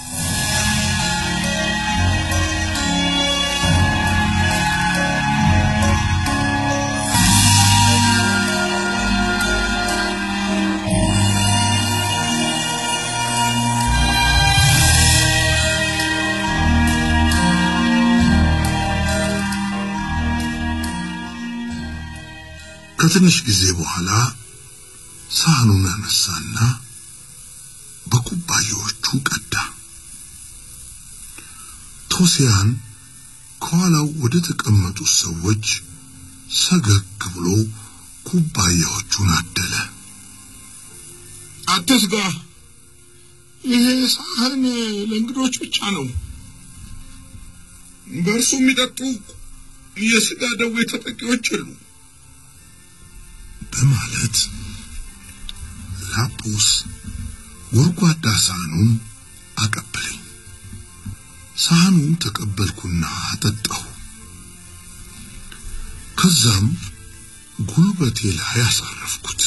ከትንሽ ጊዜ በኋላ ሳህኑን አነሳና በኩባያዎቹ ቀዳ። ቶሲያን ከኋላው ወደ ተቀመጡ ሰዎች ሰገግ ብሎ ኩባያዎቹን አደለ። አትስጋ፣ ይሄ ሳህን ለእንግዶች ብቻ ነው። በእርሱ የሚጠጡ የስጋ ደዌ ተጠቂዎች አሉ በማለት ላፖስ ወርጓዳ ሳህኑን አቀበለኝ። ሳህኑን ተቀበልኩና አጠጣሁ። ከዛም ጉልበቴ ላይ አሳረፍኩት።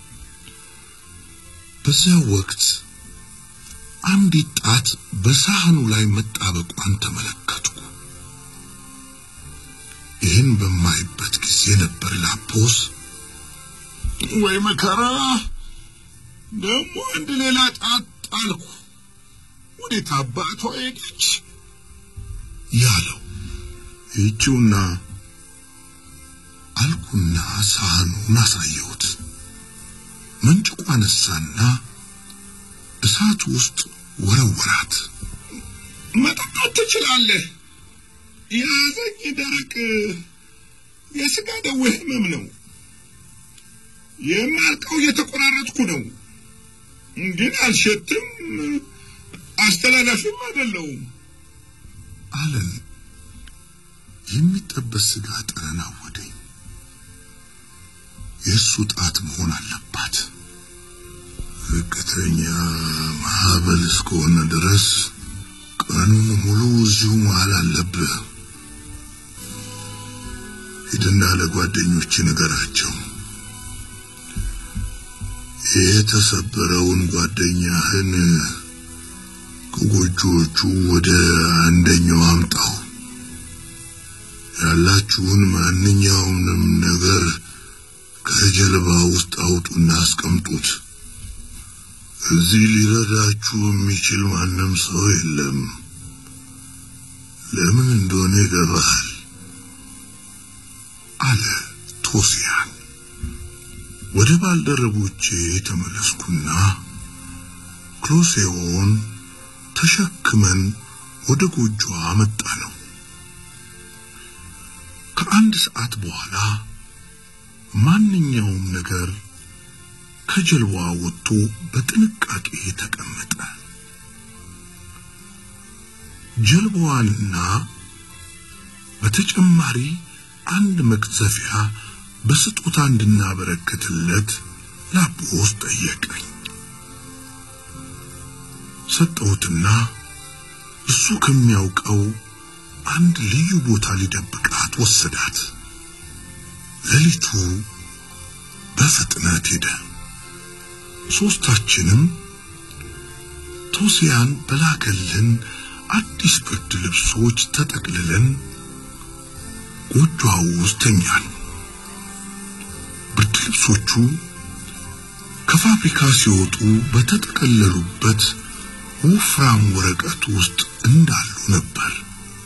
በዚያ ወቅት አንዲት ጣት በሳህኑ ላይ መጣበቋን ተመለከትኩ። ይህን በማይበት ጊዜ ነበር ላፖስ ወይ መከራ፣ ደግሞ አንድ ሌላ ጣት ጣልኩ፣ ወዴት አባቷ ሄደች ያለው። ይህችውና አልኩና ሳህኑን አሳየሁት። መንጭቋ አነሳና እሳት ውስጥ ወረወራት። መጠጣት ትችላለህ፣ የያዘኝ ደረቅ የስጋ ደዌ ህመም ነው። የማልቀው እየተቆራረጥኩ ነው፣ ግን አልሸትም፣ አስተላላፊም አይደለሁም አለን። የሚጠበስ ስጋ ጠረን አወደኝ። የእሱ ጣት መሆን አለባት። ዝቅተኛ ማዕበል እስከሆነ ድረስ ቀኑን ሙሉ እዚሁ መዋል አለብህ። ሂድና ለጓደኞች ንገራቸው፣ የተሰበረውን ጓደኛህን ከጎጆቹ ወደ አንደኛው አምጣው። ያላችሁን ማንኛውንም ነገር ከጀልባ ውስጥ አውጡና አስቀምጡት። እዚህ ሊረዳችሁ የሚችል ማንም ሰው የለም። ለምን እንደሆነ ይገባል አለ ቶሲያን። ወደ ባልደረቦቼ ተመለስኩና ክሎሴዎን ተሸክመን ወደ ጎጆ አመጣ ነው። ከአንድ ሰዓት በኋላ ማንኛውም ነገር ከጀልባዋ ወጥቶ በጥንቃቄ ተቀመጠ። ጀልባዋንና በተጨማሪ አንድ መቅዘፊያ በስጦታ እንድናበረክትለት ላቦስ ጠየቀኝ። ሰጠሁትና እሱ ከሚያውቀው አንድ ልዩ ቦታ ሊደብቃት ወሰዳት። ሌሊቱ በፍጥነት ሄደ። ሶስታችንም ቶሲያን በላከልን አዲስ ብርድ ልብሶች ተጠቅልለን ጎጆው ውስጥ ተኛን። ብርድ ልብሶቹ ከፋብሪካ ሲወጡ በተጠቀለሉበት ወፍራም ወረቀት ውስጥ እንዳሉ ነበር።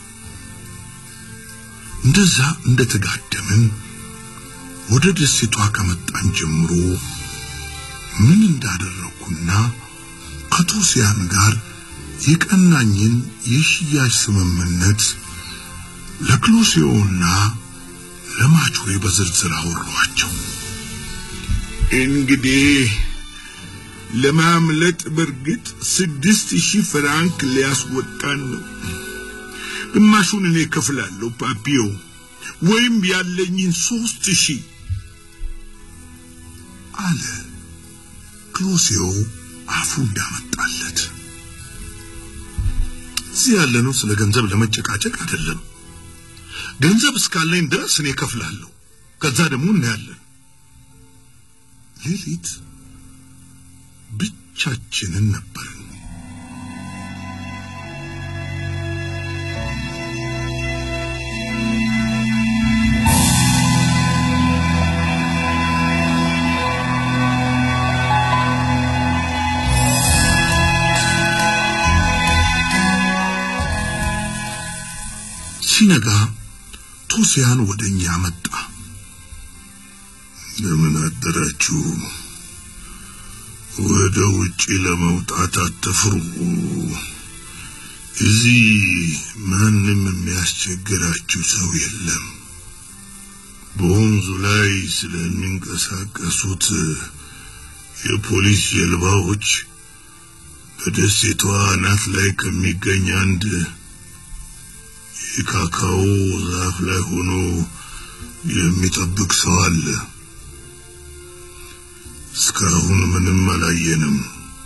እንደዛ እንደተጋደምን ወደ ደሴቷ ከመጣን ጀምሮ ምን እንዳደረኩና ከቶሲያን ጋር የቀናኝን የሽያጭ ስምምነት ለክሎሲዮና ለማቹሬ በዝርዝር አወራኋቸው። እንግዲህ ለማምለጥ በርግጥ ስድስት ሺህ ፍራንክ ሊያስወጣን ነው። ግማሹን እኔ ከፍላለሁ ፓፒዮ፣ ወይም ያለኝን ሶስት ሺህ አለ ክሎሲዮ አፉ እንዳመጣለት። እዚህ ያለነው ስለ ገንዘብ ለመጨቃጨቅ አይደለም። ገንዘብ እስካለኝ ድረስ እኔ ከፍላለሁ፣ ከዛ ደግሞ እናያለን። ሌሊት ብቻችንን ነበርን። ሲነጋ ቶሲያን ወደኛ መጣ። ለምን አደራችሁ? ወደ ውጪ ለመውጣት አትፍሩ። እዚህ ማንም የሚያስቸግራችሁ ሰው የለም። በወንዙ ላይ ስለሚንቀሳቀሱት የፖሊስ ጀልባዎች በደሴቷ አናት ላይ ከሚገኝ አንድ የካካኦ ዛፍ ላይ ሆኖ የሚጠብቅ ሰው አለ። እስካሁን ምንም አላየንም።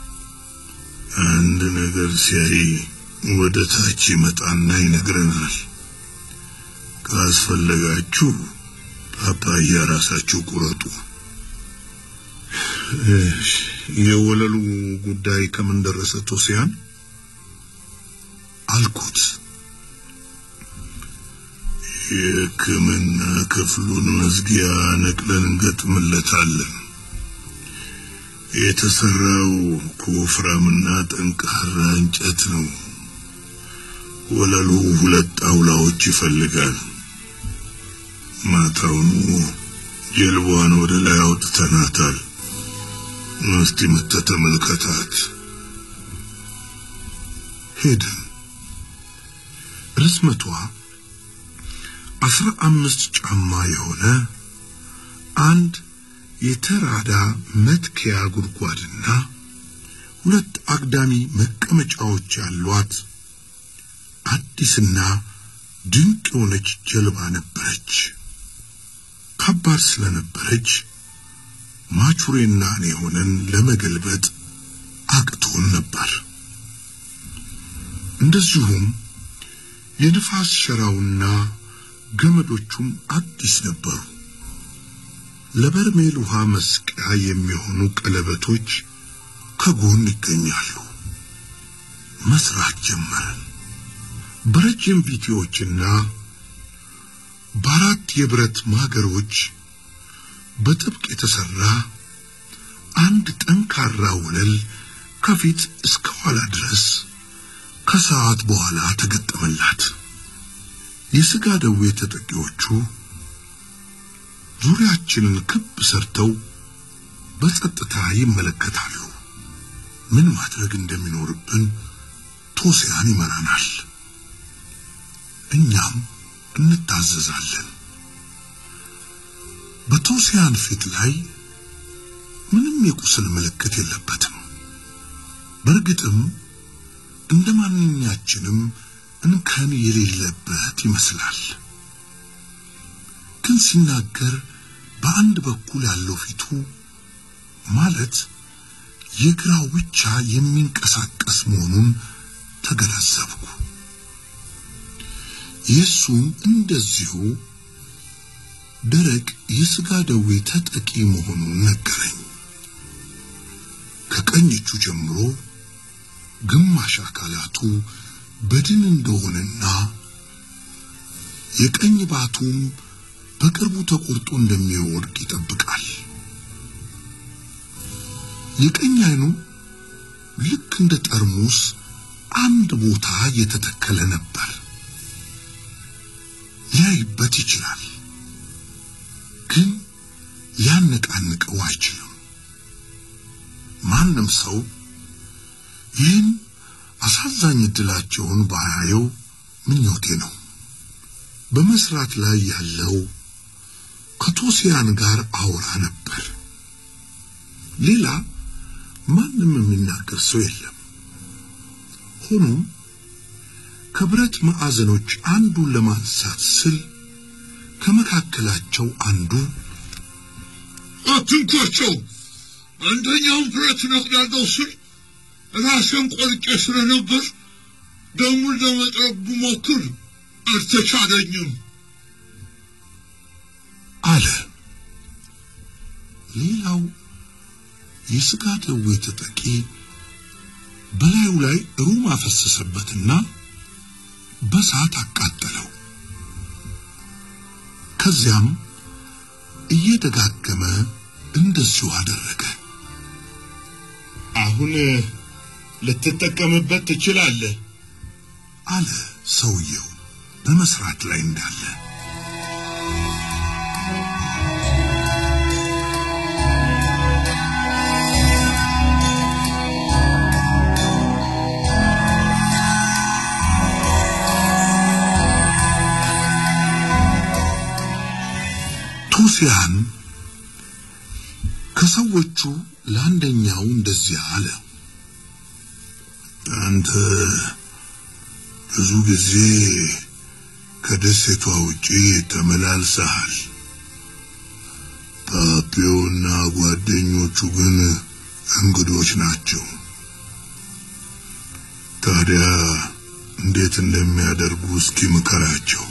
አንድ ነገር ሲያይ ወደ ታች ይመጣና ይነግረናል። ካስፈለጋችሁ ፓፓያ ራሳችሁ ቁረጡ። የወለሉ ጉዳይ ከምን ደረሰ ቶሲያን? አልኩት። የሕክምና ክፍሉን መዝጊያ ነቅለን እንገጥምለታለን። የተሰራው ከወፍራምና ጠንካራ እንጨት ነው። ወለሉ ሁለት ጣውላዎች ይፈልጋል። ማታውኑ ጀልባዋን ወደ ላይ አውጥተናታል። እስቲ መጥተህ ተመልከታት። ሄድን። ርዝመቷ አስራ አምስት ጫማ የሆነ አንድ የተራዳ መትከያ ጉድጓድና ሁለት አግዳሚ መቀመጫዎች ያሏት አዲስና ድንቅ የሆነች ጀልባ ነበረች። ከባድ ስለነበረች ማቹሬና እኔ ሆነን ለመገልበጥ አቅቶን ነበር። እንደዚሁም የንፋስ ሸራውና ገመዶቹም አዲስ ነበሩ። ለበርሜል ውሃ መስቀያ የሚሆኑ ቀለበቶች ከጎን ይገኛሉ። መስራት ጀመረን። በረጅም ቪቲዎችና በአራት የብረት ማገሮች በጥብቅ የተሰራ አንድ ጠንካራ ወለል ከፊት እስከ ኋላ ድረስ ከሰዓት በኋላ ተገጠመላት። የሥጋ ደዌ ተጠቂዎቹ ዙሪያችንን ክብ ሰርተው በጸጥታ ይመለከታሉ። ምን ማድረግ እንደሚኖርብን ቶሲያን ይመራናል። እኛም እንታዘዛለን። በቶሲያን ፊት ላይ ምንም የቁስል ምልክት የለበትም። በርግጥም እንደማንኛችንም እንከን የሌለበት ይመስላል። ግን ሲናገር በአንድ በኩል ያለው ፊቱ ማለት የግራው ብቻ የሚንቀሳቀስ መሆኑን ተገነዘብኩ። ኢየሱስም እንደዚሁ ደረቅ የሥጋ ደዌ ተጠቂ መሆኑን ነገረኝ። ከቀኝ እጁ ጀምሮ ግማሽ አካላቱ በድን እንደሆነና የቀኝ ባቱም በቅርቡ ተቆርጦ እንደሚወድቅ ይጠብቃል። የቀኝ አይኑ ልክ እንደ ጠርሙስ አንድ ቦታ የተተከለ ነበር። ሊያይበት ይችላል፣ ግን ሊያነቃንቀው አይችልም። ማንም ሰው ይህን አሳዛኝ ዕድላቸውን ባያየው ምኞቴ ነው። በመስራት ላይ ያለው ከቶሲያን ጋር አውራ ነበር። ሌላ ማንም የሚናገር ሰው የለም። ሆኖም ከብረት ማዕዘኖች አንዱን ለማንሳት ስል ከመካከላቸው አንዱ አትንኳቸው፣ አንደኛውን ብረት ነቅላለሁ ስል ራሴን ቆርጬ ስለነበር ደሙን ለመጥረግ ብሞክር አልተቻለኝም አለ። ሌላው የሥጋ ደዌ ተጠቂ በላዩ ላይ ሩም አፈሰሰበትና በሳት አቃጠለው። ከዚያም እየደጋገመ እንደዚሁ አደረገ። አሁን ልትጠቀምበት ትችላለህ አለ ሰውየው በመስራት ላይ እንዳለ። ቶሲያን ከሰዎቹ ለአንደኛው እንደዚህ አለ። አንተ ብዙ ጊዜ ከደሴቷ ውጪ ተመላልሰሃል። ፓፒዮና ጓደኞቹ ግን እንግዶች ናቸው። ታዲያ እንዴት እንደሚያደርጉ እስኪ ምከራቸው።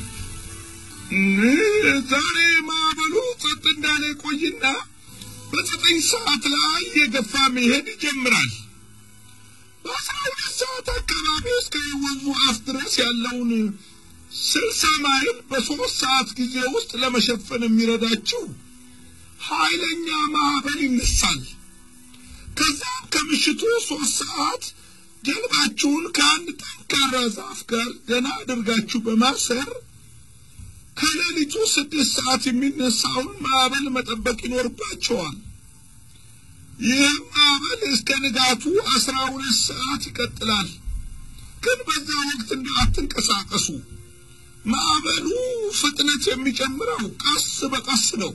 ዛሬ ማዕበሉ ጸጥ እንዳለ ቆይና በዘጠኝ ሰዓት ላይ የገፋ መሄድ ይጀምራል። በአስራ ሁለት ሰዓት አካባቢ እስከ ወንዙ አፍ ድረስ ያለውን ስልሳ ማይል በሶስት ሰዓት ጊዜ ውስጥ ለመሸፈን የሚረዳችሁ ኃይለኛ ማዕበል ይነሳል። ከዛም ከምሽቱ ሶስት ሰዓት ጀልባችሁን ከአንድ ጠንካራ ዛፍ ጋር ደህና አድርጋችሁ በማሰር ከሌሊቱ ስድስት ሰዓት የሚነሳውን ማዕበል መጠበቅ ይኖርባችኋል። ይህ ማዕበል እስከ ንጋቱ አስራ ሁለት ሰዓት ይቀጥላል። ግን በዛ ወቅት እንዳትንቀሳቀሱ። ማዕበሉ ፍጥነት የሚጨምረው ቀስ በቀስ ነው።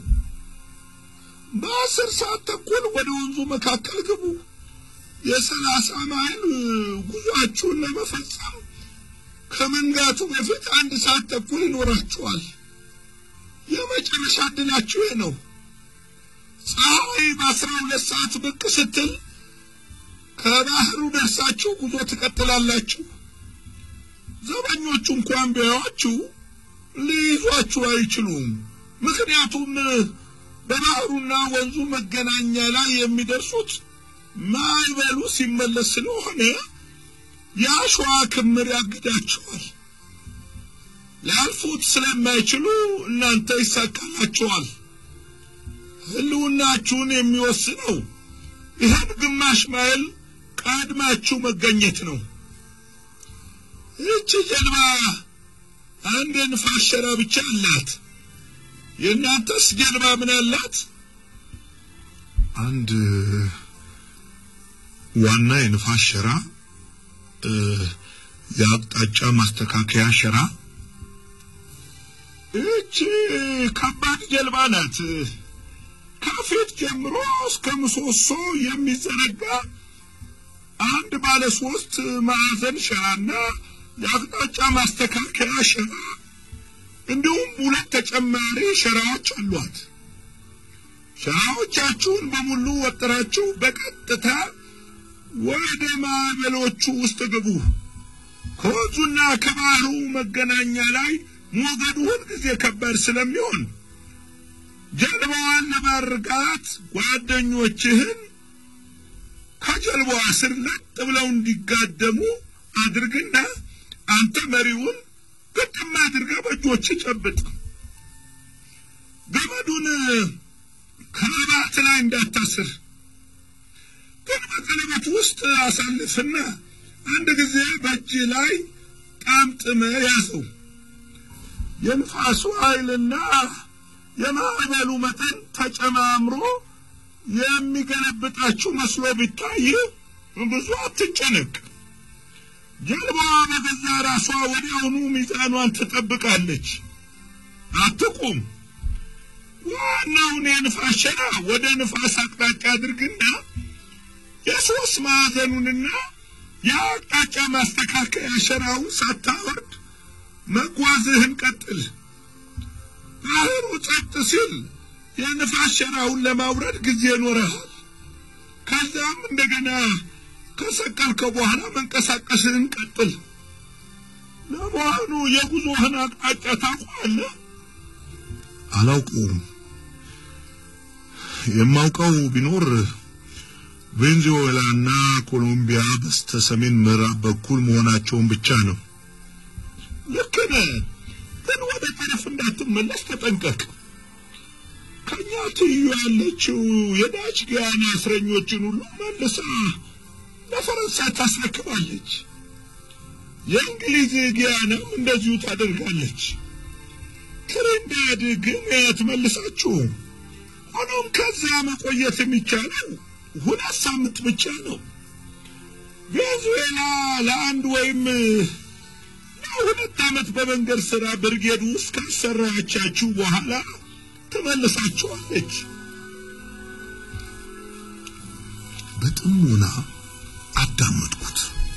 በአስር ሰዓት ተኩል ወደ ወንዙ መካከል ግቡ። የሰላሳ ማይል ጉዟችሁን ለመፈጸም ከመንጋቱ በፊት አንድ ሰዓት ተኩል ይኖራችኋል። የመጨረሻ ዕድላችሁ ነው። ፀሐይ በአስራ ሁለት ሰዓት ብቅ ስትል ከባህሩ ደርሳችሁ ጉዞ ትቀጥላላችሁ። ዘበኞቹ እንኳን ቢያዩአችሁ ሊይዟችሁ አይችሉም። ምክንያቱም በባህሩና ወንዙ መገናኛ ላይ የሚደርሱት ማዕበሉ ሲመለስ ስለሆነ የአሸዋ ክምር ያግዳችኋል። ሊያልፉት ስለማይችሉ እናንተ ይሳካላችኋል። ህልውናችሁን የሚወስነው ይህን ግማሽ ማይል ቀድማችሁ መገኘት ነው። ይህች ጀልባ አንድ ንፋስ ሸራ ብቻ አላት። የእናንተስ ጀልባ ምን አላት? አንድ ዋና የንፋስ ሸራ፣ ያቅጣጫ ማስተካከያ ሸራ እቺ ከባድ ጀልባ ናት። ከፊት ጀምሮ እስከ ምሰሶ የሚዘረጋ አንድ ባለ ሶስት ማዕዘን ሸራና ያቅጣጫ ማስተካከያ ሸራ እንዲሁም ሁለት ተጨማሪ ሸራዎች አሏት። ሸራዎቻችሁን በሙሉ ወጥራችሁ በቀጥታ ወደ ማዕበሎቹ ውስጥ ግቡ። ከወንዙና ከባህሩ መገናኛ ላይ ሞገዱ ሁልጊዜ ከባድ ስለሚሆን ጀልባዋን ለማርጋት ጓደኞችህን ከጀልባዋ ስር ለጥ ብለው እንዲጋደሙ አድርግና አንተ መሪውን ግጥም አድርገህ በእጆችህ ጨብጥ። ገመዱን ከረባት ላይ እንዳታስር፣ ግን በቀለበት ውስጥ አሳልፍና አንድ ጊዜ በእጅ ላይ ጣምጥመህ ያዘው። የንፋሱ ኃይልና የማዕበሉ መጠን ተጨማምሮ የሚገለብጣችሁ መስሎ ቢታይ ብዙ አትጨነቅ። ጀልባዋ በገዛ ራሷ ወዲያውኑ ሚዛኗን ትጠብቃለች። አትቁም። ዋናውን የንፋስ ሸራ ወደ ንፋስ አቅጣጫ አድርግና የሶስት ማዕዘኑንና የአቅጣጫ ማስተካከያ ሸራውን ሳታወርድ መጓዝህን ቀጥል። ባህሩ ጸጥ ሲል የንፋስ ሸራውን ለማውረድ ጊዜ ይኖርሃል። ከዛም እንደገና ከሰቀልከው በኋላ መንቀሳቀስህን ቀጥል። ለመሆኑ የጉዞህን አቅጣጫ ታውቃለህ? አላውቀውም። የማውቀው ቢኖር ቬንዙዌላና ኮሎምቢያ በስተሰሜን ምዕራብ በኩል መሆናቸውን ብቻ ነው። ልክ ነህ፣ ግን ወደ ጠረፍ እንዳትመለስ ተጠንቀቅ። ከኛ ትይዩ ያለችው የዳች ጊያና እስረኞችን ሁሉ መልሳ ለፈረንሳይ ታስረክባለች። የእንግሊዝ ጊያናም እንደዚሁ ታደርጋለች። ትሪንዳድ ግን አትመልሳችሁም። ሆኖም ከዛ መቆየት የሚቻለው ሁለት ሳምንት ብቻ ነው። ቬንዙዌላ ለአንድ ወይም ለሁለት ዓመት በመንገድ ሥራ ብርጌድ ውስጥ ካሰራቻችሁ በኋላ ትመልሳችኋለች። በጥሞና አዳመጥኩት።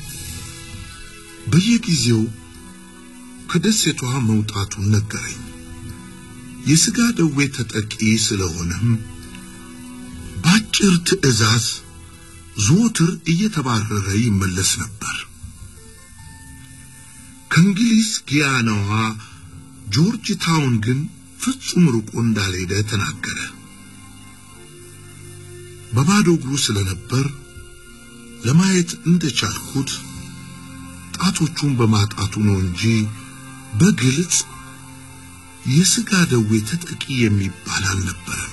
በየጊዜው ከደሴቷ መውጣቱን ነገረኝ። የሥጋ ደዌ ተጠቂ ስለሆነም ባጭር ትዕዛዝ ዞትር እየተባረረ ይመለስ ነበር። ከእንግሊዝ ጊያናዋ ጆርጅ ታውን ግን ፍጹም ርቆ እንዳልሄደ ተናገረ። በባዶ እግሩ ስለነበር ለማየት እንደቻልኩት ጣቶቹን በማጣቱ ነው እንጂ በግልጽ የሥጋ ደዌ ተጠቂ የሚባል አልነበረም።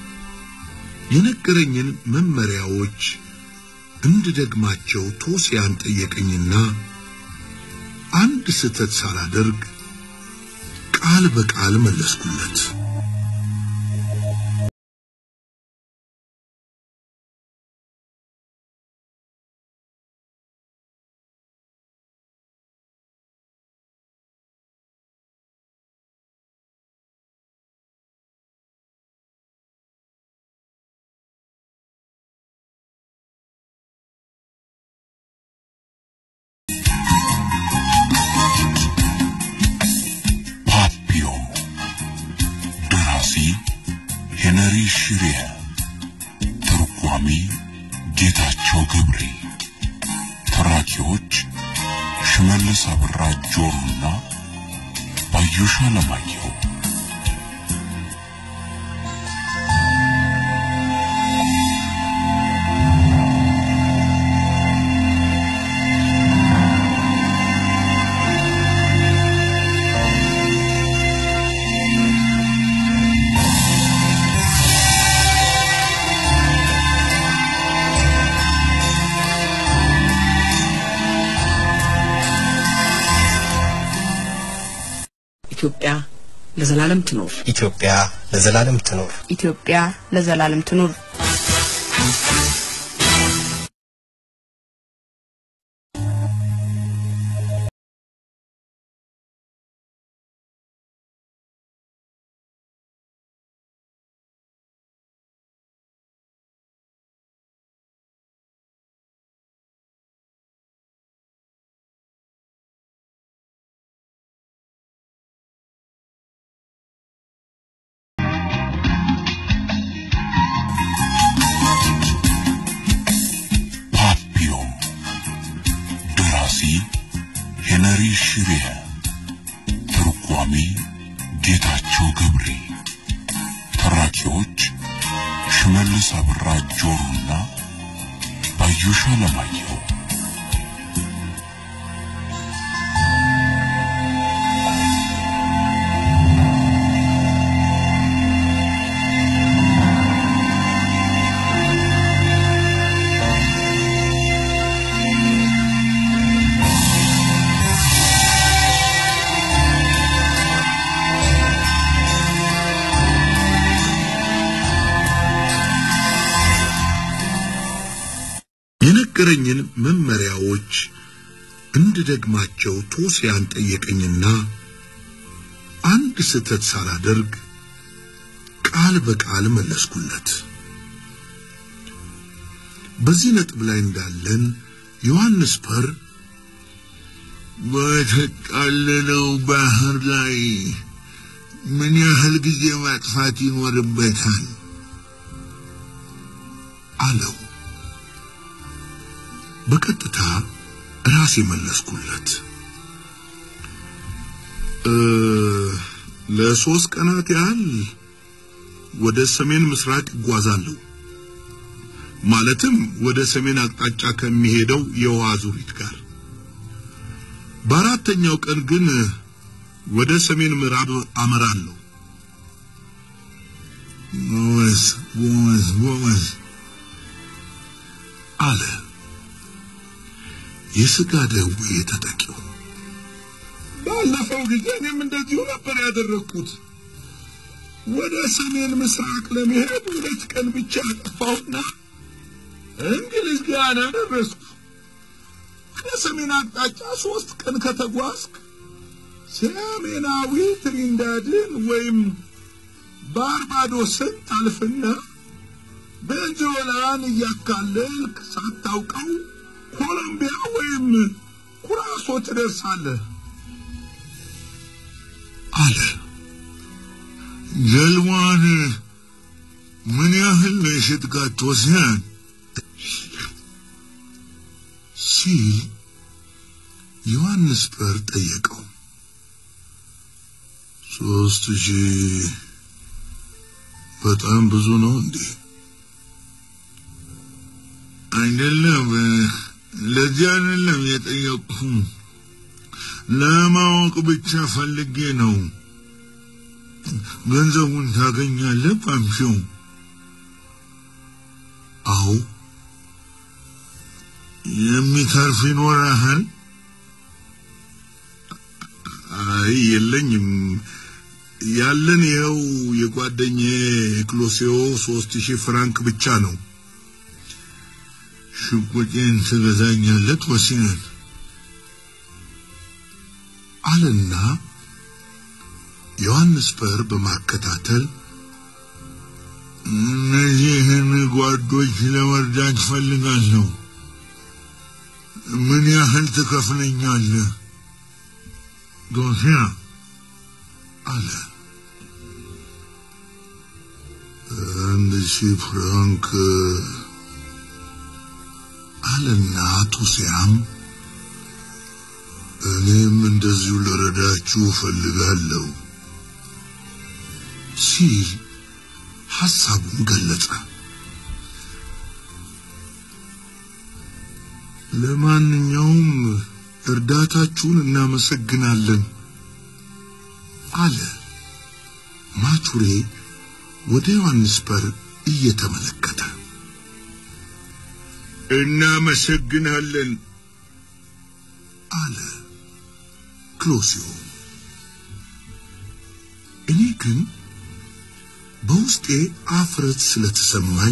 የነገረኝን መመሪያዎች እንድደግማቸው ቶሲያን ጠየቀኝና አንድ ስህተት ሳላደርግ ቃል በቃል መለስኩለት። ሄነሪ ሽሪያ፣ ተርጓሚ ጌታቸው ገብሬ፣ ተራኪዎች ሽመልስ አብራ ጆሮና ባዩሽ አለማየሁ። ኢትዮጵያ ለዘላለም ትኖር። ኢትዮጵያ ለዘላለም ትኖር። ኢትዮጵያ ለዘላለም ትኖር። ነሪ ሽሪያ ተርጓሚ ጌታቸው ገብሬ ተራኪዎች ሽመልስ አብራ ጆሮና ባዩሽ አለማየሁ የነገረኝን መመሪያዎች እንድደግማቸው ቶሲያን ጠየቀኝና አንድ ስህተት ሳላደርግ ቃል በቃል መለስኩለት። በዚህ ነጥብ ላይ እንዳለን ዮሐንስ ፐር በተቃለለው ባህር ላይ ምን ያህል ጊዜ ማጥፋት ይኖርበታል አለው። በቀጥታ ራሴ መለስኩለት። እ ለሶስት ቀናት ያህል ወደ ሰሜን ምስራቅ ይጓዛሉ። ማለትም ወደ ሰሜን አቅጣጫ ከሚሄደው የውሃ ዙሪት ጋር። በአራተኛው ቀን ግን ወደ ሰሜን ምዕራብ አመራለሁ። ወስ ወስ ወስ አለ የስጋ ደዌ ተጠቂው። ባለፈው ጊዜ እኔም እንደዚሁ ነበር ያደረኩት። ወደ ሰሜን ምስራቅ ለመሄድ ሁለት ቀን ብቻ አጠፋሁና እንግሊዝ ጋር ደረስኩ። ከሰሜን አቅጣጫ ሶስት ቀን ከተጓዝክ ሰሜናዊ ትሪንዳድን ወይም ባርባዶስን ታልፍና ቤንጆላን እያካለልክ ሳታውቀው ኮሎምቢያ ወይም ኩራሶ ትደርሳለህ አለ። ጀልባን ምን ያህል ለሽጥጋት ተወስያን ሲል ዮሐንስ ፐር ጠየቀው። ሶስት ሺህ በጣም ብዙ ነው እንዴ? አይደለም ለዚህ አይደለም የጠየቅኩህ፣ ለማወቅ ብቻ ፈልጌ ነው። ገንዘቡን ታገኛለህ ፓምሺው? አዎ። የሚተርፍ ይኖርሃል? አይ የለኝም። ያለን ይኸው የጓደኛዬ ክሎሲዮ ሶስት ሺህ ፍራንክ ብቻ ነው። ሽጉጤን ትገዛኛለህ ወሲነን አለና ዮሐንስ ፐር በማከታተል እነዚህን ጓዶች ለመርዳት ፈልጋለሁ። ምን ያህል ትከፍለኛለህ? ዶሲያ አለ። አንድ ሺህ ፍራንክ አለና ቶሲያም እኔም እንደዚሁ ልረዳችሁ ፈልጋለሁ ሲል ሐሳቡን ገለጸ። ለማንኛውም እርዳታችሁን እናመሰግናለን አለ ማቹሬ ወደ ዮሐንስ ፐር እየተመለከተ። እናመሰግናለን አለ ክሎሲዮ። እኔ ግን በውስጤ አፍረት ስለተሰማኝ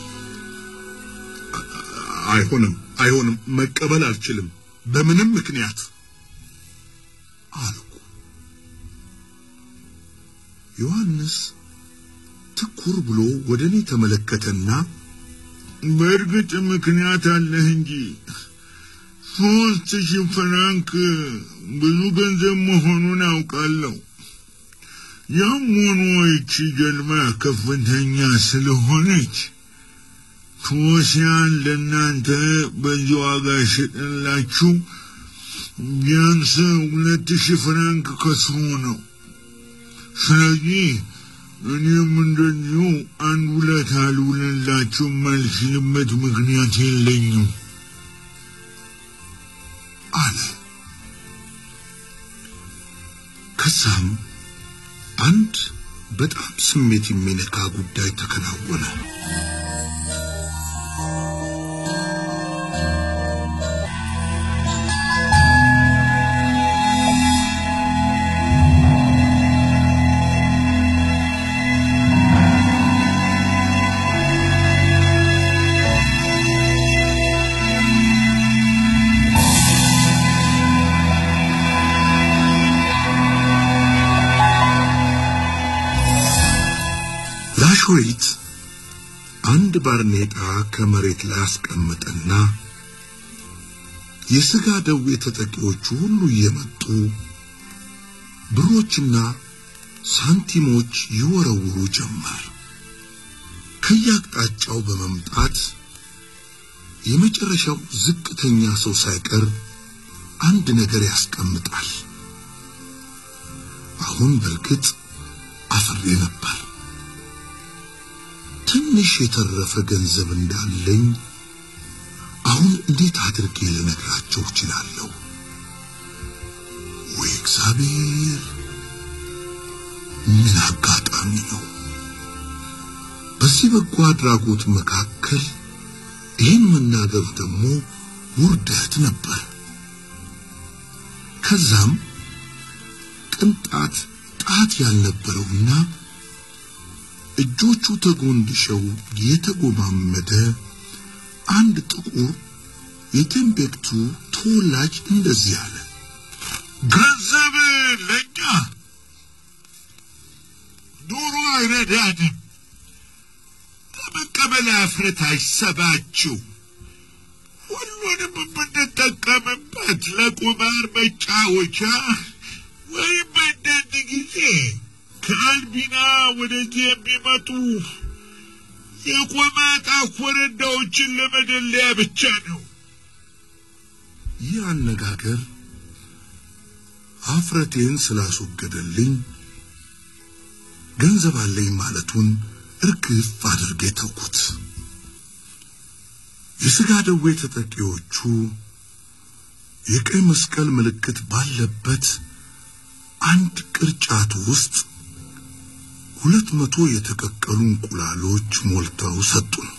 አይሆንም አይሆንም መቀበል አልችልም በምንም ምክንያት አልኩ። ዮሐንስ ትኩር ብሎ ወደኔ ተመለከተና በእርግጥ ምክንያት አለህ እንጂ ሶስት ሺህ ፍራንክ ብዙ ገንዘብ መሆኑን አውቃለሁ። ያም ሆኖ ይቺ ጀልባ ከፍተኛ ስለሆነች ቶሲያን ለእናንተ በዚህ ዋጋ ሽጥላችሁ ቢያንስ ሁለት ሺህ ፍራንክ ከስሮ ነው። ስለዚህ እኔም እንደዚሁ አንድ ውለታ ልውልላችሁ የማልችልበት ምክንያት የለኝም አለ። ከዛም አንድ በጣም ስሜት የሚነካ ጉዳይ ተከናወነ። ላሾይት አንድ ባርኔጣ ከመሬት ላይ አስቀመጠና የሥጋ ደዌ ተጠቂዎቹ ሁሉ እየመጡ ብሮችና ሳንቲሞች ይወረውሩ ጀመር። ከያቅጣጫው በመምጣት የመጨረሻው ዝቅተኛ ሰው ሳይቀር አንድ ነገር ያስቀምጣል። አሁን በርግጥ አፍሬ ነበር። ትንሽ የተረፈ ገንዘብ እንዳለኝ አሁን እንዴት አድርጌ ልነግራቸው እችላለሁ? ወይ እግዚአብሔር! ምን አጋጣሚ ነው! በዚህ በጎ አድራጎት መካከል ይህን መናገር ደግሞ ውርደት ነበር። ከዛም ቅንጣት ጣት ያልነበረውና እጆቹ ተጎንድሸው የተጎማመደ አንድ ጥቁር የቲምቤክቱ ተወላጅ እንደዚህ አለ። ገንዘብ ለኛ ኑሮ አይረዳንም። ለመቀበል አፍረት አይሰባችሁ። ሁሉንም የምንጠቀምበት ለቁማር መጫወቻ ወይም አንዳንድ ጊዜ ከአልቢና ወደዚህ የሚመጡ የቆማጣ ኮረዳዎችን ለመደለያ ብቻ ነው። ይህ አነጋገር አፍረቴን ስላስወገደልኝ ገንዘብ አለኝ ማለቱን እርግፍ አድርጌ ተውኩት። የሥጋ ደዌ ተጠቂዎቹ የቀይ መስቀል ምልክት ባለበት አንድ ቅርጫት ውስጥ ሁለት መቶ የተቀቀሉ እንቁላሎች ሞልተው ሰጡን።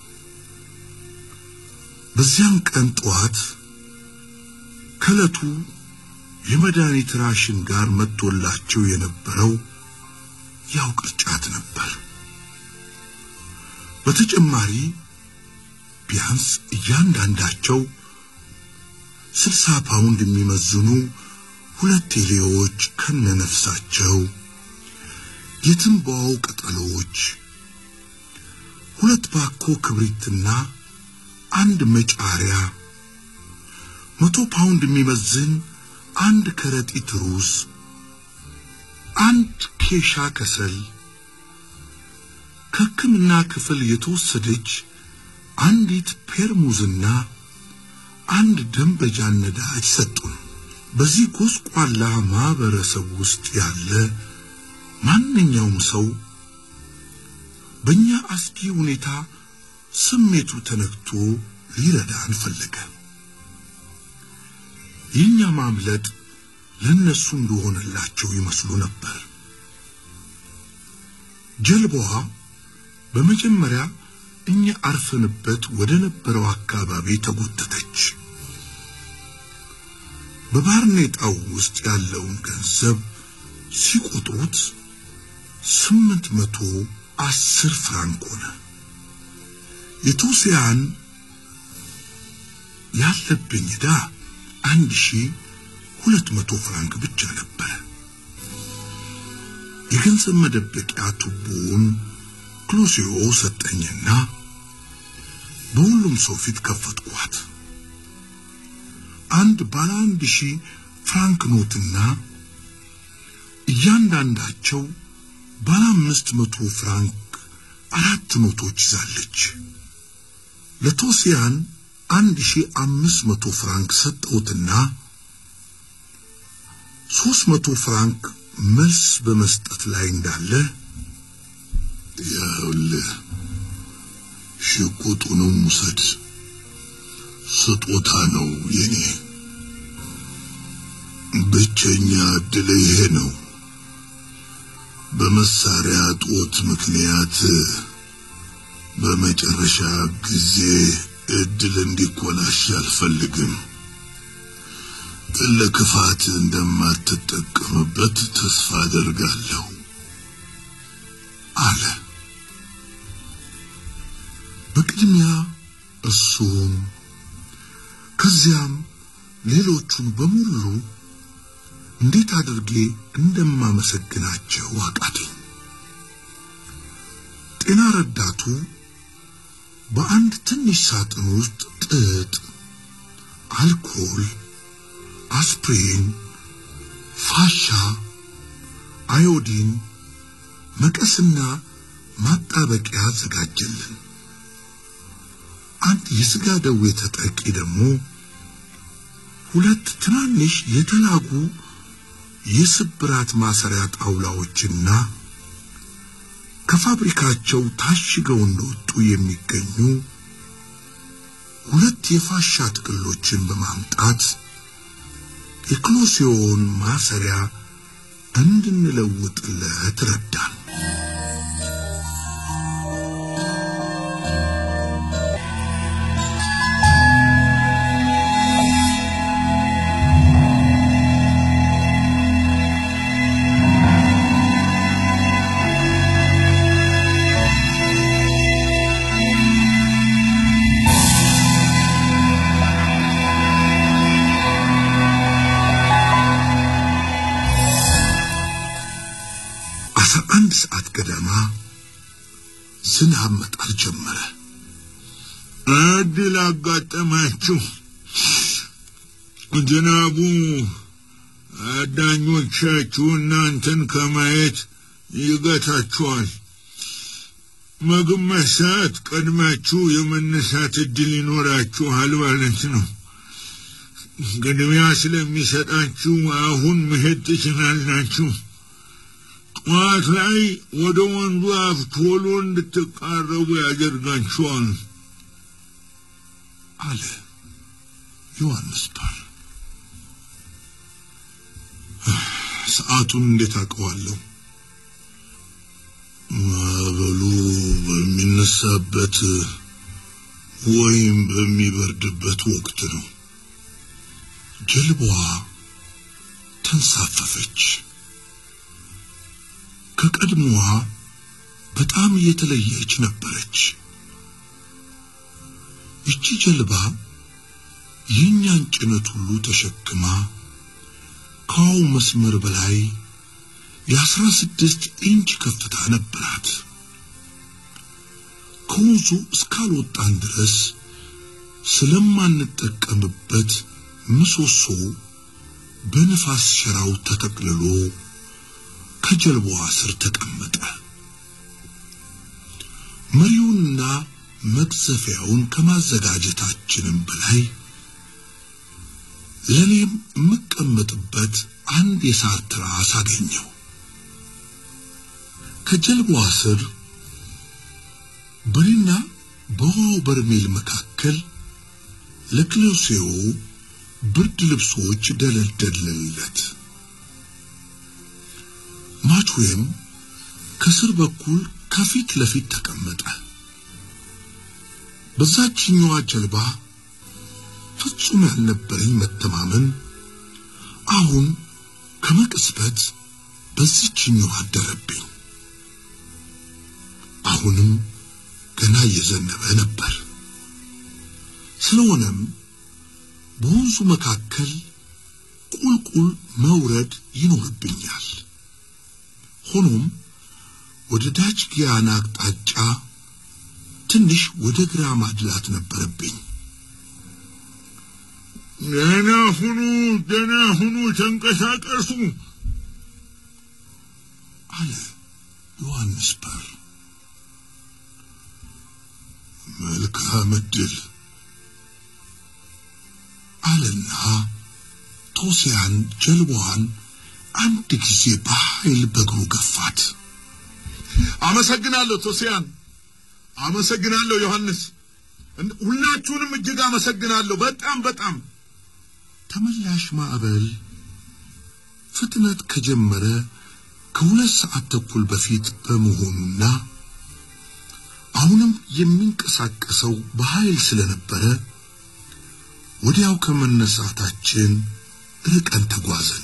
በዚያን ቀን ጠዋት ከለቱ የመድኃኒት ራሽን ጋር መጥቶላቸው የነበረው ያው ቅርጫት ነበር። በተጨማሪ ቢያንስ እያንዳንዳቸው ስልሳ ፓውንድ የሚመዝኑ ሁለት ቴሌዎች ከነነፍሳቸው፣ የትንባው ቅጠሎች፣ ሁለት ባኮ ክብሪትና አንድ መጫሪያ፣ መቶ ፓውንድ የሚመዝን አንድ ከረጢት ሩዝ፣ አንድ ኬሻ ከሰል፣ ከሕክምና ክፍል የተወሰደች አንዲት ፔርሙዝና አንድ ደንበጃ ነዳጅ ሰጡን። በዚህ ጎስቋላ ማህበረሰብ ውስጥ ያለ ማንኛውም ሰው በእኛ አስጊ ሁኔታ ስሜቱ ተነክቶ ሊረዳን ፈለገ። የኛ ማምለጥ ለነሱ እንደሆነላቸው ይመስሉ ነበር። ጀልባዋ በመጀመሪያ እኛ አርፈንበት ወደ ነበረው አካባቢ ተጎተተች። በባርኔጣው ውስጥ ያለውን ገንዘብ ሲቆጥሩት ስምንት መቶ አስር ፍራንክ ሆነ። የቱሲያን ያለብኝ ዕዳ አንድ ሺህ ሁለት መቶ ፍራንክ ብቻ ነበር። የገንዘብ መደበቂያ ቱቦውን ክሎሲዮ ሰጠኝና በሁሉም ሰው ፊት ከፈትኳት። አንድ ባለ አንድ ሺህ ፍራንክ ኖትና እያንዳንዳቸው ባለ አምስት መቶ ፍራንክ አራት ኖቶች ይዛለች። ለቶሲያን አንድ ሺህ አምስት መቶ ፍራንክ ሰጠውትና ሶስት መቶ ፍራንክ መልስ በመስጠት ላይ እንዳለ ያውልህ ሽቁጡንም ሙሰድ ስጦታ ነው የኔ ብቸኛ እድል ይሄ ነው በመሳሪያ ጦት ምክንያት በመጨረሻ ጊዜ እድል እንዲኮላሽ አልፈልግም ለክፋት እንደማትጠቀምበት ተስፋ አደርጋለሁ አለ በቅድሚያ እሱም ከዚያም ሌሎቹን በሙሉ እንዴት አድርጌ እንደማመሰግናቸው አቃተኝ ጤና ረዳቱ በአንድ ትንሽ ሳጥን ውስጥ ጥጥ አልኮል አስፕሪን ፋሻ አዮዲን መቀስና ማጣበቂያ አዘጋጀልን አንድ የስጋ ደዌ ተጠቂ ደግሞ ሁለት ትናንሽ የተላጉ የስብራት ማሰሪያ ጣውላዎችና ከፋብሪካቸው ታሽገው እንደወጡ የሚገኙ ሁለት የፋሻ ጥቅሎችን በማምጣት የክሎሲዮን ማሰሪያ እንድንለውጥለት ረዳን አንድ ሰዓት ገደማ ዝናብ መጣል ጀመረ አድል አጋጠማችሁ ዝናቡ አዳኞቻችሁ እናንተን ከማየት ይገታችኋል መግማሽ ሰዓት ቀድማችሁ የመነሳት እድል ይኖራችኋል ማለት ነው ቅድሚያ ስለሚሰጣችሁ አሁን መሄድ ትችላላችሁ ዋት ላይ ወደ ወንዙ አፍ ቶሎ እንድትቃረቡ ያደርጋችኋል አለ ዮሐንስ ፓር ሰዓቱን እንዴት አውቀዋለሁ ማዕበሉ በሚነሳበት ወይም በሚበርድበት ወቅት ነው ጀልባዋ ተንሳፈፈች ከቀድሞዋ በጣም የተለየች ነበረች እቺ ጀልባ የኛን ጭነት ሁሉ ተሸክማ ካው መስመር በላይ የአስራ ስድስት ኢንች ከፍታ ነበራት ከወንዙ እስካልወጣን ድረስ ስለማንጠቀምበት ምሰሶ በንፋስ ሸራው ተጠቅልሎ ከጀልባዋ ስር ተቀመጠ መሪውንና መቅዘፊያውን ከማዘጋጀታችንም በላይ ለኔም መቀመጥበት አንድ የሳር ትራስ አገኘው ከጀልባዋ ስር በሪና በውሃው በርሜል መካከል ለክሎሴው ብርድ ልብሶች ደለደለለት ማቹም ከስር በኩል ከፊት ለፊት ተቀመጠ በዛችኛዋ ጀልባ ፍጹም ያልነበረኝ መተማመን አሁን ከመቅስበት በዚህኛው አደረብኝ አሁንም ገና እየዘነበ ነበር ስለሆነም በወንዙ መካከል ቁልቁል መውረድ ይኖርብኛል ሆኖም ወደ ዳች ጊያና አቅጣጫ ትንሽ ወደ ግራ ማድላት ነበረብኝ ደህና ሁኑ ደህና ሁኑ ተንቀሳቀሱ አለ ዮሐንስ ፓር መልካም ዕድል አለና ቶሲያን ጀልባዋን አንድ ጊዜ በኃይል በእግሩ ገፋት። አመሰግናለሁ ቶሲያን፣ አመሰግናለሁ ዮሐንስ፣ ሁላችሁንም እጅግ አመሰግናለሁ። በጣም በጣም ተመላሽ ማዕበል ፍጥነት ከጀመረ ከሁለት ሰዓት ተኩል በፊት በመሆኑና አሁንም የሚንቀሳቀሰው በኃይል ስለነበረ ወዲያው ከመነሳታችን ርቀን ተጓዘን።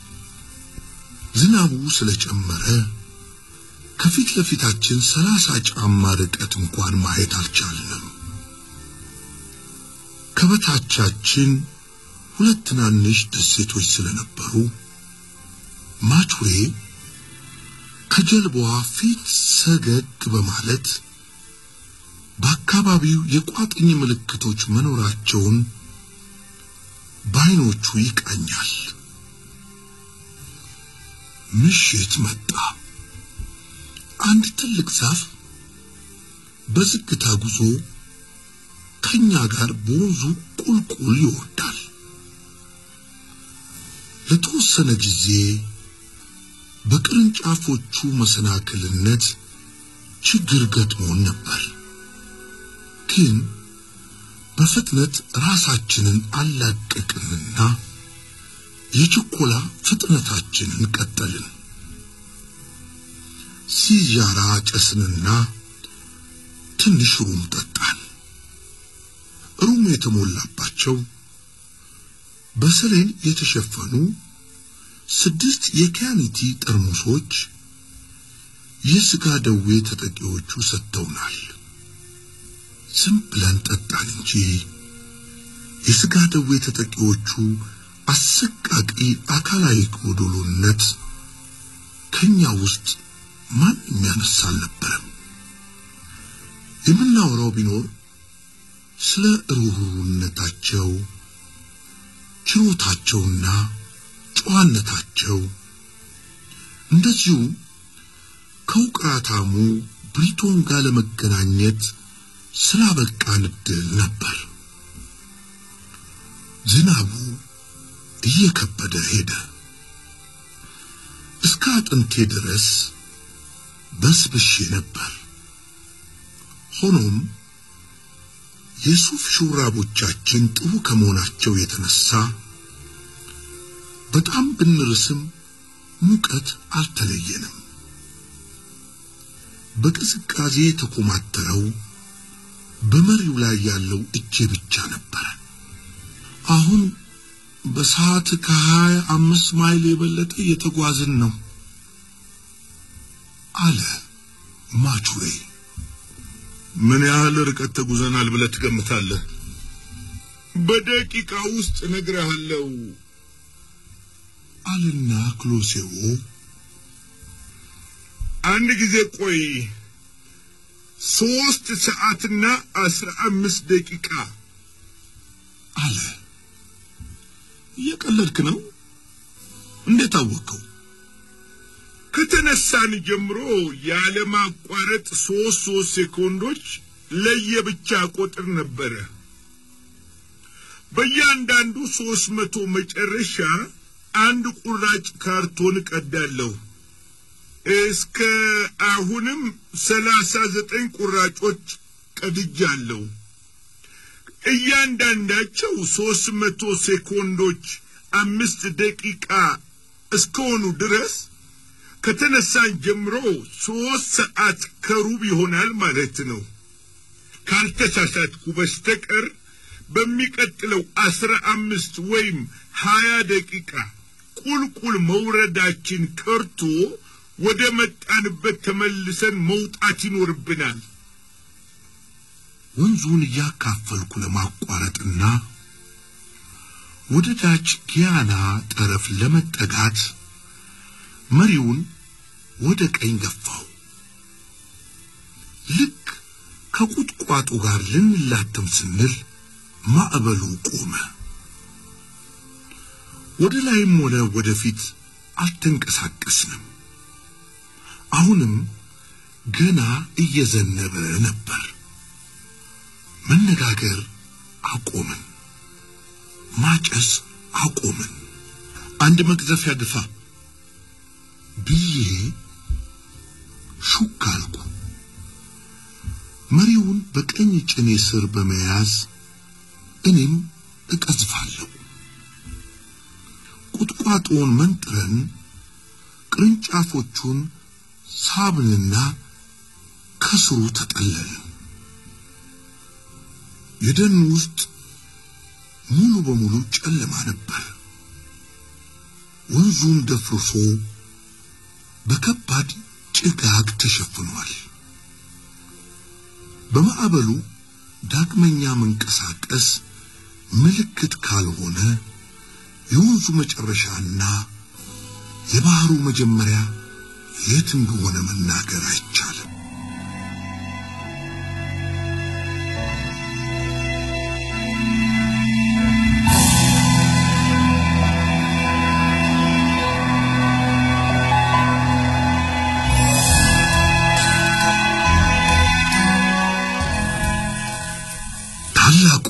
ዝናቡ ስለጨመረ ከፊት ለፊታችን ሰላሳ ጫማ ርቀት እንኳን ማየት አልቻልንም። ከበታቻችን ሁለት ትናንሽ ደሴቶች ስለነበሩ ማቹሬ ከጀልባዋ ፊት ሰገግ በማለት በአካባቢው የቋጥኝ ምልክቶች መኖራቸውን በዓይኖቹ ይቃኛል። ምሽት መጣ። አንድ ትልቅ ዛፍ በዝግታ ጉዞ ከኛ ጋር በወንዙ ቁልቁል ይወርዳል። ለተወሰነ ጊዜ በቅርንጫፎቹ መሰናክልነት ችግር ገጥሞን ነበር። ግን በፍጥነት ራሳችንን አላቀቅንና የችኮላ ፍጥነታችንን ቀጠልን። ሲጃራ ጨስንና ትንሽ ሩም ጠጣን። ሩም የተሞላባቸው በሰሌን የተሸፈኑ ስድስት የካኒቲ ጠርሙሶች የስጋ ደዌ ተጠቂዎቹ ሰጥተውናል። ዝም ብለን ጠጣን እንጂ የስጋ ደዌ ተጠቂዎቹ አሰቃቂ አካላዊ ጎዶሎነት ከኛ ውስጥ ማንም ያነሳ አልነበረም። የምናወራው ቢኖር ስለ ሩህሩህነታቸው፣ ችሎታቸውና ጨዋነታቸው፣ እንደዚሁ ከውቅራታሙ ብሪቶን ጋር ለመገናኘት ስላበቃን ዕድል ነበር። ዝናቡ እየከበደ ሄደ። እስከ አጥንቴ ድረስ በስብሼ ነበር። ሆኖም የሱፍ ሹራቦቻችን ጥሩ ከመሆናቸው የተነሳ በጣም ብንርስም ሙቀት አልተለየንም። በቅዝቃዜ ተኮማተረው በመሪው ላይ ያለው እጄ ብቻ ነበር። አሁን በሰዓት ከሀያ አምስት ማይል የበለጠ የተጓዝን ነው አለ ማቹሬ። ምን ያህል ርቀት ተጉዘናል ብለህ ትገምታለህ? በደቂቃ ውስጥ ነግሬሃለሁ አለና ክሎሴው አንድ ጊዜ ቆይ። ሶስት ሰዓትና አስራ አምስት ደቂቃ አለ። እየቀለድክ ነው? እንዴት አወቀው? ከተነሳን ጀምሮ ያለ ማቋረጥ ሶስት ሶስት ሴኮንዶች ለየብቻ ቁጥር ነበረ። በእያንዳንዱ ሶስት መቶ መጨረሻ አንድ ቁራጭ ካርቶን ቀዳለሁ። እስከ አሁንም ሰላሳ ዘጠኝ ቁራጮች ቀድጃለሁ። እያንዳንዳቸው ሶስት መቶ ሴኮንዶች አምስት ደቂቃ እስከሆኑ ድረስ ከተነሳን ጀምሮ ሶስት ሰዓት ከሩብ ይሆናል ማለት ነው። ካልተሳሳትኩ በስተቀር በሚቀጥለው አስራ አምስት ወይም ሀያ ደቂቃ ቁልቁል መውረዳችን ከርቶ ወደ መጣንበት ተመልሰን መውጣት ይኖርብናል። ወንዙን ያካፈልኩ ለማቋረጥና ወደ ታች ጊያና ጠረፍ ለመጠጋት መሪውን ወደ ቀኝ ገፋው። ልክ ከቁጥቋጦ ጋር ልንላተም ስንል ማዕበሉ ቆመ። ወደ ላይም ሆነ ወደፊት አልተንቀሳቀስንም። አሁንም ገና እየዘነበ ነበር። መነጋገር አቆምን። ማጨስ አቆምን። አንድ መቅዘፊያ ድፋ ብዬ ሹክ አልኩ። መሪውን በቀኝ ጭኔ ስር በመያዝ እኔም እቀዝፋለሁ። ቁጥቋጦውን መንጥረን ቅርንጫፎቹን ሳብንና ከስሩ ተጠለልን። የደን ውስጥ ሙሉ በሙሉ ጨለማ ነበር። ወንዙም ደፍርሶ በከባድ ጭጋግ ተሸፍኗል። በማዕበሉ ዳግመኛ መንቀሳቀስ ምልክት ካልሆነ የወንዙ መጨረሻና የባህሩ መጀመሪያ የት እንደሆነ መናገር አይቻልም። ታላቁ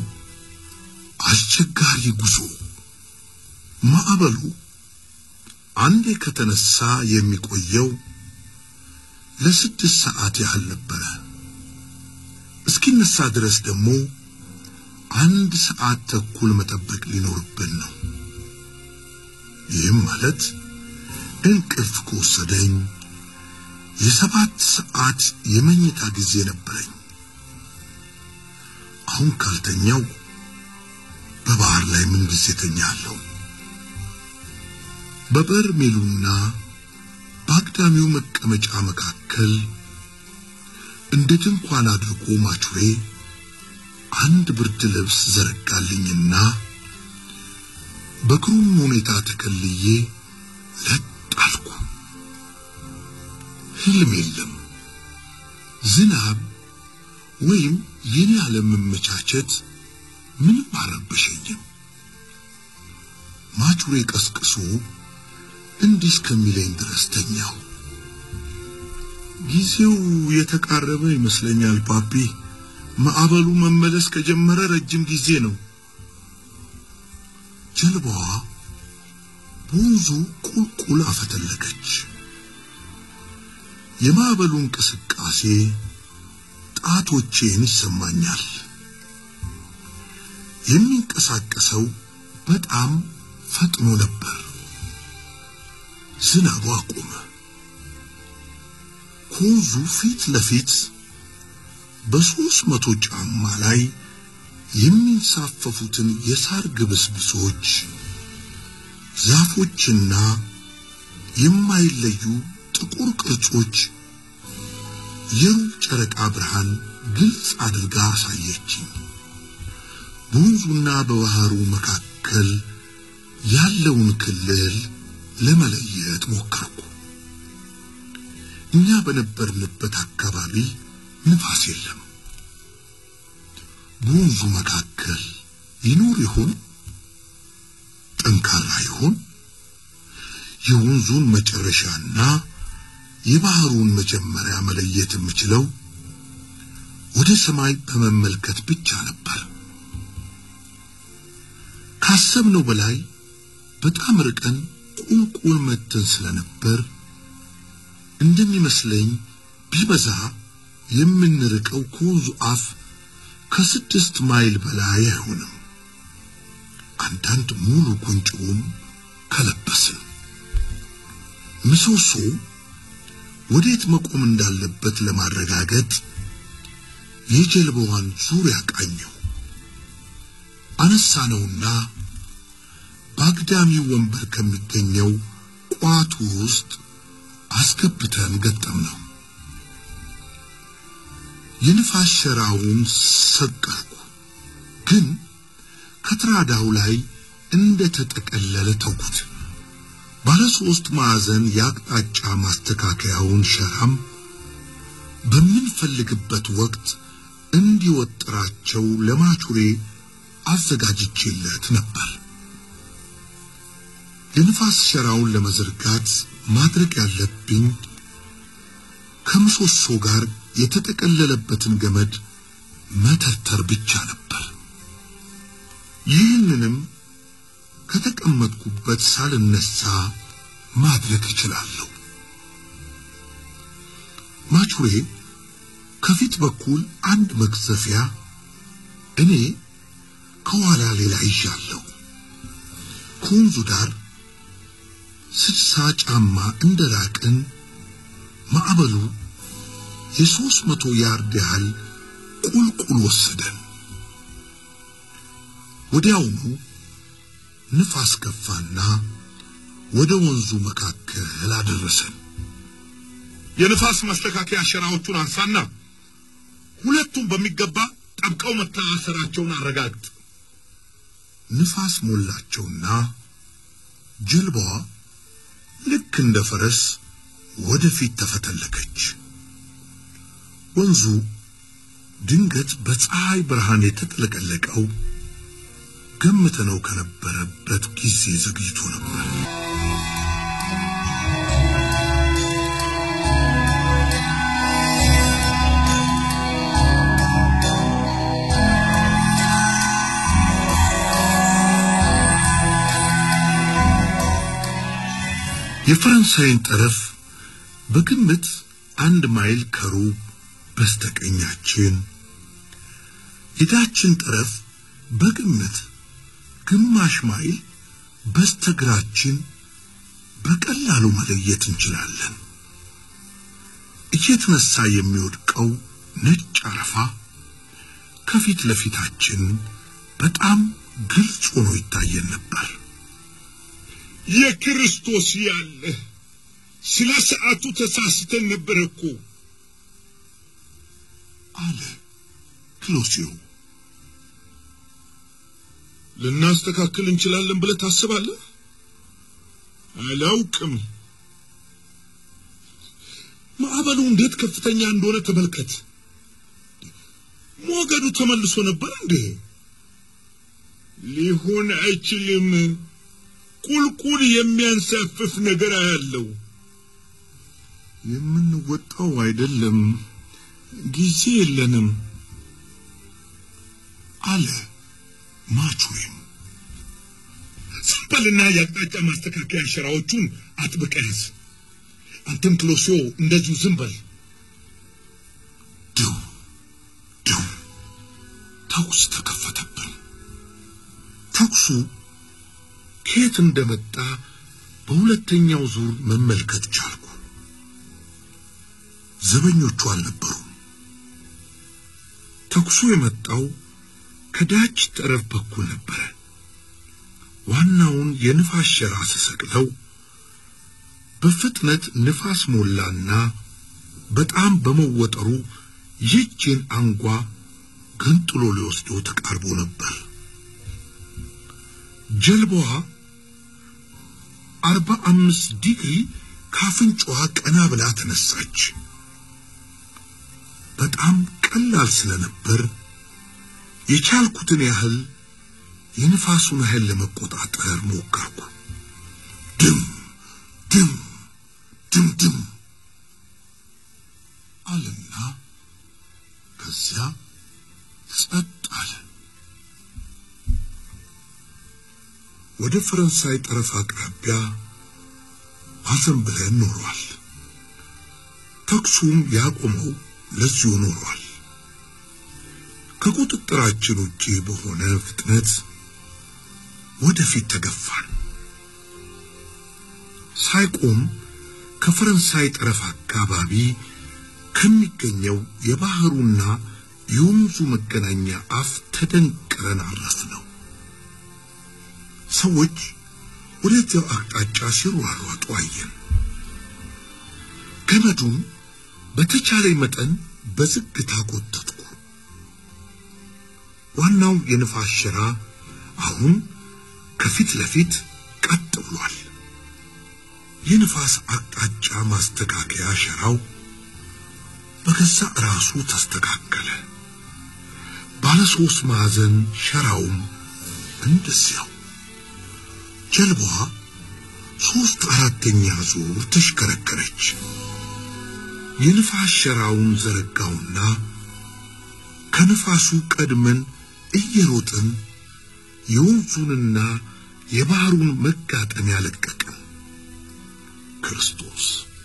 አስቸጋሪ ጉዞ። ማዕበሉ አንዴ ከተነሳ የሚቆየው ለስድስት ሰዓት ያህል ነበር። እስኪነሳ ድረስ ደግሞ አንድ ሰዓት ተኩል መጠበቅ ሊኖርብን ነው። ይህም ማለት እንቅልፍ ከወሰደኝ የሰባት ሰዓት የመኝታ ጊዜ ነበረኝ። አሁን ካልተኛው በባህር ላይ ምን ጊዜ ተኛለሁ? በበርሜሉና በአግዳሚው መቀመጫ መካከል እንደ ድንኳን አድርጎ ማቹሬ አንድ ብርድ ልብስ ዘረጋልኝና በግሩም ሁኔታ ተከልዬ ለጣልኩ። ህልም የለም፣ ዝናብ ወይም የኔ ዓለም መመቻቸት ምንም አልረበሸኝም። ማቹሬ ቀስቅሶ እንዲህ እስከሚለኝ ድረስ ተኛው። ጊዜው የተቃረበ ይመስለኛል ፓፒ። ማዕበሉ መመለስ ከጀመረ ረጅም ጊዜ ነው። ጀልባዋ በወንዙ ቁልቁል አፈተለከች። የማዕበሉ እንቅስቃሴ ጣቶቼን ይሰማኛል። የሚንቀሳቀሰው በጣም ፈጥኖ ነበር። ዝናቡ አቆመ። ከወንዙ ፊት ለፊት በሶስት መቶ ጫማ ላይ የሚንሳፈፉትን የሳር ግብስብሶች፣ ዛፎችና የማይለዩ ጥቁር ቅርጾች የሩቅ ጨረቃ ብርሃን ግልጽ አድርጋ አሳየችኝ። በወንዙና በባህሩ መካከል ያለውን ክልል ለመለየት ሞከርኩ። እኛ በነበርንበት አካባቢ ንፋስ የለም። በወንዙ መካከል ይኖር ይሆን? ጠንካራ ይሆን? የወንዙን መጨረሻና የባህሩን መጀመሪያ መለየት የምችለው ወደ ሰማይ በመመልከት ብቻ ነበር። ካሰብነው በላይ በጣም ርቀን ቁልቁል መተን ስለነበር እንደሚመስለኝ ቢበዛ የምንርቀው ከወንዙ አፍ ከስድስት ማይል በላይ አይሆንም። አንዳንድ ሙሉ ጉንጭውን ከለበስን። ምሰሶ ወዴት መቆም እንዳለበት ለማረጋገጥ የጀልባዋን ዙሪያ ቃኘው። አነሳነውና በአግዳሚ ወንበር ከሚገኘው ቋቱ ውስጥ አስገብተን ገጠምነው። የንፋስ ሸራውን ሰቀልኩ፣ ግን ከትራዳው ላይ እንደ ተጠቀለለ ተውኩት። ባለ ሶስት ማዕዘን የአቅጣጫ ማስተካከያውን ሸራም በምንፈልግበት ወቅት እንዲወጥራቸው ለማቹሬ አዘጋጅቼለት ነበር። የንፋስ ሸራውን ለመዘርጋት ማድረግ ያለብኝ ከምሰሶ ጋር የተጠቀለለበትን ገመድ መተርተር ብቻ ነበር። ይህንንም ከተቀመጥኩበት ሳልነሳ ማድረግ እችላለሁ። ማቹሬ ከፊት በኩል አንድ መግዘፊያ፣ እኔ ከኋላ ሌላ ይዣለሁ። ከወንዙ ዳር ስድሳ ጫማ እንደራቅን ማዕበሉ የሶስት መቶ ያርድ ያህል ቁልቁል ወሰደን። ወዲያውኑ ንፋስ ገፋና ወደ ወንዙ መካከል አደረሰን። የንፋስ ማስተካከያ ሸራዎቹን አንሳና ሁለቱም በሚገባ ጠብቀው መታሰራቸውን አረጋግጥ። ንፋስ ሞላቸውና ጀልባዋ ልክ እንደ ፈረስ ወደፊት ተፈተለከች። ወንዙ ድንገት በፀሐይ ብርሃን የተጠለቀለቀው ገምተነው ከነበረበት ጊዜ ዘግይቶ ነበር። የፈረንሳይን ጠረፍ በግምት አንድ ማይል ከሩብ በስተቀኛችን፣ የዳችን ጠረፍ በግምት ግማሽ ማይል በስተግራችን በቀላሉ መለየት እንችላለን። እየተነሳ የሚወድቀው ነጭ አረፋ ከፊት ለፊታችን በጣም ግልጽ ሆኖ ይታየን ነበር። የክርስቶስ ያለ ስለ ሰዓቱ ተሳስተን ነበር እኮ አለ ክሎሲዮ። ልናስተካክል እንችላለን ብለህ ታስባለህ? አላውቅም። ማዕበሉ እንዴት ከፍተኛ እንደሆነ ተመልከት። ሞገዱ ተመልሶ ነበር እንዴ? ሊሆን አይችልም። ቁልቁል የሚያንሳፍፍ ነገር አያለው። የምንወጣው አይደለም፣ ጊዜ የለንም አለ ማቹሬም። ሰምበልና ያቅጣጫ ማስተካከያ ሸራዎቹን አጥብቀህ አንተም ክሎሲዮ እንደዚሁ ዝም በል። ዱ ዱ ተኩስ ተከፈተብን። ተኩሱ ከየት እንደመጣ በሁለተኛው ዙር መመልከት ቻልኩ። ዘበኞቹ አልነበሩም። ተኩሱ የመጣው ከዳች ጠረፍ በኩል ነበር። ዋናውን የንፋስ ሸራ ተሰቅለው በፍጥነት ንፋስ ሞላና በጣም በመወጠሩ ይህችን አንጓ ገንጥሎ ሊወስደው ተቃርቦ ነበር። ጀልባዋ አርባ አምስት ዲግሪ ካፍንጫዋ ቀና ብላ ተነሳች። በጣም ቀላል ስለነበር የቻልኩትን ያህል የንፋሱን ኃይል ለመቆጣጠር ሞከርኩ። ድም ድም ድም ድም አለና ከዚያ ጸጥ አለ። ወደ ፈረንሳይ ጠረፍ አቅራቢያ አዘን ብለን ኖሯል። ተኩሱም ያቆመው ለዚሁ ኖሯል። ከቁጥጥራችን ውጪ በሆነ ፍጥነት ወደፊት ተገፋን። ሳይቆም ከፈረንሳይ ጠረፍ አካባቢ ከሚገኘው የባህሩና የወንዙ መገናኛ አፍ ተደንቅረን አረፍነው። ሰዎች ወደዚያው አቅጣጫ ሲሯሯጡ አየን። ገመዱን በተቻለ መጠን በዝግታ ቆጠጥኩ። ዋናው የንፋስ ሸራ አሁን ከፊት ለፊት ቀጥ ብሏል። የንፋስ አቅጣጫ ማስተካከያ ሸራው በገዛ ራሱ ተስተካከለ። ባለ ሶስት ማዕዘን ሸራውም እንደዚያው። ጀልባዋ ሶስት አራተኛ ዙር ተሽከረከረች። የንፋስ ሸራውን ዘረጋውና ከንፋሱ ቀድመን እየሮጥን የወንዙንና የባህሩን መጋጠሚያ ለቀቅን። ክርስቶስ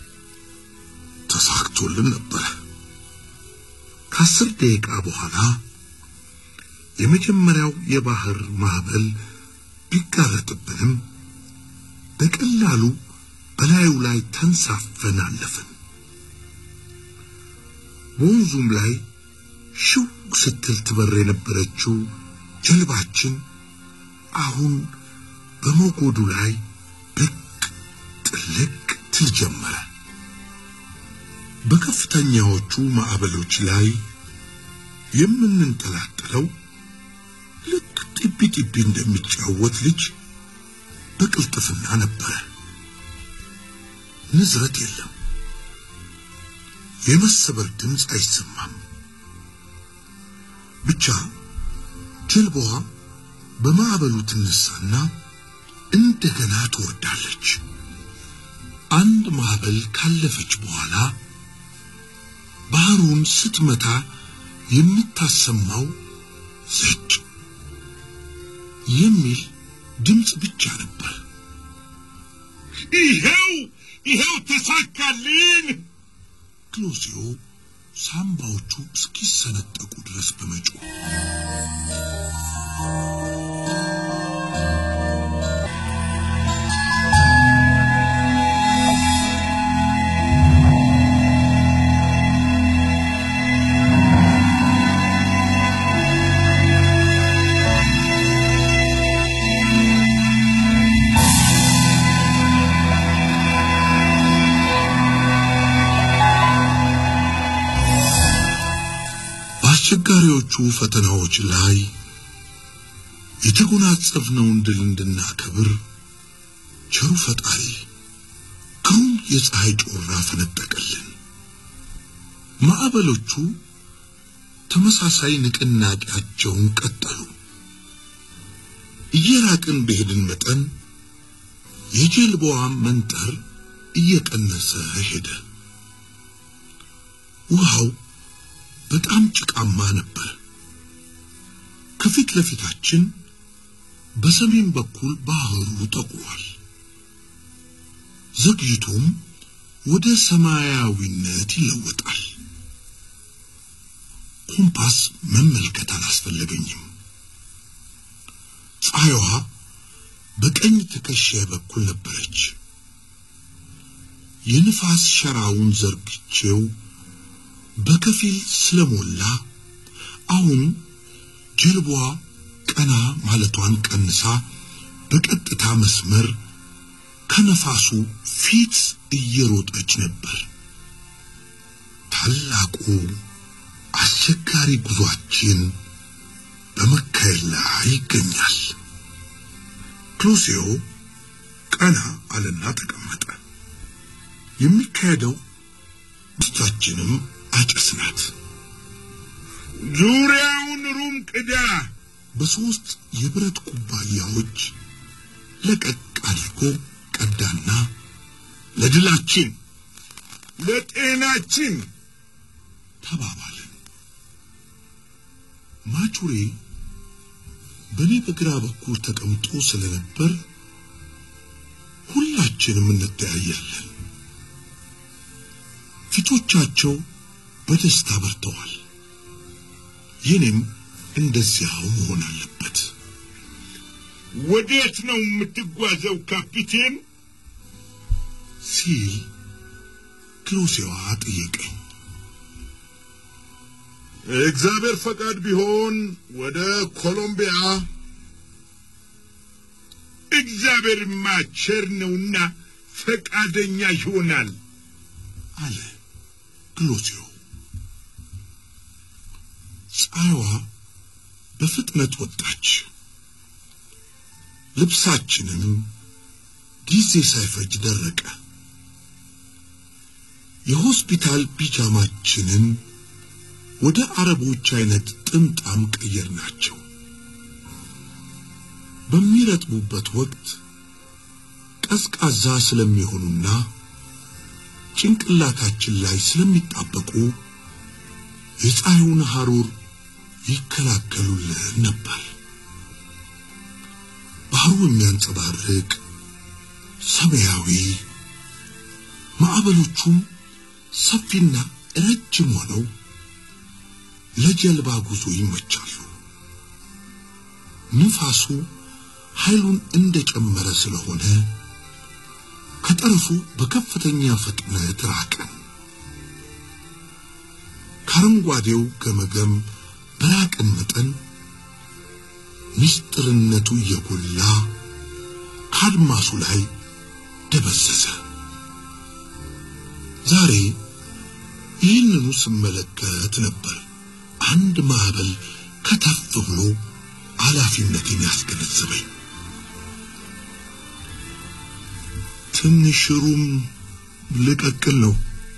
ተሳክቶልን ነበር። ከአስር ደቂቃ በኋላ የመጀመሪያው የባህር ማዕበል ቢጋረጥብንም በቀላሉ በላዩ ላይ ተንሳፈን አለፍን። ወንዙም ላይ ሽው ስትል ትበር የነበረችው ጀልባችን አሁን በሞገዱ ላይ ብቅ ጥልቅ ትል ጀመረ። በከፍተኛዎቹ ማዕበሎች ላይ የምንንጠላጠለው ልክ ጢቢ ጢቢ እንደሚጫወት ልጅ በቅልጥፍና ነበር። ንዝረት የለም። የመሰበር ድምፅ አይሰማም። ብቻ ጀልባዋ በማዕበሉ ትነሳና እንደገና ትወርዳለች። አንድ ማዕበል ካለፈች በኋላ ባህሩን ስትመታ የምታሰማው ዘጭ የሚል ድምፅ ብቻ ነበር። ይሄው ይሄው ተሳካልን! ክሎሲዮ ሳምባዎቹ እስኪሰነጠቁ ድረስ በመጮህ አስቸጋሪዎቹ ፈተናዎች ላይ የተጎናጸፍነውን ድል እንድናከብር ቸሩ ፈጣሪ ግሩም የፀሐይ ጮራ ፈነጠቀልን። ማዕበሎቹ ተመሳሳይ ንቅናቄያቸውን ቀጠሉ። እየራቅን በሄድን መጠን የጀልባዋ መንጠር እየቀነሰ ሄደ። ውሃው በጣም ጭቃማ ነበር። ከፊት ለፊታችን በሰሜን በኩል ባህሩ ጠቁሯል። ዘግይቶም ወደ ሰማያዊነት ይለወጣል። ኮምፓስ መመልከት አላስፈለገኝም። ፀሐይዋ በቀኝ ትከሻዬ በኩል ነበረች። የንፋስ ሸራውን ዘርግቼው በከፊል ስለሞላ አሁን ጀልባዋ ቀና ማለቷን ቀንሳ በቀጥታ መስመር ከነፋሱ ፊት እየሮጠች ነበር። ታላቁ አስቸጋሪ ጉዟችን በመካሄድ ላይ ይገኛል። ክሎሲዮ ቀና አለና ተቀመጠ። የሚካሄደው ውስጣችንም አጭስናት። ዙሪያውን ሩም ቅዳ። በሶስት የብረት ኩባያዎች ለቀቅ አድርጎ ቀዳና ለድላችን ለጤናችን ተባባልን። ማቹሬ በኔ በግራ በኩል ተቀምጦ ስለነበር ሁላችንም እንተያያለን። ፊቶቻቸው በደስታ በርተዋል። የኔም እንደዚያው መሆን አለበት። ወዴት ነው የምትጓዘው ካፒቴን? ሲል ክሎሲዮ ጠየቀኝ። እግዚአብሔር ፈቃድ ቢሆን ወደ ኮሎምቢያ። እግዚአብሔር ማቸር ነውና ፈቃደኛ ይሆናል አለ ክሎሲዮ። ፀሐይዋ በፍጥነት ወጣች። ልብሳችንም ጊዜ ሳይፈጅ ደረቀ። የሆስፒታል ፒጃማችንን ወደ አረቦች አይነት ጥምጣም ቀየርናቸው። በሚረጥቡበት ወቅት ቀዝቃዛ ስለሚሆኑና ጭንቅላታችን ላይ ስለሚጣበቁ የፀሐዩን ሐሩር ይከላከሉልን ነበር። ባህሩ የሚያንጸባርቅ ሰማያዊ ማዕበሎቹም ሰፊና ረጅም ሆነው ለጀልባ ጉዞ ይመቻሉ። ንፋሱ ኃይሉን እንደጨመረ ስለሆነ ከጠረፉ በከፍተኛ ፍጥነት ራቅን። ከአረንጓዴው ገመገም በራቅን መጠን ምስጢርነቱ የጎላ ከአድማሱ ላይ ደበዘዘ። ዛሬ ይህንኑ ስመለከት ነበር አንድ ማዕበል ከተፍ ብሎ ኃላፊነትን ያስገነዘበኝ። ትንሽ ሩም ልቀቅል ነው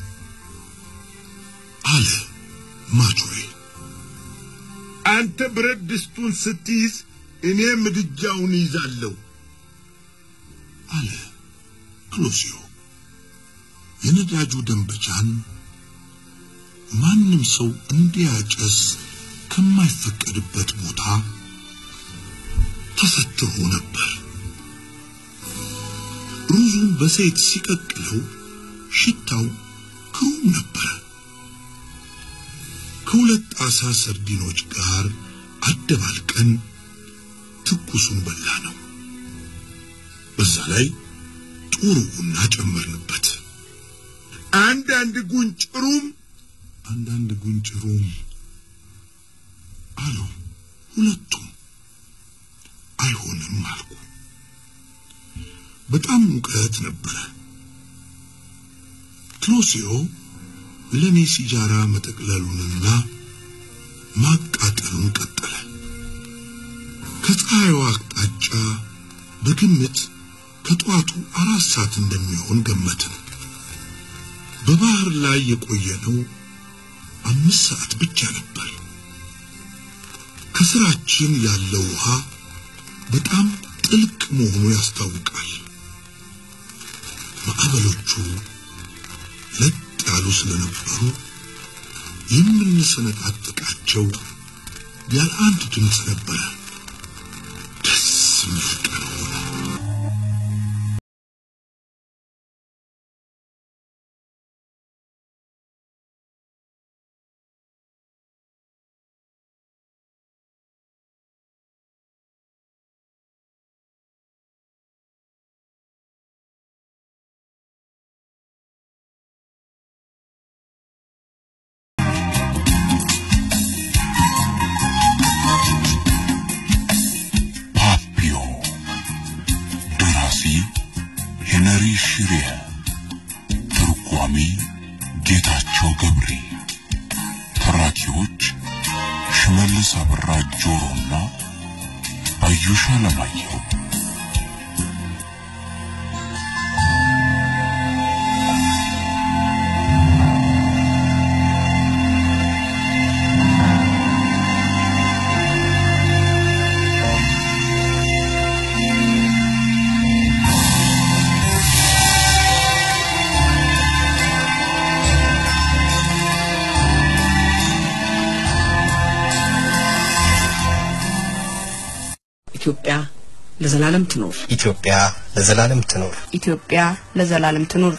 አለ ማቹሬ። አንተ ብረት ድስቱን ስትይዝ እኔ ምድጃውን ይዛለሁ አለ ክሎሲዮ። የነዳጁ ደንበጫን ማንም ሰው እንዲያጨስ ከማይፈቀድበት ቦታ ተሰትሮ ነበር። ሩዙን በዘይት ሲቀቅለው ሽታው ግሩም ነበር። ከሁለት አሳ ሰርዲኖች ጋር አደባልቀን ትኩሱን በላ ነው። በዛ ላይ ጥሩ ቡና ጨመርንበት። አንድ አንድ ጉንጭሩም አንድ አንድ ጉንጭሩም አሉ ሁለቱም። አይሆንም አልኩ። በጣም ሙቀት ነበር። ክሎሲዮ ለኔ ሲጃራ መጠቅለሉንና ማቃጠሉን ቀጠለ። ከፀሐዩ አቅጣጫ በግምት ከጧቱ አራት ሰዓት እንደሚሆን ገመትን። በባህር ላይ የቆየነው አምስት ሰዓት ብቻ ነበር። ከስራችን ያለው ውሃ በጣም ጥልቅ መሆኑ ያስታውቃል። ማዕበሎቹ ለጥ ያሉ ስለነበሩ የምንሰነጣጥቃቸው ያለ አንድ ድምፅ ነበር። ደስ የሚል ቀን ሆነ። ሄነሪ ሽሪያ፣ ተርጓሚ ጌታቸው ገብሬ፣ ተራኪዎች ሽመልስ አበራ ጆሮና ባዩሽ አለማየሁ። ኢትዮጵያ ለዘላለም ትኖር። ኢትዮጵያ ለዘላለም ትኖር። ኢትዮጵያ ለዘላለም ትኖር።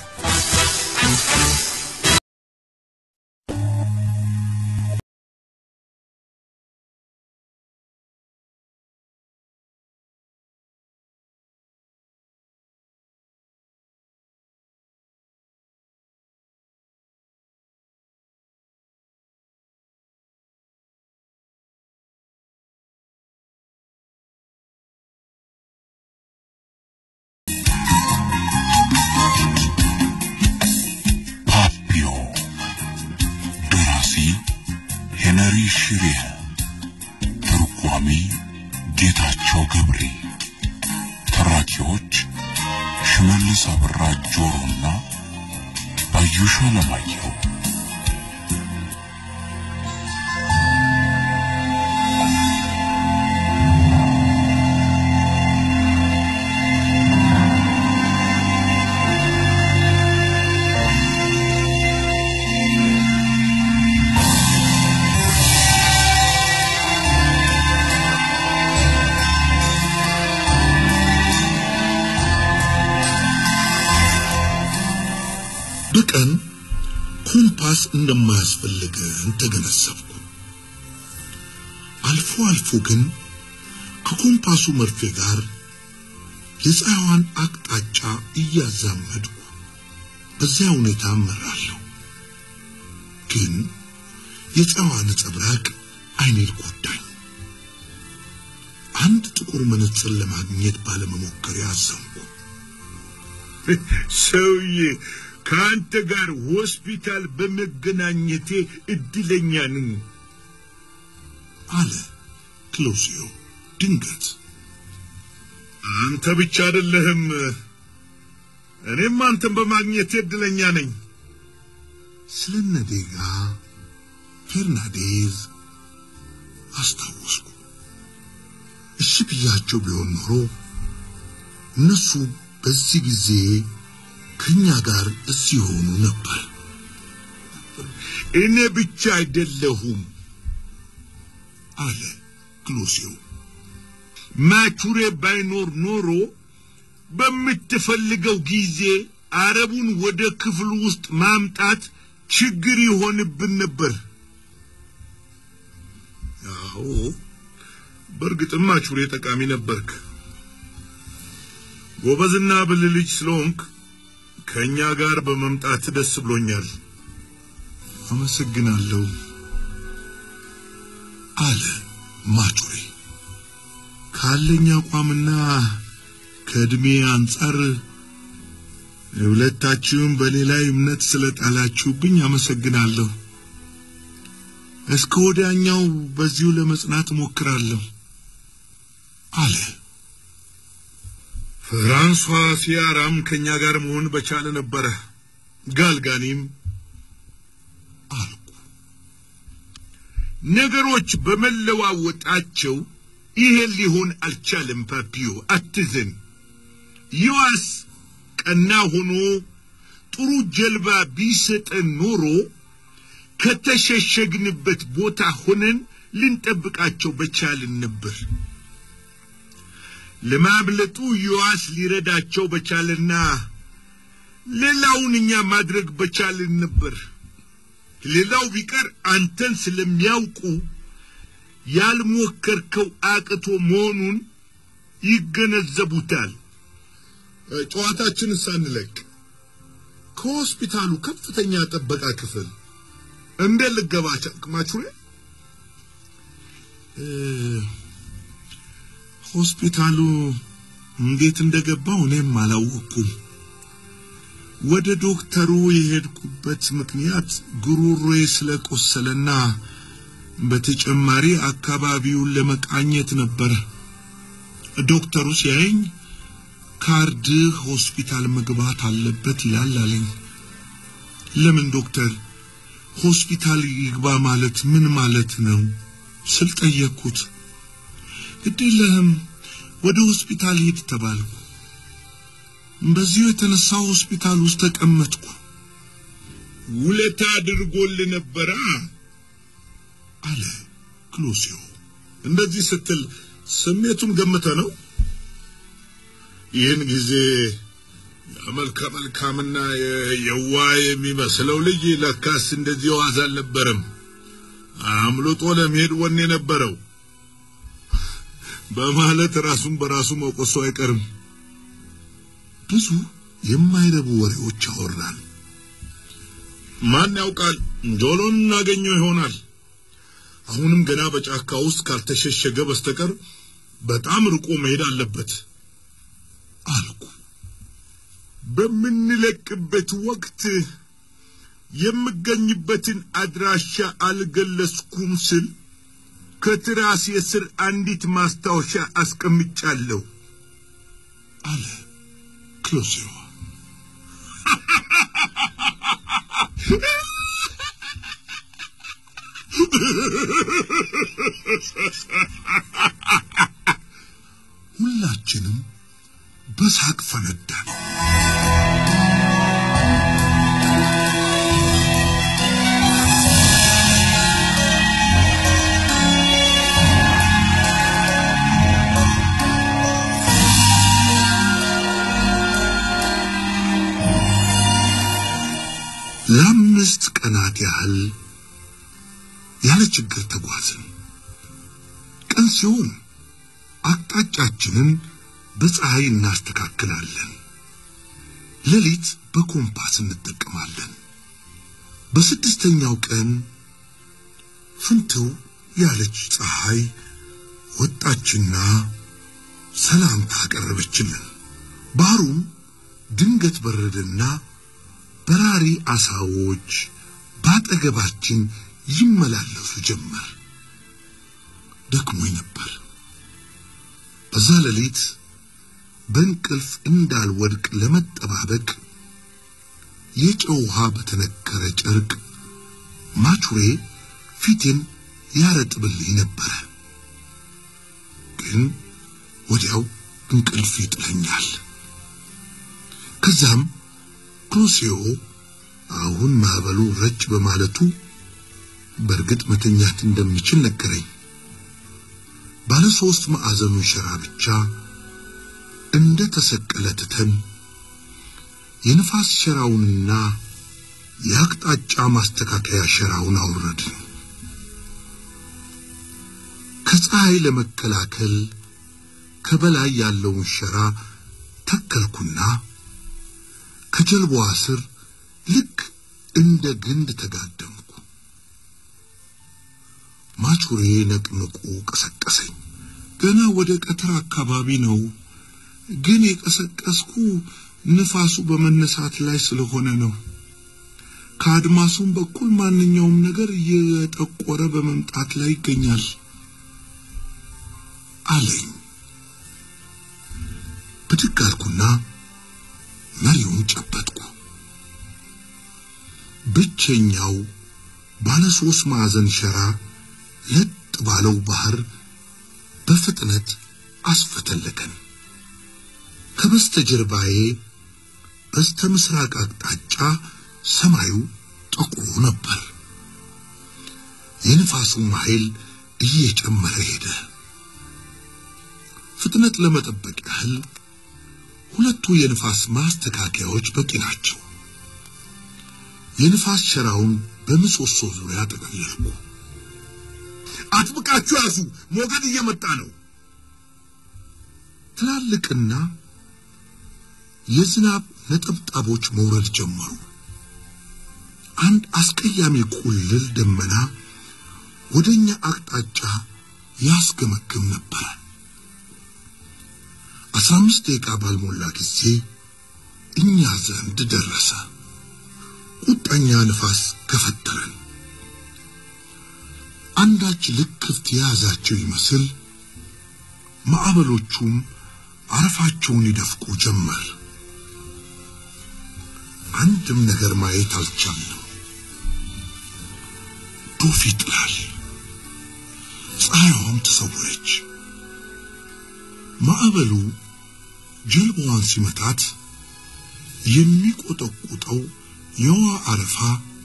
ሄነሪ ሽሪያ፣ ተርጓሚ ጌታቸው ገብሬ፣ ተራኪዎች ሽመልስ አበራ ጆሮና ባዩሽ አለማየሁ። ቀን ኮምፓስ እንደማያስፈልገን ተገነዘብኩ። አልፎ አልፎ ግን ከኮምፓሱ መርፌ ጋር የፀሐይዋን አቅጣጫ እያዛመድኩ በዚያ ሁኔታ እመራለሁ። ግን የፀሐይዋ ነጸብራቅ አይኔን ጎዳኝ። አንድ ጥቁር መነጽር ለማግኘት ባለመሞከር ያዘንኩ። ሰውዬ ካንተ ጋር ሆስፒታል በመገናኘቴ እድለኛ ነኝ አለ ክሎሲዮ ድንገት። አንተ ብቻ አይደለህም፣ እኔም አንተን በማግኘቴ እድለኛ ነኝ። ስለነዴጋ ፈርናንዴዝ አስታወስኩ። እሺ ብያቸው ቢሆን ኖሮ እነሱ በዚህ ጊዜ ከኛ ጋር እዚህ ሆኑ ነበር። እኔ ብቻ አይደለሁም አለ ክሎሲዮ። ማቹሬ ባይኖር ኖሮ በምትፈልገው ጊዜ አረቡን ወደ ክፍሉ ውስጥ ማምጣት ችግር ይሆንብን ነበር። ያው በርግጥም ማቹሬ ጠቃሚ ነበርክ። ጎበዝና ብልልጅ ስለሆንክ ከኛ ጋር በመምጣት ደስ ብሎኛል። አመሰግናለሁ አለ ማቹሬ። ካለኛ አቋምና ከእድሜ አንጻር ሁለታችሁም በኔ ላይ እምነት ስለጣላችሁብኝ አመሰግናለሁ። እስከ ወዲያኛው በዚሁ ለመጽናት ሞክራለሁ አለ። ፍራንሷ ሲያራም ከኛ ጋር መሆን በቻለ ነበር። ጋልጋኒም አልኩ። ነገሮች በመለዋወጣቸው ይሄ ሊሆን አልቻለም። ፓፒዮ አትዘን። ዮአስ ቀና ሆኖ ጥሩ ጀልባ ቢሰጠን ኖሮ ከተሸሸግንበት ቦታ ሆነን ልንጠብቃቸው በቻልን ነበር። ለማምለጡ ዮአስ ሊረዳቸው በቻለና ሌላውን እኛ ማድረግ በቻልን ነበር። ሌላው ቢቀር አንተን ስለሚያውቁ ያልሞከርከው አቅቶ መሆኑን ይገነዘቡታል። ጨዋታችንን ሳንለቅ ከሆስፒታሉ ከፍተኛ ጥበቃ ክፍል እንደ ልገባ ቻልክማችሁ? ሆስፒታሉ እንዴት እንደገባው እኔም አላወኩም። ወደ ዶክተሩ የሄድኩበት ምክንያት ጉሮሮዬ ስለቆሰለና በተጨማሪ አካባቢውን ለመቃኘት ነበር። ዶክተሩ ሲያየኝ ካርድ ሆስፒታል መግባት አለበት ይላል አለኝ። ለምን ዶክተር ሆስፒታል ይግባ ማለት ምን ማለት ነው ስል ጠየቅኩት። እድለህም ወደ ሆስፒታል ሂድ ተባልኩ። በዚሁ የተነሳ ሆስፒታል ውስጥ ተቀመጥኩ። ውለታ አድርጎልህ ነበር አለ ክሎሲዮ። እንደዚህ ስትል ስሜቱን ገምተ ነው? ይህን ጊዜ መልከ መልካምና የዋህ የሚመስለው ልጅ ለካስ እንደዚህ ዋዛ አልነበረም። አምልጦ ለመሄድ ወኔ ነበረው በማለት ራሱን በራሱ መቆሶ አይቀርም። ብዙ የማይረቡ ወሬዎች አወራን። ማን ያውቃል ጆሎን እናገኘው ይሆናል። አሁንም ገና በጫካ ውስጥ ካልተሸሸገ በስተቀር በጣም ርቆ መሄድ አለበት አልኩ። በምንለቅበት ወቅት የምገኝበትን አድራሻ አልገለጽኩም ስል ከትራስ የስር አንዲት ማስታወሻ አስቀምጫለሁ አለ ክሎሲዮ። ሁላችንም በሳቅ ፈነዳን። ቀናት ያህል ያለ ችግር ተጓዝን። ቀን ሲሆን አቅጣጫችንን በፀሐይ እናስተካክላለን። ሌሊት በኮምፓስ እንጠቀማለን። በስድስተኛው ቀን ፍንትው ያለች ፀሐይ ወጣችና ሰላምታ አቀረበችልን። ባህሩም ድንገት በረደና በራሪ አሳዎች ባጠገባችን ይመላለሱ ጀመር። ደክሞኝ ነበር። በዛ ሌሊት በእንቅልፍ እንዳልወድቅ ለመጠባበቅ የጨው ውሃ በተነከረ ጨርቅ ማቹሬ ፊቴን ያረጥብልኝ ነበር። ግን ወዲያው እንቅልፍ ይጥለኛል። ከዛም ክሩሲዮ አሁን ማዕበሉ ረጭ በማለቱ በርግጥ መተኛት እንደምችል ነገረኝ። ባለ ሶስት ማዕዘኑ ሸራ ብቻ እንደ ተሰቀለ ትተን የንፋስ ሸራውንና የአቅጣጫ ማስተካከያ ሸራውን አውረድን። ከፀሐይ ለመከላከል ከበላይ ያለውን ሸራ ተከልኩና ከጀልባዋ ስር ልክ እንደ ግንድ ተጋደምኩ። ማቹሬ ነቅንቁ ቀሰቀሰኝ። ገና ወደ ቀትር አካባቢ ነው፣ ግን የቀሰቀስኩ ንፋሱ በመነሳት ላይ ስለሆነ ነው። ከአድማሱም በኩል ማንኛውም ነገር እየጠቆረ በመምጣት ላይ ይገኛል አለኝ። ብድግ አልኩና መሪውን ጨበጥኩ። ብቸኛው ባለ ሶስት ማዕዘን ሸራ ለጥ ባለው ባህር በፍጥነት አስፈተለከን። ከበስተጀርባዬ በስተምስራቅ አቅጣጫ ሰማዩ ጠቁሮ ነበር። የንፋሱ ኃይል እየጨመረ ሄደ። ፍጥነት ለመጠበቅ ያህል ሁለቱ የንፋስ ማስተካከያዎች በቂ ናቸው። የንፋስ ሸራውን በምሰሶ ዙሪያ ተጠቅልልኩ። አጥብቃችሁ ያዙ፣ ሞገድ እየመጣ ነው። ትላልቅና የዝናብ ነጠብጣቦች መውረድ ጀመሩ። አንድ አስቀያሚ ቁልል ደመና ወደኛ አቅጣጫ ያስገመግም ነበር። አስራ አምስት ደቂቃ ባልሞላ ጊዜ እኛ ዘንድ ደረሰ። ቁጣኛ ንፋስ ገፈተረን። አንዳች ልክፍት የያዛቸው ይመስል ማዕበሎቹም አረፋቸውን ይደፍቁ ጀመር። አንድም ነገር ማየት አልቻልንም። ዶፍ ይጥላል። ፀሐይዋም ተሰወረች። ማዕበሉ ጀልባዋን ሲመታት የሚቆጠቁጠው የውሃ አረፋ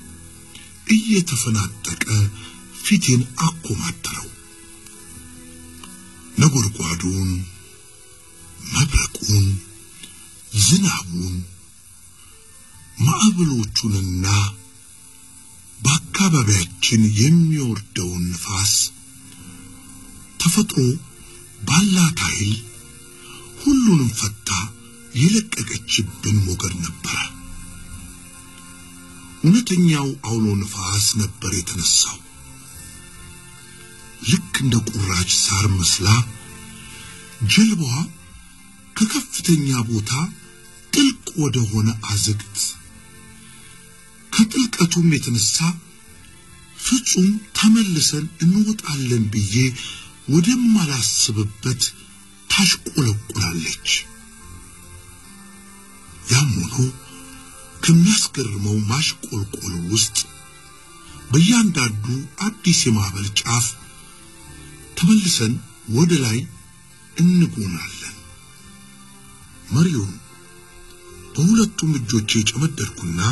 እየተፈናጠቀ ፊቴን አኮማተረው። ነጎድጓዱን፣ መብረቁን፣ ዝናቡን፣ ማዕበሎቹንና በአካባቢያችን የሚወርደውን ንፋስ ተፈጥሮ ባላት ኃይል ሁሉንም ፈታ የለቀቀችብን ሞገድ ነበር። እውነተኛው አውሎ ንፋስ ነበር የተነሳው። ልክ እንደ ቁራጭ ሳር መስላ ጀልባዋ ከከፍተኛ ቦታ ጥልቅ ወደ ሆነ አዘግት፣ ከጥልቀቱም የተነሳ ፍጹም ተመልሰን እንወጣለን ብዬ ወደማላስብበት ታሽቆለቆላለች። ያም ሆኖ ከሚያስገርመው ማሽቆልቆል ውስጥ በእያንዳንዱ አዲስ የማዕበል ጫፍ ተመልሰን ወደ ላይ እንጎናለን። መሪውን በሁለቱም እጆቼ ጨመደድኩና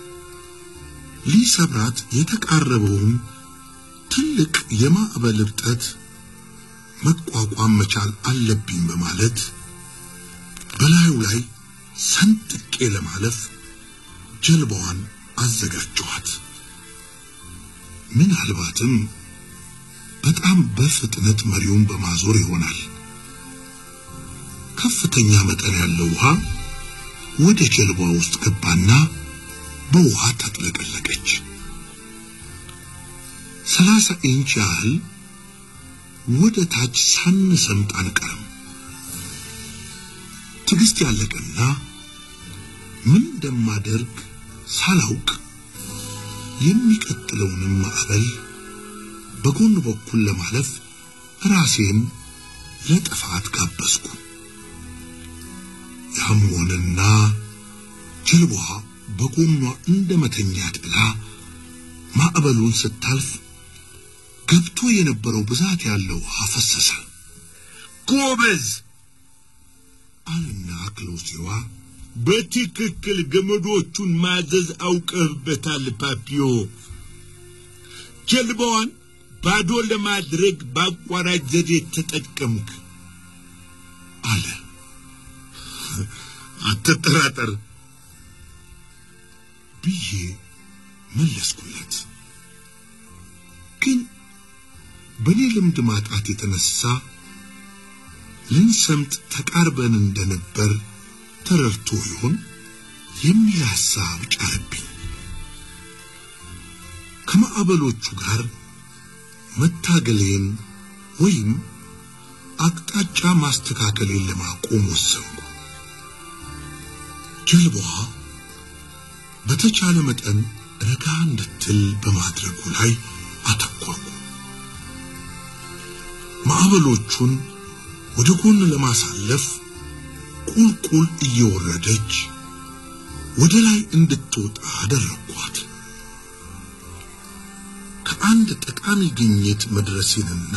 ሊሰብራት የተቃረበውን ትልቅ የማዕበል እብጠት መቋቋም መቻል አለብኝ በማለት በላዩ ላይ ሰንጥቄ ለማለፍ ጀልባዋን አዘጋጀኋት። ምናልባትም በጣም በፍጥነት መሪውን በማዞር ይሆናል ከፍተኛ መጠን ያለው ውሃ ወደ ጀልባው ውስጥ ገባና በውሃ ተጥለቀለቀች ሰላሳ ኢንች ያህል ወደ ታች ሳንሰምጥ አንቀርም ትግስት ያለቀና ምን እንደማደርግ ሳላውቅ የሚቀጥለውን ማዕበል በጎን በኩል ለማለፍ ራሴን ለጥፋት ጋበዝኩ ያምሆነና ጀልባዋ በጎኗ እንደመተኛት ብላ ማዕበሉን ስታልፍ ገብቶ የነበረው ብዛት ያለው አፈሰሰ ጎበዝ አልና ክሎሲዋ በትክክል ገመዶቹን ማዘዝ አውቀህበታል ፓፒዮ ጀልባዋን ባዶ ለማድረግ በአቋራጭ ዘዴ ተጠቀምክ አለ አትጠራጠር ብዬ መለስኩለት ግን በኔ ልምድ ማጣት የተነሳ ልንሰምጥ ተቃርበን እንደነበር ተረድቶ ይሆን የሚል ሐሳብ ጫረብኝ ከማዕበሎቹ ጋር መታገሌን ወይም አቅጣጫ ማስተካከሌን ለማቆም ወሰንኩ ጀልባዋ በተቻለ መጠን ረጋ እንድትል በማድረጉ ላይ አተኮርኩ ማዕበሎቹን ወደ ጎን ለማሳለፍ ቁልቁል እየወረደች ወደ ላይ እንድትወጣ አደረኳት ከአንድ ጠቃሚ ግኝት መድረሴንና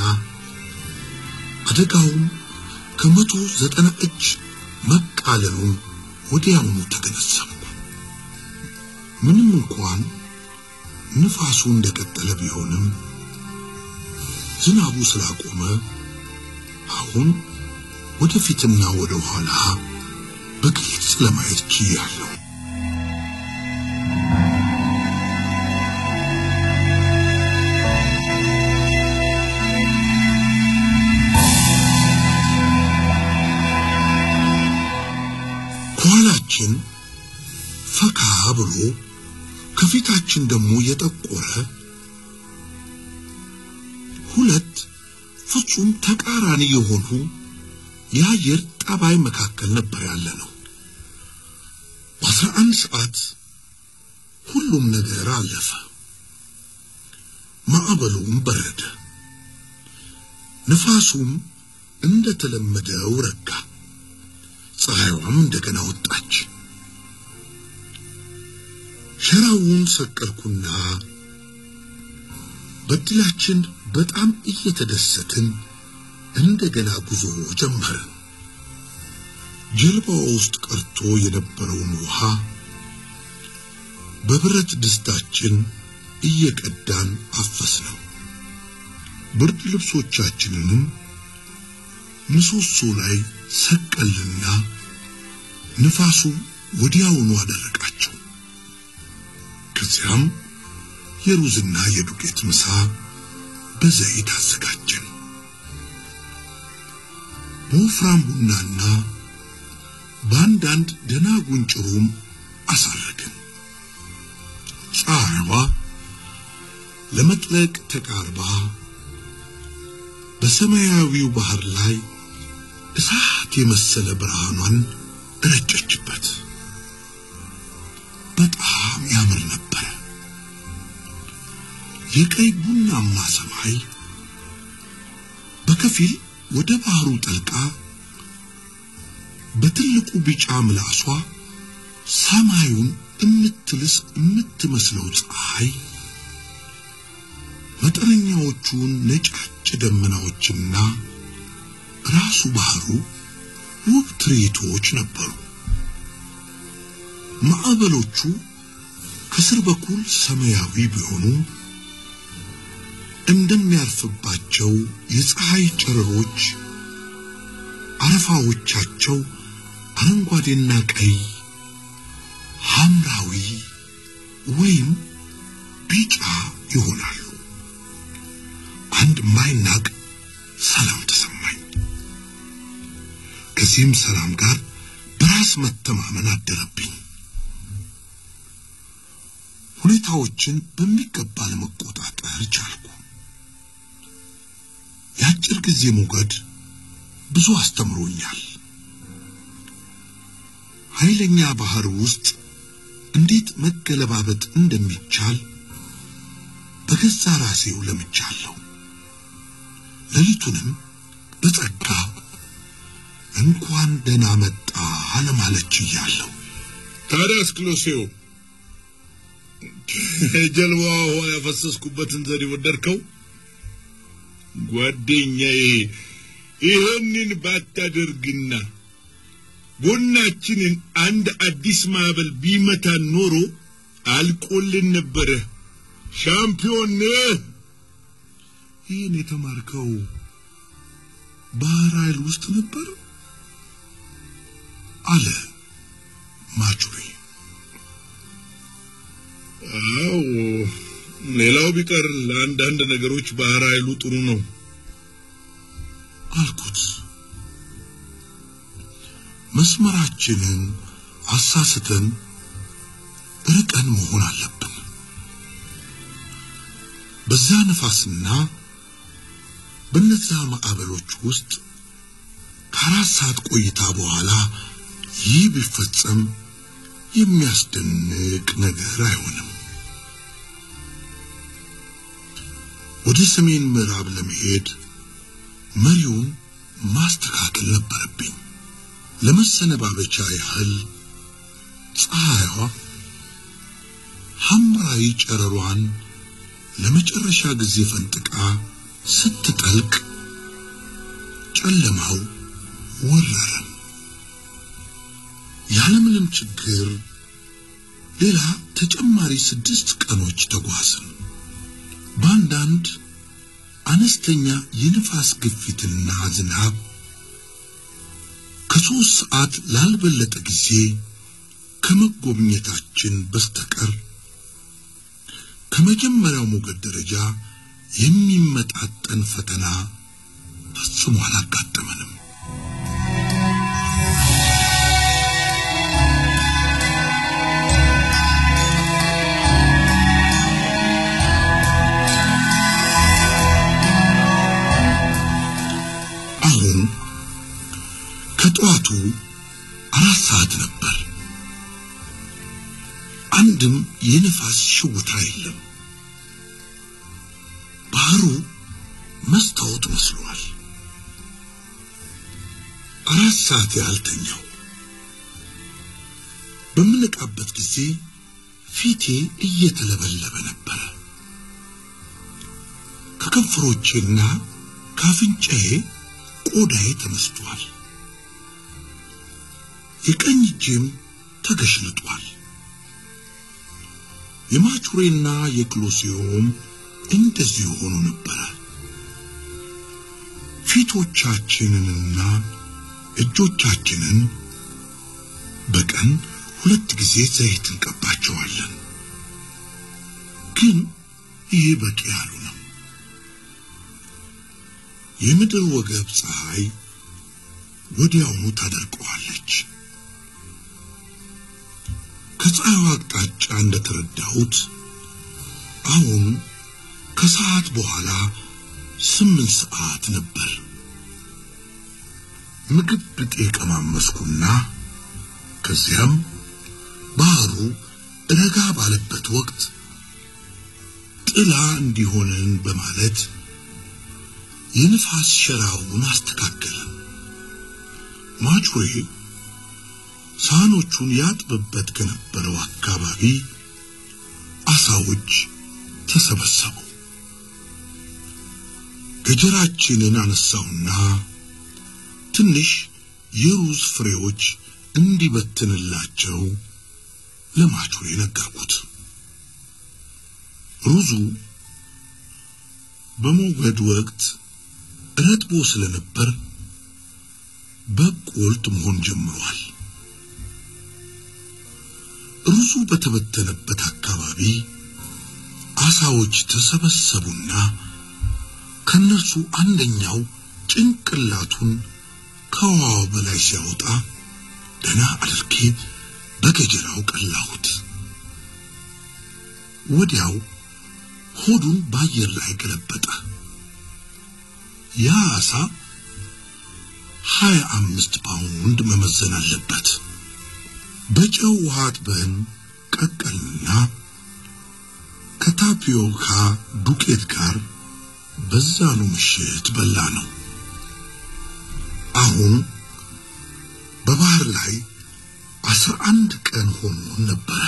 አደጋውም ከመቶ ዘጠና እጅ መቃለሉን ወዲያውኑ ተገነዘብኩ ምንም እንኳን ንፋሱ እንደቀጠለ ቢሆንም ዝናቡ ስላቆመ አሁን ወደፊትና ወደ ኋላ በግልጽ ለማየት ችያለሁ ከኋላችን ፈካ ብሎ ከፊታችን ደግሞ የጠቆረ ሁለት ፍጹም ተቃራኒ የሆኑ የአየር ጠባይ መካከል ነበር ያለነው በአስራ አንድ ሰዓት ሁሉም ነገር አለፈ ማዕበሉም በረደ ንፋሱም እንደተለመደው ረጋ ፀሐይዋም እንደገና ወጣች ሸራውን ሰቀልኩና በድላችን በጣም እየተደሰትን እንደገና ጉዞ ጀመርን ጀልባው ውስጥ ቀርቶ የነበረውን ውሃ በብረት ድስታችን እየቀዳን አፈስነው ብርድ ልብሶቻችንንም ምሰሶ ላይ ሰቀልና ንፋሱ ወዲያውኑ አደረቃቸው ከዚያም የሩዝና የዱቄት ምሳ በዘይት አዘጋጀን በወፍራም ቡናና ባንዳንድ ደና ጉንጭሩም አሳረግን ፀሐይዋ ለመጥለቅ ተቃርባ በሰማያዊው ባህር ላይ እሳት የመሰለ ብርሃኗን ረጨችበት በጣም ያምር ነበር የቀይ ቡናማ ሰማይ በከፊል ወደ ባህሩ ጠልቃ በትልቁ ቢጫ ምላሷ ሰማዩን እምትልስ እምትመስለው ፀሐይ መጠነኛዎቹን ነጫጭ ደመናዎችና ራሱ ባህሩ ውብ ትርኢቶች ነበሩ ማዕበሎቹ ከስር በኩል ሰማያዊ ቢሆኑ እንደሚያርፍባቸው የፀሐይ ጨረሮች አረፋዎቻቸው አረንጓዴና ቀይ ሐምራዊ ወይም ቢጫ ይሆናሉ አንድ ማይናቅ ሰላም ተሰማኝ። ከዚህም ሰላም ጋር በራስ መተማመን አደረብኝ። ሁኔታዎችን በሚገባ ለመቆጣጠር ቻልኩ። የአጭር ጊዜ ሞገድ ብዙ አስተምሮኛል። ኃይለኛ ባህር ውስጥ እንዴት መገለባበጥ እንደሚቻል በገዛ ራሴው ለምቻለሁ። ሌሊቱንም በጸጋ እንኳን ደህና መጣ ለማለት ችያለሁ። ታዲያስ ክሎሴው ጀልባው ያፈሰስኩበትን ዘዴ ወደድከው? ጓደኛዬ ይሄንን ባታደርግና ቡናችንን አንድ አዲስ ማዕበል ቢመታ ኖሮ አልቆልን ነበረ። ሻምፒዮን ነህ። ይህን የተማርከው ባህር ኃይል ውስጥ ነበር አለ ማቹሪ። አዎ፣ ሌላው ቢቀር ለአንዳንድ ነገሮች ባህር ኃይሉ ጥሩ ነው አልኩት። መስመራችንን አሳስተን ርቀን መሆን አለብን። በዛ ነፋስና በነዛ ማዕበሎች ውስጥ ከአራት ሰዓት ቆይታ በኋላ ይህ ቢፈጸም የሚያስደንቅ ነገር አይሆንም። ወደ ሰሜን ምዕራብ ለመሄድ መሪውን ማስተካከል ነበረብኝ። ለመሰነባበቻ ያህል ፀሐይዋ ሐምራዊ ጨረሯን ለመጨረሻ ጊዜ ፈንጥቃ ስትጠልቅ ጨለማው ወረረን። ያለምንም ችግር ሌላ ተጨማሪ ስድስት ቀኖች ተጓዝን። በአንዳንድ አነስተኛ የንፋስ ግፊትና ዝናብ ከሶስት ሰዓት ላልበለጠ ጊዜ ከመጎብኘታችን በስተቀር ከመጀመሪያው ሞገድ ደረጃ የሚመጣጠን ፈተና ፈጽሞ አላጋጠመንም። አሁን ከጠዋቱ አራት ሰዓት ነበር። አንድም የነፋስ ሽውታ የለም። ባህሩ መስታወት መስሏል። አራት ሰዓት ያልተኛው በምንቃበት ጊዜ ፊቴ እየተለበለበ ነበር። ከከንፈሮቼና ካፍንጫዬ ቆዳዬ ተመስቷል። የቀኝ እጄም ተገሽልጧል። የማቹሬና የክሎሲዮም እንደዚህ ሆኖ ነበር። ፊቶቻችንንና እጆቻችንን በቀን ሁለት ጊዜ ዘይት እንቀባቸዋለን። ግን ይህ በቂ ያልሆነም። የምድር ወገብ ፀሐይ ወዲያውኑ ታደርቀዋለች። ከፀሐዩ አቅጣጫ እንደተረዳሁት አሁን ከሰዓት በኋላ ስምንት ሰዓት ነበር። ምግብ ብጤ ቀማመስኩና ከዚያም ባህሩ ረጋ ባለበት ወቅት ጥላ እንዲሆነን በማለት የንፋስ ሸራውን አስተካከለ። ማቹሬ ሳህኖቹን ያጥብበት ከነበረው አካባቢ አሳዎች ተሰበሰቡ። ገጀራችንን አነሳውና ትንሽ የሩዝ ፍሬዎች እንዲበትንላቸው ለማቹሬ ነገርኩት። ሩዙ በሞገድ ወቅት ረጥቦ ስለነበር በቆልት መሆን ጀምሯል። ሩዙ በተበተነበት አካባቢ አሳዎች ተሰበሰቡና ከነሱ አንደኛው ጭንቅላቱን ከውሃው በላይ ሲያወጣ ደና አድርጌ በገጀራው ቀላሁት። ወዲያው ሆዱን ባየር ላይ ገለበጠ። ያ አሳ ሃያ አምስት ፓውንድ መመዘን አለበት። በጨው ውሃ አጥበን ቀቀልና ከታፒዮካ ዱቄት ጋር በዛኑ ምሽት በላ ነው። አሁን በባህር ላይ አስራ አንድ ቀን ሆኖ ነበር።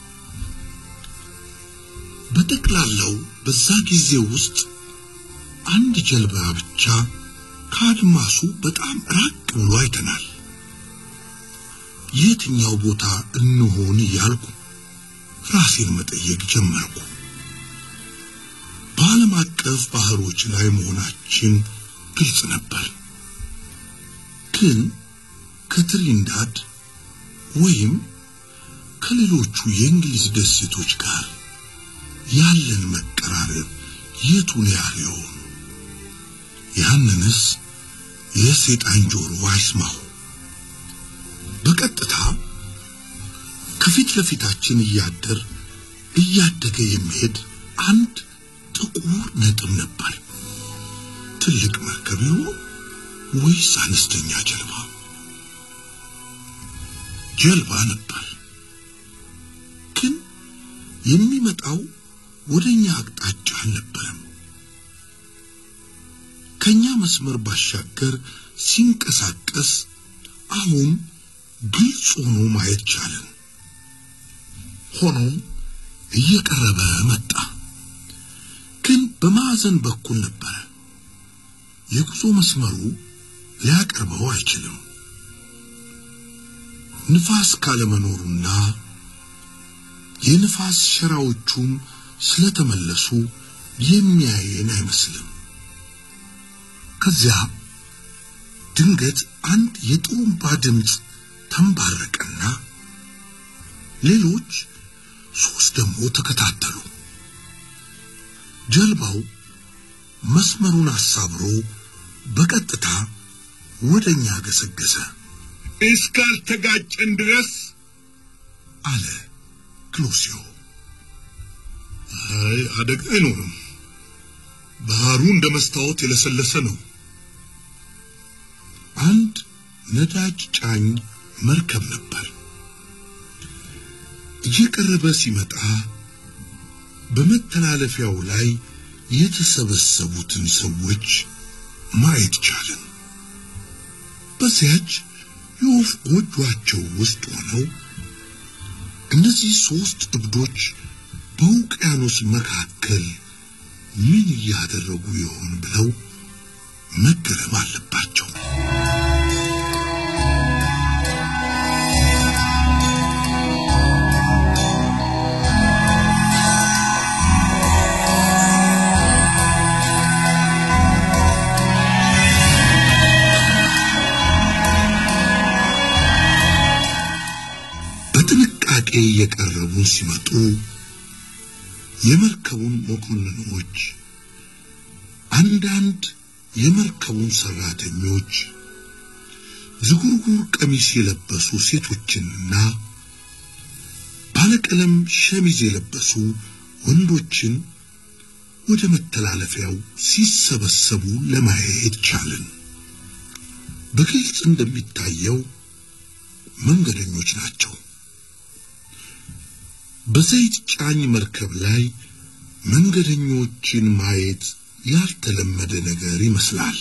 በጠቅላላው በዛ ጊዜ ውስጥ አንድ ጀልባ ብቻ ከአድማሱ በጣም ራቅ ብሎ አይተናል። የትኛው ቦታ እንሆን ያልኩ ራሴን መጠየቅ ጀመርኩ። በዓለም አቀፍ ባህሮች ላይ መሆናችን ግልጽ ነበር። ግን ከትሪንዳድ ወይም ከሌሎቹ የእንግሊዝ ደሴቶች ጋር ያለን መቀራረብ የቱን ያህል ይሆን? ያንንስ የሰይጣን ጆሮ አይስማው። በቀጥታ ከፊት ለፊታችን እያደር እያደገ የሚሄድ አንድ ጥቁር ነጥብ ነበር። ትልቅ መርከብ ይሆን ወይስ አነስተኛ ጀልባ? ጀልባ ነበር። ግን የሚመጣው ወደኛ አቅጣጫ አልነበረም። ከኛ መስመር ባሻገር ሲንቀሳቀስ አሁን ግልጽ ሆኖ ማየት ቻለን። ሆኖም እየቀረበ መጣ። ግን በማዕዘን በኩል ነበር። የጉዞ መስመሩ ሊያቀርበው አይችልም። ንፋስ ካለመኖሩና የንፋስ ሸራዎቹም ስለተመለሱ የሚያየን አይመስልም። ከዚያ ድንገት አንድ የጥሩምባ ድምጽ ተንባረቀና ሌሎች ሶስት ደግሞ ተከታተሉ። ጀልባው መስመሩን አሳብሮ በቀጥታ ወደኛ ገሰገሰ። እስካልተጋጨን ድረስ አለ ክሎሲዮ። አይ አደጋ አይኖርም። ባህሩ እንደ መስታወት የለሰለሰ ነው። አንድ ነዳጅ ጫኝ መርከብ ነበር። እየቀረበ ሲመጣ በመተላለፊያው ላይ የተሰበሰቡትን ሰዎች ማየት ቻለን። በዚያች የወፍ ጎጆአቸው ውስጥ ሆነው እነዚህ ሶስት እብዶች በውቅያኖስ መካከል ምን ያደረጉ ይሆን ብለው መገረም አለባቸው። በጥንቃቄ እየቀረቡ ሲመጡ የመርከቡን መኮንኖች፣ አንዳንድ የመርከቡን ሰራተኞች፣ ዝጉርጉር ቀሚስ የለበሱ ሴቶችንና ባለቀለም ሸሚዝ የለበሱ ወንዶችን ወደ መተላለፊያው ሲሰበሰቡ ለማየት ቻለን። በግልጽ እንደሚታየው መንገደኞች ናቸው። በዘይት ጫኝ መርከብ ላይ መንገደኞችን ማየት ያልተለመደ ነገር ይመስላል።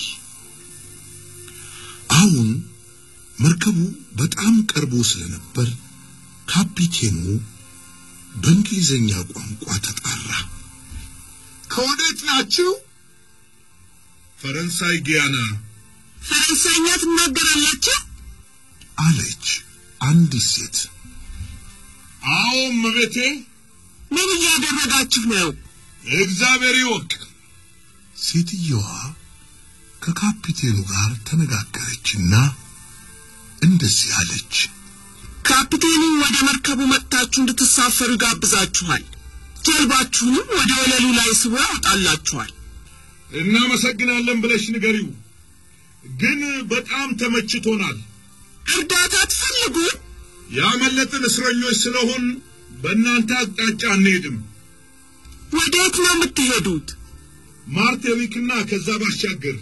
አሁን መርከቡ በጣም ቀርቦ ስለነበር ካፒቴኑ በእንግሊዘኛ ቋንቋ ተጣራ። ከወዴት ናችሁ? ፈረንሳይ ጊያና። ፈረንሳይኛ ትናገራላችሁ? አለች አንዲት ሴት። አዎ መቤቴ። ምን እያደረጋችሁ ነው? እግዚአብሔር ይወቅ። ሴትየዋ ከካፒቴኑ ጋር ተነጋገረችና እንደዚህ አለች። ካፒቴኑ ወደ መርከቡ መጥታችሁ እንድትሳፈሩ ጋብዛችኋል። ጀልባችሁንም ወደ ወለሉ ላይ ስቦ ያወጣላችኋል። እናመሰግናለን ብለሽ ንገሪው ግን በጣም ተመችቶናል እርዳታ ትፈልጉ ያመለጥን እስረኞች ስለሆን በእናንተ አቅጣጫ አንሄድም ወዴት ነው የምትሄዱት ማርቴዊክና ከዛ ባሻገር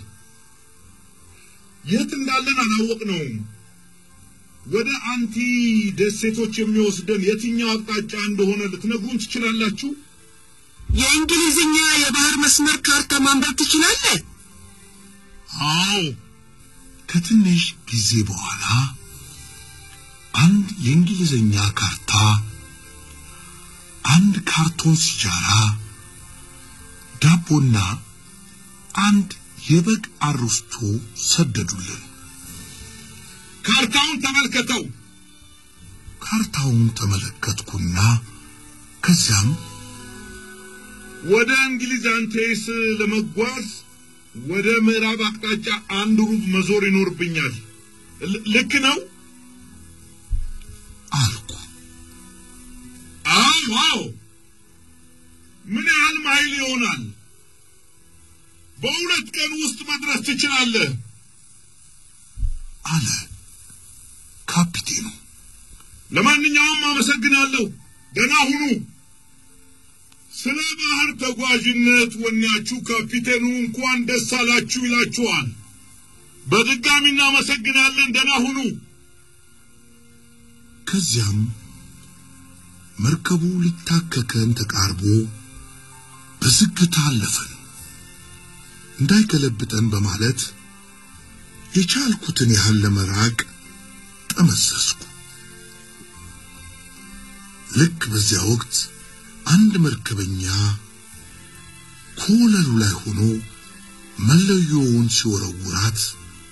የት እንዳለን አላወቅነውም ወደ አንቲ ደሴቶች የሚወስደን የትኛው አቅጣጫ እንደሆነ ልትነግሩን ትችላላችሁ የእንግሊዝኛ የባህር መስመር ካርታ ማንበብ ትችላለህ አዎ ከትንሽ ጊዜ በኋላ አንድ የእንግሊዝኛ ካርታ አንድ ካርቶን ሲጃራ ዳቦና አንድ የበግ አርስቶ ሰደዱልን ካርታውን ተመልከተው ካርታውን ተመለከትኩና ከዚያም ወደ እንግሊዝ አንቴስ ለመጓዝ ወደ ምዕራብ አቅጣጫ አንድ ሩብ መዞር ይኖርብኛል ልክ ነው አልኩ አዎ አዎ ምን ያህል ማይል ይሆናል በሁለት ቀን ውስጥ መድረስ ትችላለህ አለ ካፒቴኑ ለማንኛውም አመሰግናለሁ ደህና ሁኑ ስለ ባህር ተጓዥነት ወኔያችሁ ካፒቴኑ እንኳን ደስ አላችሁ ይላችኋል በድጋሚ እናመሰግናለን ደህና ሁኑ ከዚያም መርከቡ ሊታከከን ተቃርቦ በዝግታ አለፈን እንዳይገለብጠን በማለት የቻልኩትን ያህል ለመራቅ ጠመሰስኩ ልክ በዚያ ወቅት አንድ መርከበኛ ኮለሉ ላይ ሆኖ መለዮውን ሲወረውራት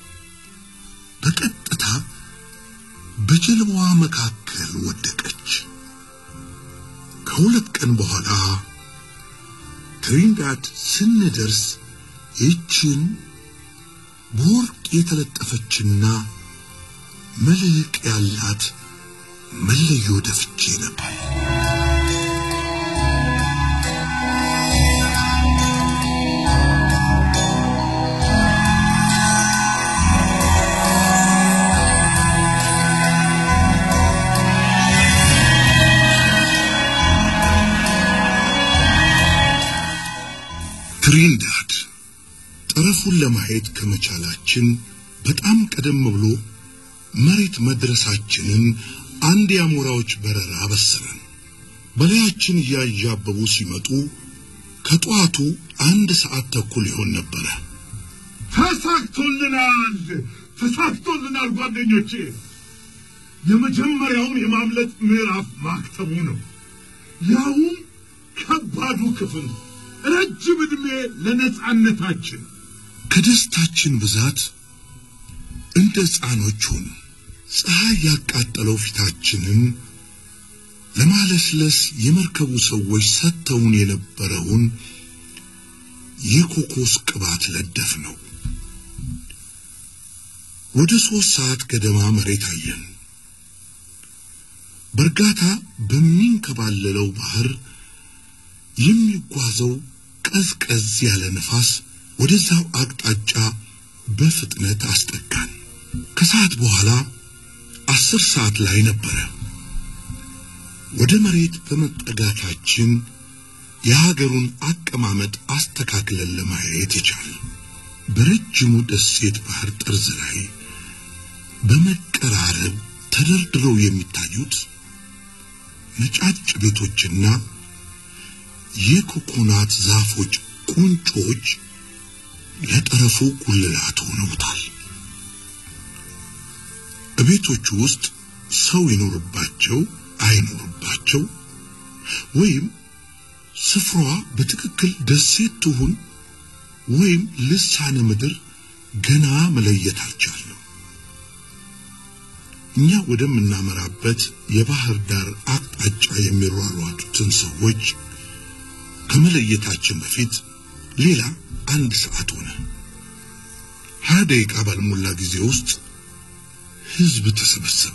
በቀጥታ በጀልባዋ መካከል ወደቀች ከሁለት ቀን በኋላ ትሪንዳድ ስንደርስ ይችን በወርቅ የተለጠፈችና መልህቅ ያላት መለዮ ደፍቼ ነበር ትሪንዳድ ጠረፉን ለማየት ከመቻላችን በጣም ቀደም ብሎ መሬት መድረሳችንን አንድ ያሞራዎች በረራ አበሰረን በላያችን ያያበቡ ሲመጡ ከጧቱ አንድ ሰዓት ተኩል ይሆን ነበር ተሳክቶልናል ተሳክቶልናል ጓደኞቼ የመጀመሪያውን የማምለጥ ምዕራፍ ማክተሙ ነው ያው ከባዱ ክፍል ረጅም ዕድሜ ለነጻነታችን ከደስታችን ብዛት እንደ ሕፃኖች ሆን ፀሐይ ያቃጠለው ፊታችንን ለማለስለስ የመርከቡ ሰዎች ሰጥተውን የነበረውን የኮኮስ ቅባት ለደፍ ነው ወደ ሶስት ሰዓት ገደማ መሬት አየን በርጋታ በሚንከባለለው ባህር የሚጓዘው ቀዝቀዝ ያለ ነፋስ ወደዛው አቅጣጫ በፍጥነት አስጠጋን ከሰዓት በኋላ አስር ሰዓት ላይ ነበር ወደ መሬት በመጠጋታችን የሀገሩን አቀማመጥ አስተካክለን ለማየት ይቻል በረጅሙ ደሴት ባህር ጠርዝ ላይ በመቀራረብ ተደርድረው የሚታዩት ነጫጭ ቤቶችና የኮኮናት ዛፎች ቁንጮች ለጠረፉ ጉልላት ሆነውታል በቤቶቹ ውስጥ ሰው ይኖርባቸው አይኖርባቸው ወይም ስፍራዋ በትክክል ደሴት ትሁን ወይም ልሳነ ምድር ገና መለየት አልቻልንም እኛ ወደምናመራበት የባህር ዳር አቅጣጫ የሚሯሯጡትን ሰዎች ከመለየታችን በፊት ሌላ አንድ ሰዓት ሆነ ሀያ ደቂቃ ባልሞላ ጊዜ ውስጥ ህዝብ ተሰበሰበ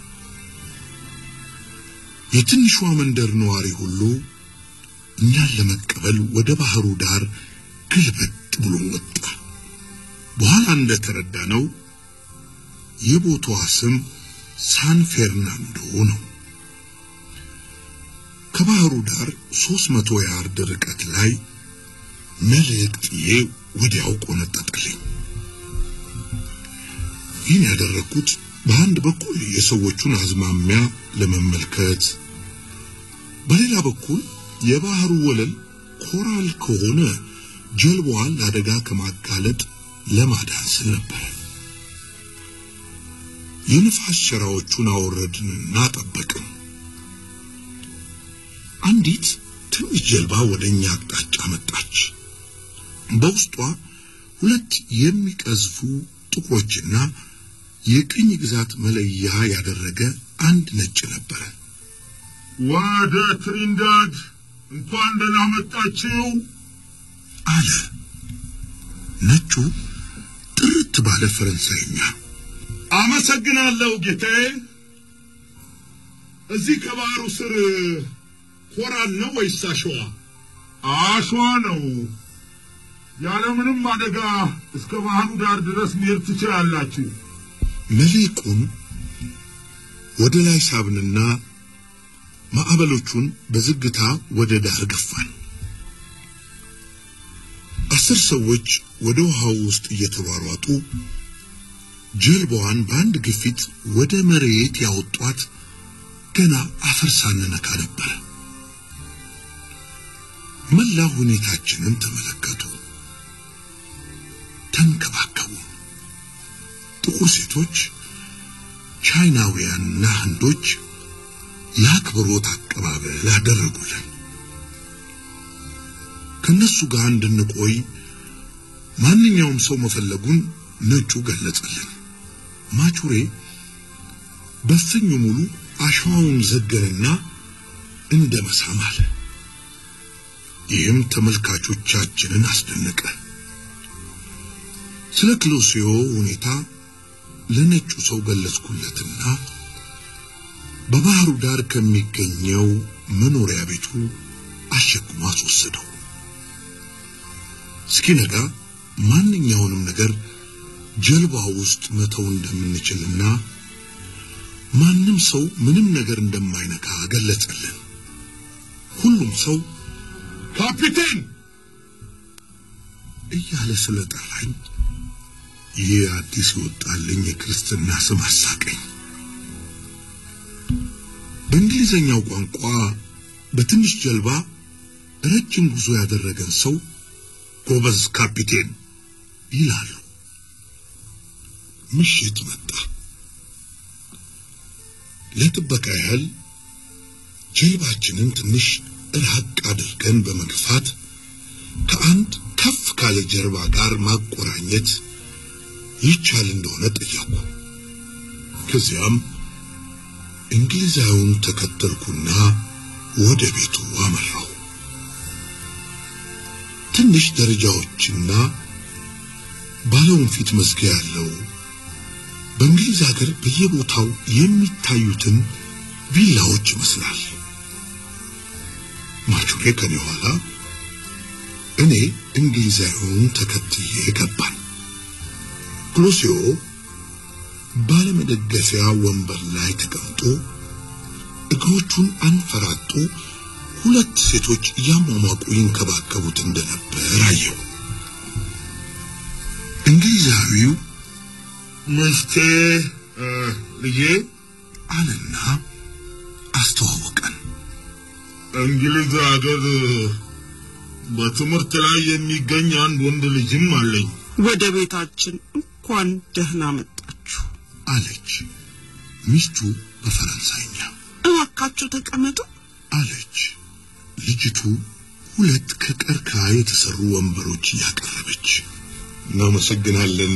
የትንሿ መንደር ነዋሪ ሁሉ እኛን ለመቀበል ወደ ባህሩ ዳር ግልብጥ ብሎ ወጣ። በኋላ እንደተረዳነው የቦታው ስም ሳን ፌርናንዶ ነው። ከባህሩ ዳር ሶስት መቶ ያርድ ርቀት ላይ መልእክትዬ ወዲያው ቆነጠጠልኝ። ይህን ያደረኩት በአንድ በኩል የሰዎቹን አዝማሚያ ለመመልከት፣ በሌላ በኩል የባህሩ ወለል ኮራል ከሆነ ጀልባዋን ለአደጋ ከማጋለጥ ለማዳን ስል ነበር። የንፋስ ሸራዎቹን አወረድንና ጠበቅን። አንዲት ትንሽ ጀልባ ወደኛ አቅጣጫ መጣች። በውስጧ ሁለት የሚቀዝፉ ጥቁሮችና የቅኝ ግዛት መለያ ያደረገ አንድ ነጭ ነበር። ወደ ትሪንዳድ እንኳን ደህና መጣችሁ አለ ነጩ ጥርት ባለ ፈረንሳይኛ። አመሰግናለሁ ጌታዬ። እዚህ ከባህሩ ስር ኮራል ነው ወይስ አሸዋ? አሸዋ ነው። ያለምንም አደጋ እስከ ባህሩ ዳር ድረስ መሄድ ትችላላችሁ። መልእክቱን ወደ ላይ ሳብንና ማዕበሎቹን በዝግታ ወደ ዳር ገፋን። አስር ሰዎች ወደ ውሃው ውስጥ እየተሯሯጡ ጀልባዋን በአንድ ግፊት ወደ መሬት ያወጧት ገና አፈር ሳንነካ ነበር። መላ ሁኔታችንን ተመለከቱ፣ ተንከባከቡ። ጥቁር ሴቶች፣ ቻይናውያንና ህንዶች የአክብሮት አቀባበል አደረጉልን። ከነሱ ጋር እንድንቆይ ማንኛውም ሰው መፈለጉን ነጩ ገለጸልን። ማቹሬ በፍኙ ሙሉ አሸዋውን ዘገነና እንደ መሳም አለ። ይህም ተመልካቾቻችንን አስደነቀ። ስለ ክሎሲዮ ሁኔታ ለነጩ ሰው ገለጽኩለትና በባህሩ ዳር ከሚገኘው መኖሪያ ቤቱ አሸክሞ አስወሰደው። እስኪነጋ ማንኛውንም ነገር ጀልባው ውስጥ መተው እንደምንችልና ማንም ሰው ምንም ነገር እንደማይነካ ገለጸልን። ሁሉም ሰው ካፒቴን እያለ ስለጠራኝ ይህ አዲስ ወጣልኝ የክርስትና ስም አሳቀኝ። በእንግሊዘኛው ቋንቋ በትንሽ ጀልባ ረጅም ጉዞ ያደረገን ሰው ጎበዝ ካፒቴን ይላሉ። ምሽት መጣ። ለጥበቃ ያህል ጀልባችንን ትንሽ ራቅ አድርገን በመግፋት ከአንድ ከፍ ካለ ጀልባ ጋር ማቆራኘት ይቻል እንደሆነ ጠየቁ። ከዚያም እንግሊዛዊውን ተከተልኩና ወደ ቤቱ አመራው። ትንሽ ደረጃዎችና ባለውን ፊት መዝጊያ ያለው በእንግሊዝ ሀገር በየቦታው የሚታዩትን ቪላዎች ይመስላል። ማቹሬ ከኔ ኋላ፣ እኔ እንግሊዛዊውን ተከትዬ ገባን። ክሎሲዮ ባለመደገፊያ ወንበር ላይ ተቀምጦ እግሮቹን አንፈራጦ ሁለት ሴቶች ያሟሟቁ ይንከባከቡት እንደነበር አየሁ። እንግሊዛዊው ሚስቴ ልጄ አለና አስተዋወቀን። እንግሊዝ ሀገር በትምህርት ላይ የሚገኝ አንድ ወንድ ልጅም አለኝ። ወደ ቤታችን እንኳን ደህና መጣችሁ አለች ሚስቱ በፈረንሳይኛ። እባካችሁ ተቀመጡ አለች ልጅቱ ሁለት ከቀርከሃ የተሰሩ ወንበሮች ያቀረበች። እናመሰግናለን፣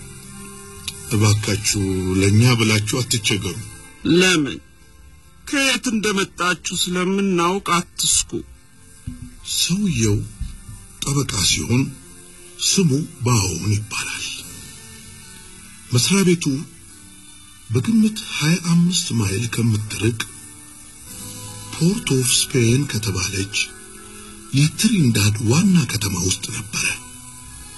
እባካችሁ ለኛ ብላችሁ አትቸገሩ። ለምን? ከየት እንደመጣችሁ ስለምናውቅ አትስኩ። ሰውየው ጠበቃ ሲሆን ስሙ ባውን ይባላል። መስሪያ ቤቱ በግምት ሃያ አምስት ማይል ከምትርቅ ፖርት ኦፍ ስፔን ከተባለች የትሪንዳድ ዋና ከተማ ውስጥ ነበር።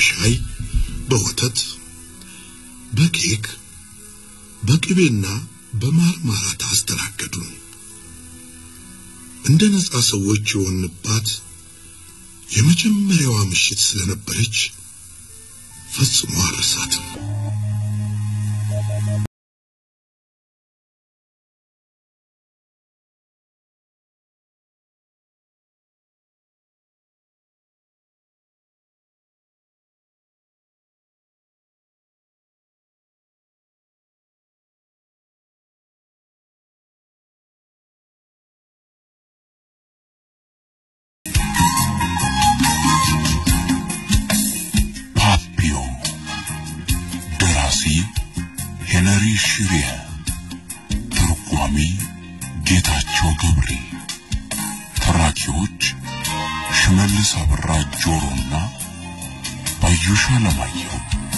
በሻይ በወተት በኬክ በቅቤና በማርማራት አስተናገዱን። እንደ ነፃ ሰዎች የሆንባት የመጀመሪያዋ ምሽት ስለነበረች ፈጽሞ አልረሳትም። ሄነሪ ሽሪየ ተርጓሚ ጌታቸው ገብሬ ተራኪዎች ሽመልስ አበራ ጆሮና ባዩሽ አለማየሁ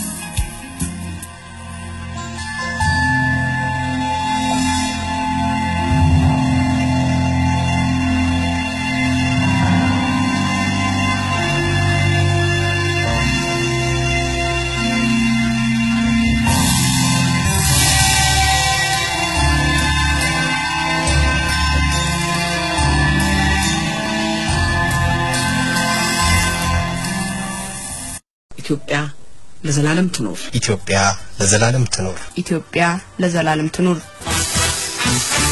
ኢትዮጵያ ለዘላለም ትኖር። ኢትዮጵያ ለዘላለም ትኖር። ኢትዮጵያ ለዘላለም ትኖር።